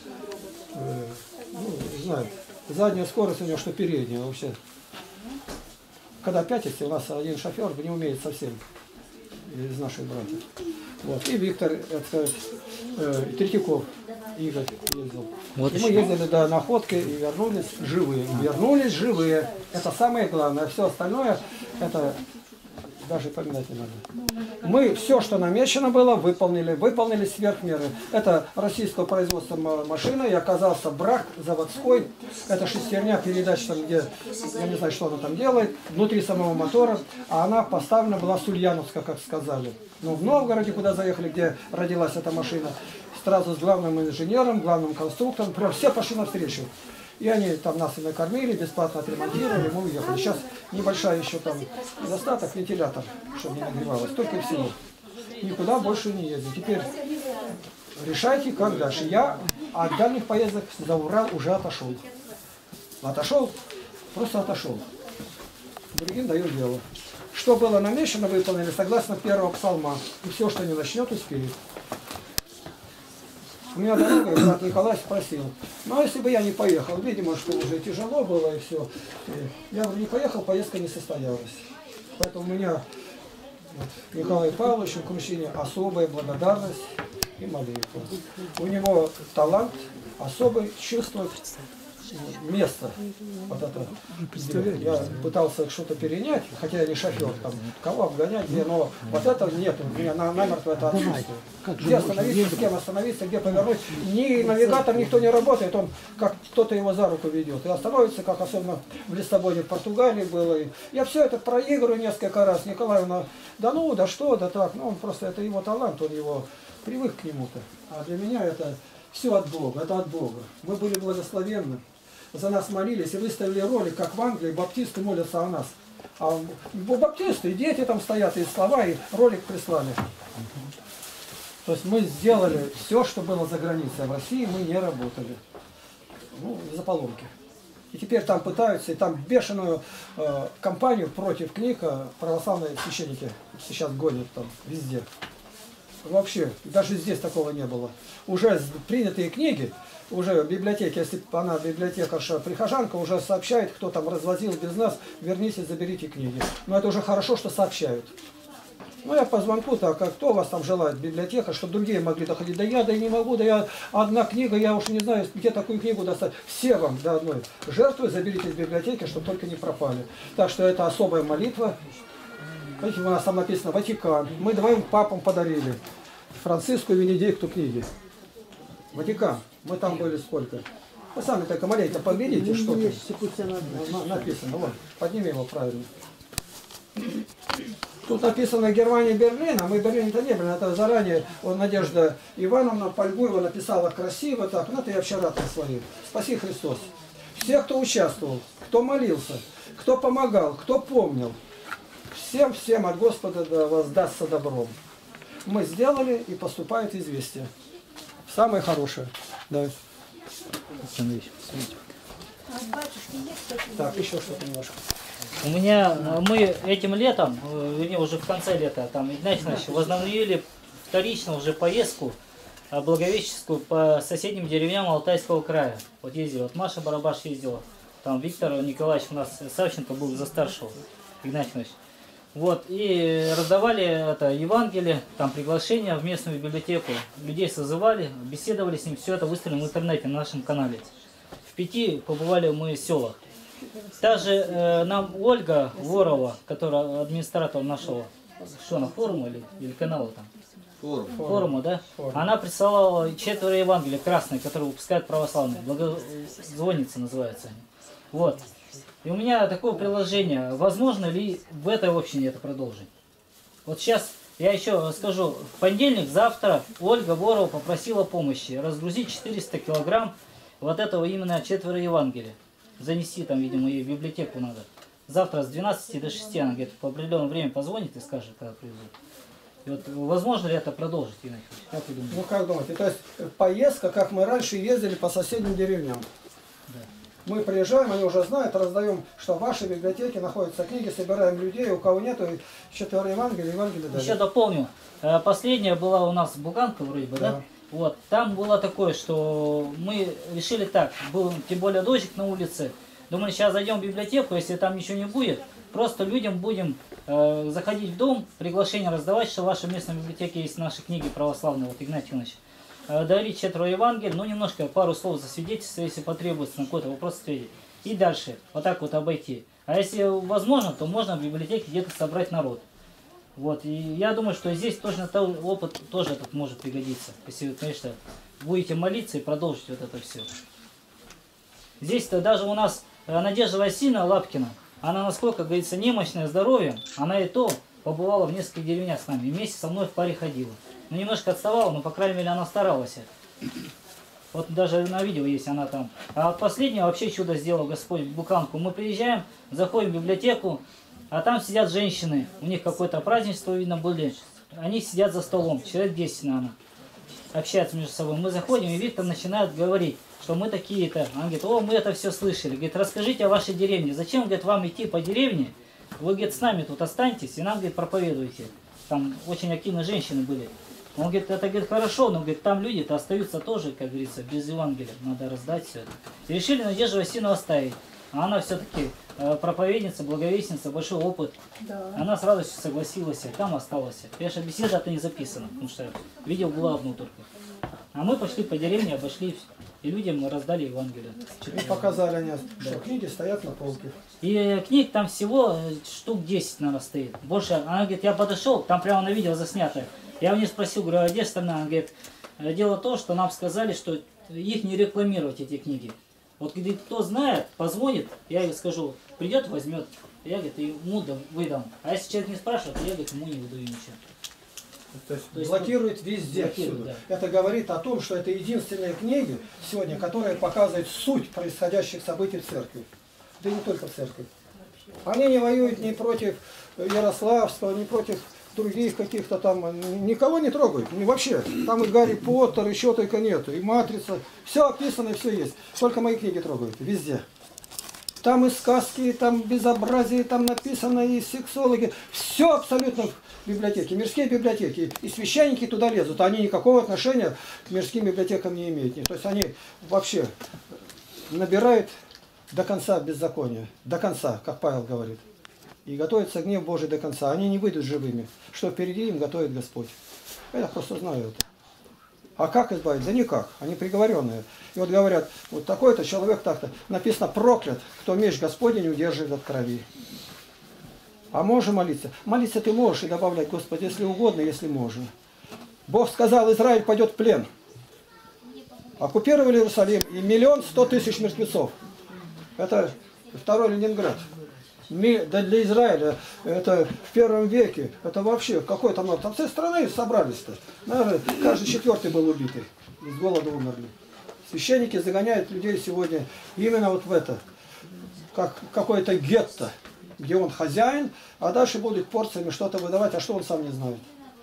ну, не знаю, задняя скорость у него, что передняя вообще. Когда пятится, у нас один шофер не умеет совсем из наших братьев. Вот. И Виктор, это сказать, Третьяков Игорь ездил. Вот и мы ездили до находки и вернулись живые. Вернулись живые. Это самое главное. Все остальное, это даже поминать не надо. Мы все, что намечено было, выполнили сверх меры. Это российского производства машина, и оказался брак заводской. Это шестерня передач, там, где, я не знаю, что она там делает, внутри самого мотора. А она поставлена была с Ульяновска, как сказали. Но в Новгороде, куда заехали, где родилась эта машина, сразу с главным инженером, главным конструктором, прям все пошли навстречу. И они там нас и накормили, бесплатно отремонтировали, мы уехали. Сейчас небольшая еще там недостаток, вентилятор, чтобы не нагревалось, только и всего. Никуда больше не ездим. Теперь решайте, как дальше. Я от дальних поездок за Урал уже отошел. Отошел, просто отошел. Другим даю дело. Что было намечено, выполнили согласно первого псалма. И все, что не начнет, успеет. У меня дорога, и брат Николай спросил, ну а если бы я не поехал, видимо, что уже тяжело было и все. Я бы не поехал, поездка не состоялась. Поэтому у меня вот, Николаю Павловичу Крущине особая благодарность и молитва. У него талант особый, чувствует место. Вот это. Я пытался что-то перенять, хотя я не шофер, там, кого обгонять, где, но вот этого нет, у меня намертво это отсутствует. Где остановиться, с кем остановиться, где повернуть. Ни навигатор, никто не работает, он как кто-то его за руку ведет. И остановится, как особенно в Лиссабоне, в Португалии было. И я все это проигрываю несколько раз. Николаевна, да ну, да что, да так. Ну, он просто, это его талант, он его привык к нему-то. А для меня это все от Бога, это от Бога. Мы были благословенны. За нас молились и выставили ролик, как в Англии баптисты молятся о нас. А баптисты, и дети там стоят, и слова, и ролик прислали. То есть мы сделали все, что было за границей, а в России мы не работали. Ну, из-за поломки. И теперь там пытаются, и там бешеную кампанию против книг православные священники сейчас гонят там везде. Вообще, даже здесь такого не было. Уже принятые книги, уже в библиотеке, если она библиотекарша, прихожанка, уже сообщает, кто там развозил без нас, верните, заберите книги. Но это уже хорошо, что сообщают. Ну, я по звонку, так, а кто у вас там желает, библиотека, чтобы другие могли доходить. Да я, да и не могу, да я одна книга, я уж не знаю, где такую книгу достать. Все вам до одной жертвы заберите из библиотеки, чтобы только не пропали. Так что это особая молитва. Видите, у нас там написано Ватикан. Мы двоим папам подарили. Франциску и Венедикту книги. Ватикан. Мы там были сколько? Вы сами только маленько поглядите, что тут написано. Вот, подними его правильно. Тут написано Германия, Берлин, а мы Берлин-то не были. Это заранее Надежда Ивановна Польгуева написала красиво так. Ну, это я вчера прислали. Спаси Христос. Все, кто участвовал, кто молился, кто помогал, кто помнил. Всем от Господа да воздастся добром. Мы сделали, и поступает известие. Самое хорошее. Да. Так, еще что-то немножко. У меня, мы этим летом, вернее уже в конце лета, там, Игнатий Иванович, возобновили вторично уже поездку благовещенскую по соседним деревням Алтайского края. Вот ездили, вот Маша Барабаш ездила, там Виктор Николаевич у нас, Савченко был за старшего, Игнатий Иванович. Вот, и раздавали это Евангелие, там приглашения в местную библиотеку. Людей созывали, беседовали с ним, все это выставили в интернете на нашем канале. В 5 побывали мы в селах. Также нам Ольга Ворова, которая администратор нашего, что на форума или канала там, форума, да? Она присылала 4 Евангелия красные, которые выпускают православные. Благозвонницы называются они. Вот. И у меня такое приложение. Возможно ли в этой общине это продолжить? Вот сейчас я еще скажу. В понедельник, завтра Ольга Борова попросила помощи разгрузить 400 килограмм вот этого именно 4 Евангелия. Занести там, видимо, ей в библиотеку надо. Завтра с 12 до 6 она где-то по определенному времени позвонит и скажет, когда привезут. И вот возможно ли это продолжить, Игнатий Ильич? Как вы думаете? Ну как думаете? То есть поездка, как мы раньше ездили по соседним деревням. Да. Мы приезжаем, они уже знают, раздаем, что в вашей библиотеке находятся книги, собираем людей, у кого нету, 4 Евангелия, Евангелия дали. Еще дополню. Последняя была у нас Буганка вроде бы, да? Вот. Там было такое, что мы решили так, был тем более дождик на улице. Думали, сейчас зайдем в библиотеку, если там ничего не будет, просто людям будем заходить в дом, приглашение раздавать, что в вашей местной библиотеке есть наши книги православные, вот Игнатий Иванович. Дарить 4 Евангелия, ну немножко, пару слов засвидетельствовать, если потребуется, на какой-то вопрос ответить. И дальше, вот так вот обойти. А если возможно, то можно в библиотеке где-то собрать народ. Вот, и я думаю, что здесь точно опыт тоже этот может пригодиться. Если вы, конечно, будете молиться и продолжить вот это все. Здесь-то даже у нас Надежда Васильевна Лапкина, она, насколько говорится, немощное здоровье, она и то побывала в нескольких деревнях с нами, вместе со мной в паре ходила. Ну, немножко отставала, но, по крайней мере, она старалась. Вот даже на видео есть она там. А последнее вообще чудо сделал Господь в Буканку. Мы приезжаем, заходим в библиотеку, а там сидят женщины. У них какое-то празднество, видно, были. Они сидят за столом, человек 10, наверное. Общаются между собой. Мы заходим, и Виктор начинает говорить, что мы такие-то. Он говорит, о, мы это все слышали. Говорит, расскажите о вашей деревне. Зачем, говорит, вам идти по деревне? Вы, говорит, с нами тут останетесь, и нам, говорит, проповедуйте. Там очень активные женщины были. Он говорит, это, говорит, хорошо, но, говорит, там люди-то остаются тоже, как говорится, без Евангелия. Надо раздать все это. И решили Надежду Васильевну оставить. А она все-таки проповедница, благовестница, большой опыт. Да. Она с радостью согласилась, и там осталась. Конечно, беседа это не записана, потому что видео было одно только. А мы пошли по деревне, обошли, и людям мы раздали Евангелие. И показали они, что книги стоят на полке. И книг там всего штук 10, наверное, стоит. Больше, она говорит, я подошел, там прямо на видео заснято. Я у нее спросил, говорю, а где остальная? Она говорит, дело в том, что нам сказали, что их не рекламировать, эти книги. Вот говорит, кто знает, позвонит, я ей скажу, придет, возьмет. Я, говорит, ему выдам. А если человек не спрашивает, я, говорит, ему не выдаю ничего. То есть блокирует везде. Блокирует, да. Это говорит о том, что это единственные книги сегодня, которые показывают суть происходящих событий в церкви. Да и не только в церкви. Они не воюют ни против Ярославского, ни против других каких-то там, никого не трогают, не вообще. Там и Гарри Поттер, еще только нету, и Матрица, все описано, все есть. Только мои книги трогают, везде. Там и сказки, там безобразие, там написано, и сексологи, все абсолютно в библиотеке, мирские библиотеки. И священники туда лезут, они никакого отношения к мирским библиотекам не имеют. То есть они вообще набирают до конца беззакония, до конца, как Павел говорит. И готовится гнев Божий до конца. Они не выйдут живыми. Что впереди им готовит Господь. Я просто знаю это. А как избавить? Да никак. Они приговоренные. И вот говорят, вот такой-то человек так-то. Написано, проклят, кто меч Господень не удерживает от крови. А можем молиться? Молиться ты можешь и добавлять, Господи, если угодно, если можно. Бог сказал, Израиль пойдет в плен. Оккупировали Иерусалим. И 1 100 000 мертвецов. Это второй Ленинград. Да для Израиля, это в первом веке, это вообще какой-то много. Там все страны собрались-то. Наверное, каждый 4-й был убитый. Из голода умерли. Священники загоняют людей сегодня именно вот в это. Как какое-то гетто, где он хозяин, а дальше будет порциями что-то выдавать, а что он сам не знает.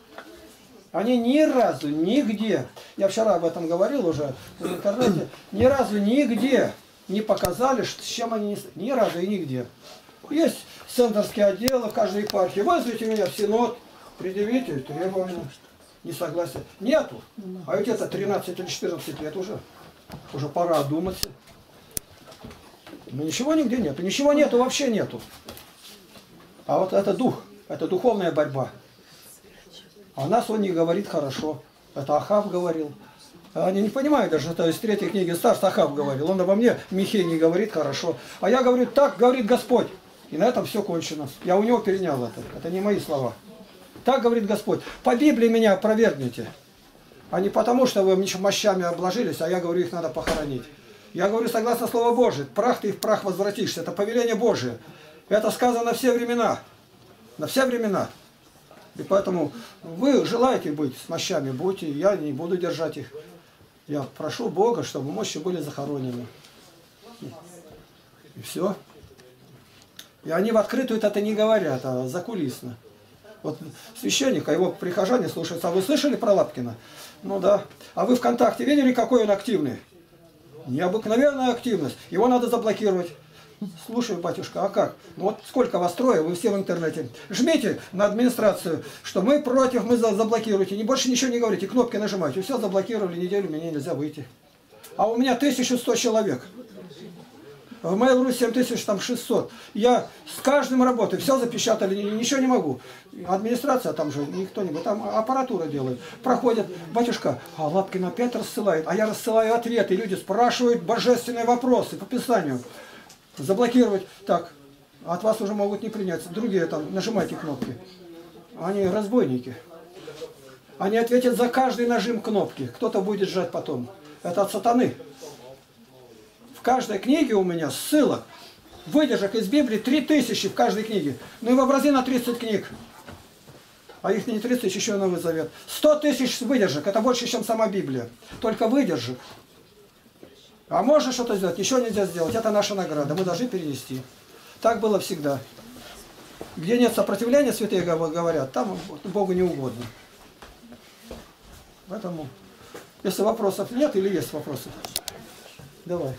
Они ни разу, нигде, я вчера об этом говорил уже в интернете, ни разу, нигде не показали, с чем они, ни разу и нигде. Есть центрские отделы в каждой епархии. Вызовите меня в синод, предъявите требования, несогласия. Нету. А ведь это 13 или 14 лет уже. Уже пора одуматься. Но ничего нигде нету. Ничего нету, вообще нету. А вот это дух, это духовная борьба. А нас он не говорит хорошо. Это Ахав говорил. Они не понимают даже, это из 3 книги Царств Ахав говорил. Он обо мне, Михей, не говорит хорошо. А я говорю, так говорит Господь. И на этом все кончено. Я у него перенял это. Это не мои слова. Так говорит Господь. По Библии меня опровергните. А не потому, что вы мощами обложились, а я говорю, их надо похоронить. Я говорю, согласно Слову Божие, прах ты в прах возвратишься. Это повеление Божие. Это сказано на все времена. На все времена. И поэтому вы желаете быть с мощами, будьте, я не буду держать их. Я прошу Бога, чтобы мощи были захоронены. И все. И они в открытую это не говорят, а закулисно. Вот священник, а его прихожане слушаются. А вы слышали про Лапкина? Ну да. А вы ВКонтакте видели, какой он активный? Необыкновенная активность. Его надо заблокировать. Слушай, батюшка, а как? Ну вот сколько вас трое, вы все в интернете. Жмите на администрацию, что мы против, мы заблокируйте. Не больше ничего не говорите, кнопки нажимайте. Все заблокировали, неделю мне нельзя выйти. А у меня 1100 человек. В Mail.ru 7600. Я с каждым работаю, все запечатали, ничего не могу. Администрация там же, никто-нибудь, там аппаратура делает. Проходят, батюшка, а Лапкин опять рассылает, а я рассылаю ответы, люди спрашивают божественные вопросы по Писанию. Заблокировать. Так, от вас уже могут не принять. Другие там, нажимайте кнопки. Они разбойники. Они ответят за каждый нажим кнопки. Кто-то будет жать потом. Это от сатаны. В каждой книге у меня ссылок, выдержек из Библии 3000 в каждой книге. Ну и вообрази на 30 книг. А их не 30, еще Новый Завет. 100 тысяч выдержек. Это больше, чем сама Библия. Только выдержек. А можно что-то сделать? Ничего нельзя сделать. Это наша награда. Мы должны перенести. Так было всегда. Где нет сопротивления, святые говорят, там Богу не угодно. Поэтому, если вопросов нет или есть вопросы, давай.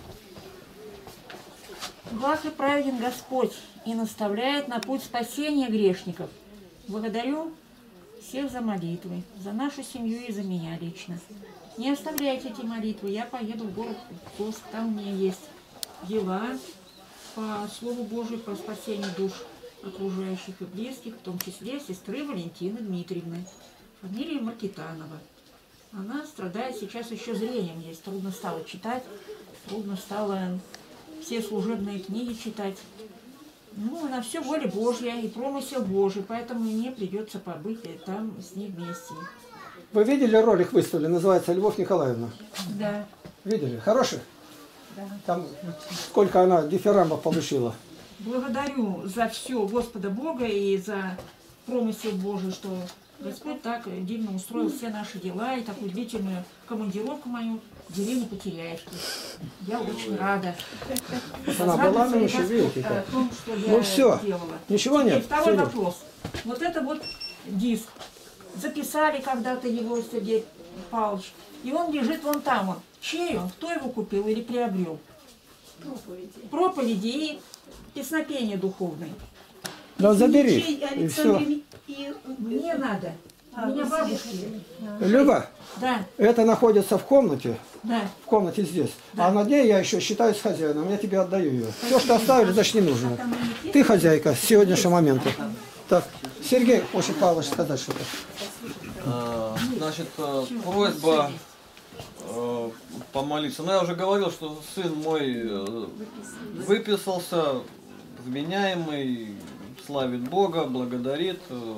Благ и праведен Господь и наставляет на путь спасения грешников. Благодарю всех за молитвы, за нашу семью и за меня лично. Не оставляйте эти молитвы, я поеду в город Курск, там у меня есть дела по Слову Божию, по спасению душ окружающих и близких, в том числе сестры Валентины Дмитриевны, фамилия Маркитанова. Она страдает сейчас еще зрением, ей трудно стало читать, трудно стало все служебные книги читать. Ну, на все воля Божья и промысел Божий, поэтому мне придется побыть там с ней вместе. Вы видели ролик выставлен, называется «Любовь Николаевна»? Да. Видели? Хороший? Да. Там сколько она дифирамбов получила? Благодарю за все Господа Бога и за промысел Божий, что Господь так дивно устроил все наши дела и такую длительную командировку мою в деревне Потеряевки. Я очень рада. Она была, ну еще видите как. О том, что я Ну все, делала. ничего нет. И второй вопрос. Вот это вот диск. Записали когда-то его Сергей Павлович. И он лежит вон там. Он. Чей он? Кто его купил или приобрел? Проповеди и песнопения духовные. Да забери. И все. Мне надо. У меня бабушки. Люба, Да. это находится в комнате. Да. В комнате здесь. Да. А над ней я еще считаюсь хозяином. Я тебе отдаю ее. Все, что оставили, значит не нужно. Ты хозяйка с сегодняшнего момента. Так, Сергей хочет Павлович сказать что-то. Значит, просьба помолиться. Ну, я уже говорил, что сын мой выписался, вменяемый, славит Бога, благодарит.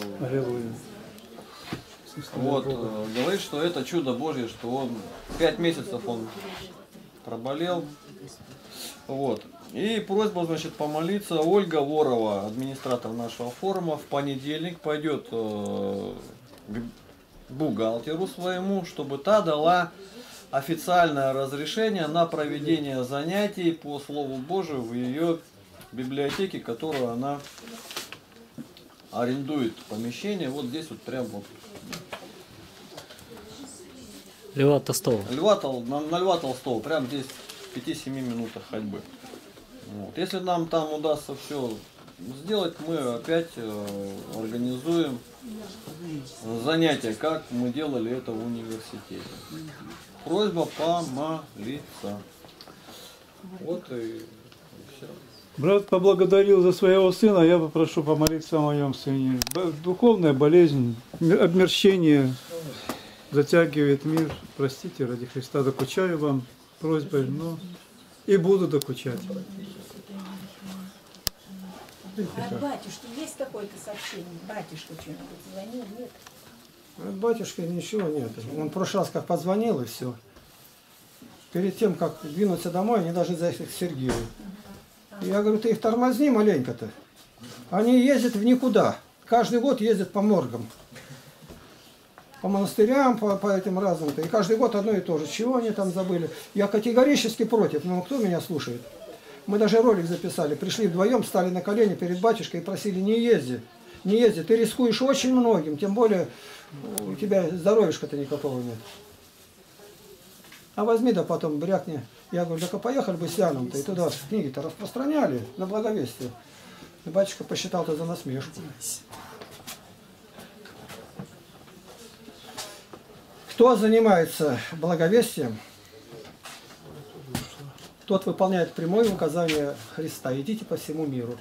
Вот, говорит, что это чудо Божье, что он 5 месяцев он проболел. Вот. И просьба, значит, помолиться. Ольга Ворова, администратор нашего форума, в понедельник пойдет к бухгалтеру своему, чтобы та дала официальное разрешение на проведение занятий по Слову Божию в ее библиотеке, которую она арендует помещение. Вот здесь вот прям вот. Льва Толстого. На Льва Толстого, прям здесь в 5-7 минутах ходьбы. Вот. Если нам там удастся все сделать, мы опять организуем занятия, как мы делали это в университете. Просьба помолиться. Вот и все. Брат поблагодарил за своего сына, я попрошу помолиться о моем сыне. Духовная болезнь, обмерщение затягивает мир. Простите, ради Христа докучаю вам просьбой, но и буду докучать. От батюшки есть какое-то сообщение? Батюшка что-нибудь звонил? Нет? От батюшки ничего нет. Он в прошлый раз как позвонил и все. Перед тем, как двинуться домой, они должны заехать к Сергею. Я говорю, ты их тормозни маленько-то. Они ездят в никуда. Каждый год ездят по моргам. По монастырям, по этим разным-то. И каждый год одно и то же. Чего они там забыли? Я категорически против. Но кто меня слушает? Мы даже ролик записали. Пришли вдвоем, стали на колени перед батюшкой и просили, не езди. Не езди. Ты рискуешь очень многим. Тем более у тебя здоровьишка-то никакого нет. А возьми, да потом брякни. Я говорю, так поехали бы с Яном-то. И туда книги-то распространяли на благовестие. И батюшка посчитал это за насмешку. Кто занимается благовестием, тот выполняет прямое указание Христа. Идите по всему миру.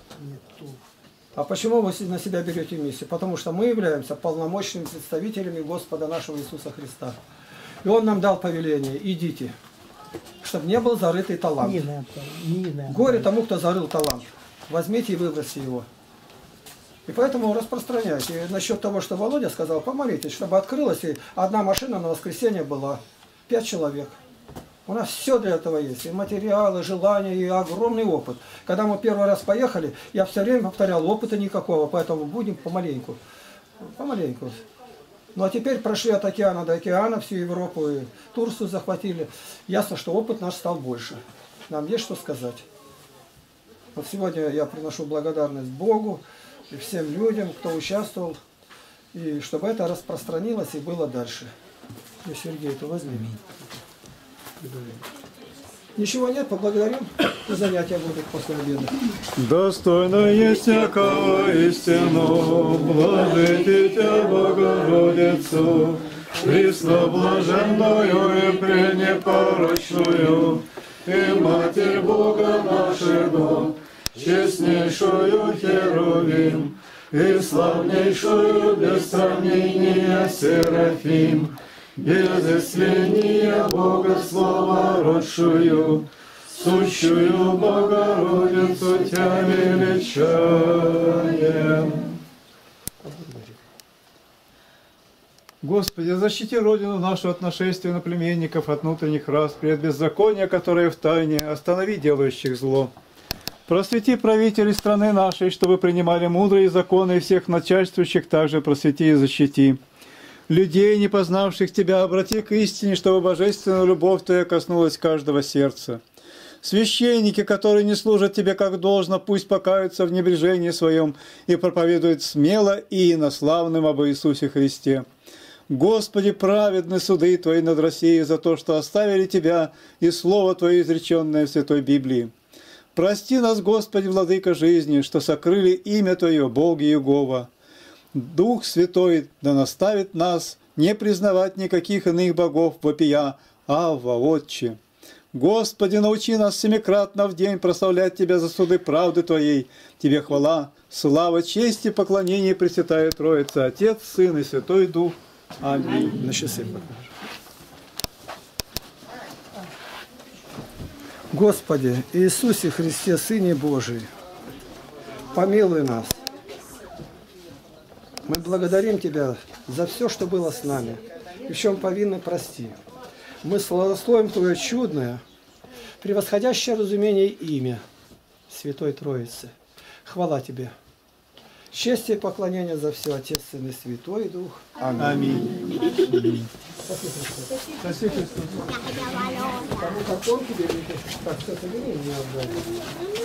А почему вы на себя берете миссию? Потому что мы являемся полномочными представителями Господа нашего Иисуса Христа. И Он нам дал повеление, идите, чтобы не был зарытый талант. Горе тому, кто зарыл талант. Возьмите и выбросьте его. И поэтому распространяйте. И насчет того, что Володя сказал, помолитесь, чтобы открылась, и одна машина на воскресенье была. 5 человек. У нас все для этого есть. И материалы, желания, и огромный опыт. Когда мы первый раз поехали, я все время повторял, опыта никакого, поэтому будем помаленьку. Помаленьку. Ну а теперь прошли от океана до океана, всю Европу и Турцию захватили. Ясно, что опыт наш стал больше. Нам есть что сказать. Вот сегодня я приношу благодарность Богу и всем людям, кто участвовал, и чтобы это распространилось и было дальше. И Сергей, это возьми. Ничего нет, поблагодарим. И занятия будут после обеда. Достойно есть всякого истину, блажите Тебя, Богородицу, пресноблаженную и пренепорочную, и Матерь Бога нашего, честнейшую Херувим, и славнейшую без сравнения Серафим, без исследия Бога слава родшую, сущую Богородицу Тебя величаем. Господи, защити Родину нашу от нашествия наплеменников, от внутренних распри, от беззакония, которое в тайне, останови делающих зло. Просвети правителей страны нашей, чтобы принимали мудрые законы, и всех начальствующих также просвети и защити. Людей, не познавших Тебя, обрати к истине, чтобы божественная любовь Твоя коснулась каждого сердца. Священники, которые не служат Тебе как должно, пусть покаются в небрежении своем и проповедуют смело и инославным об Иисусе Христе. Господи, праведны суды Твои над Россией за то, что оставили Тебя и Слово Твое, изреченное в Святой Библии. Прости нас, Господи, Владыка жизни, что сокрыли имя Твое, Бог Иегова. Дух Святой да наставит нас не признавать никаких иных богов вопия, Авва, Отче. Господи, научи нас семикратно в день прославлять Тебя за суды правды Твоей. Тебе хвала, слава, честь и поклонение Пресвятая Троица, Отец, Сын и Святой Дух. Аминь. На часы. Господи, Иисусе Христе, Сыне Божий, помилуй нас. Мы благодарим Тебя за все, что было с нами, и в чем повинны, прости. Мы славословим Твое чудное, превосходящее разумение имя Святой Троицы. Хвала Тебе. Честь и поклонение за все, Отец, Сын и Святой Дух. Аминь. Аминь. Спасибо. Кому как он тебе, так что-то не отдать.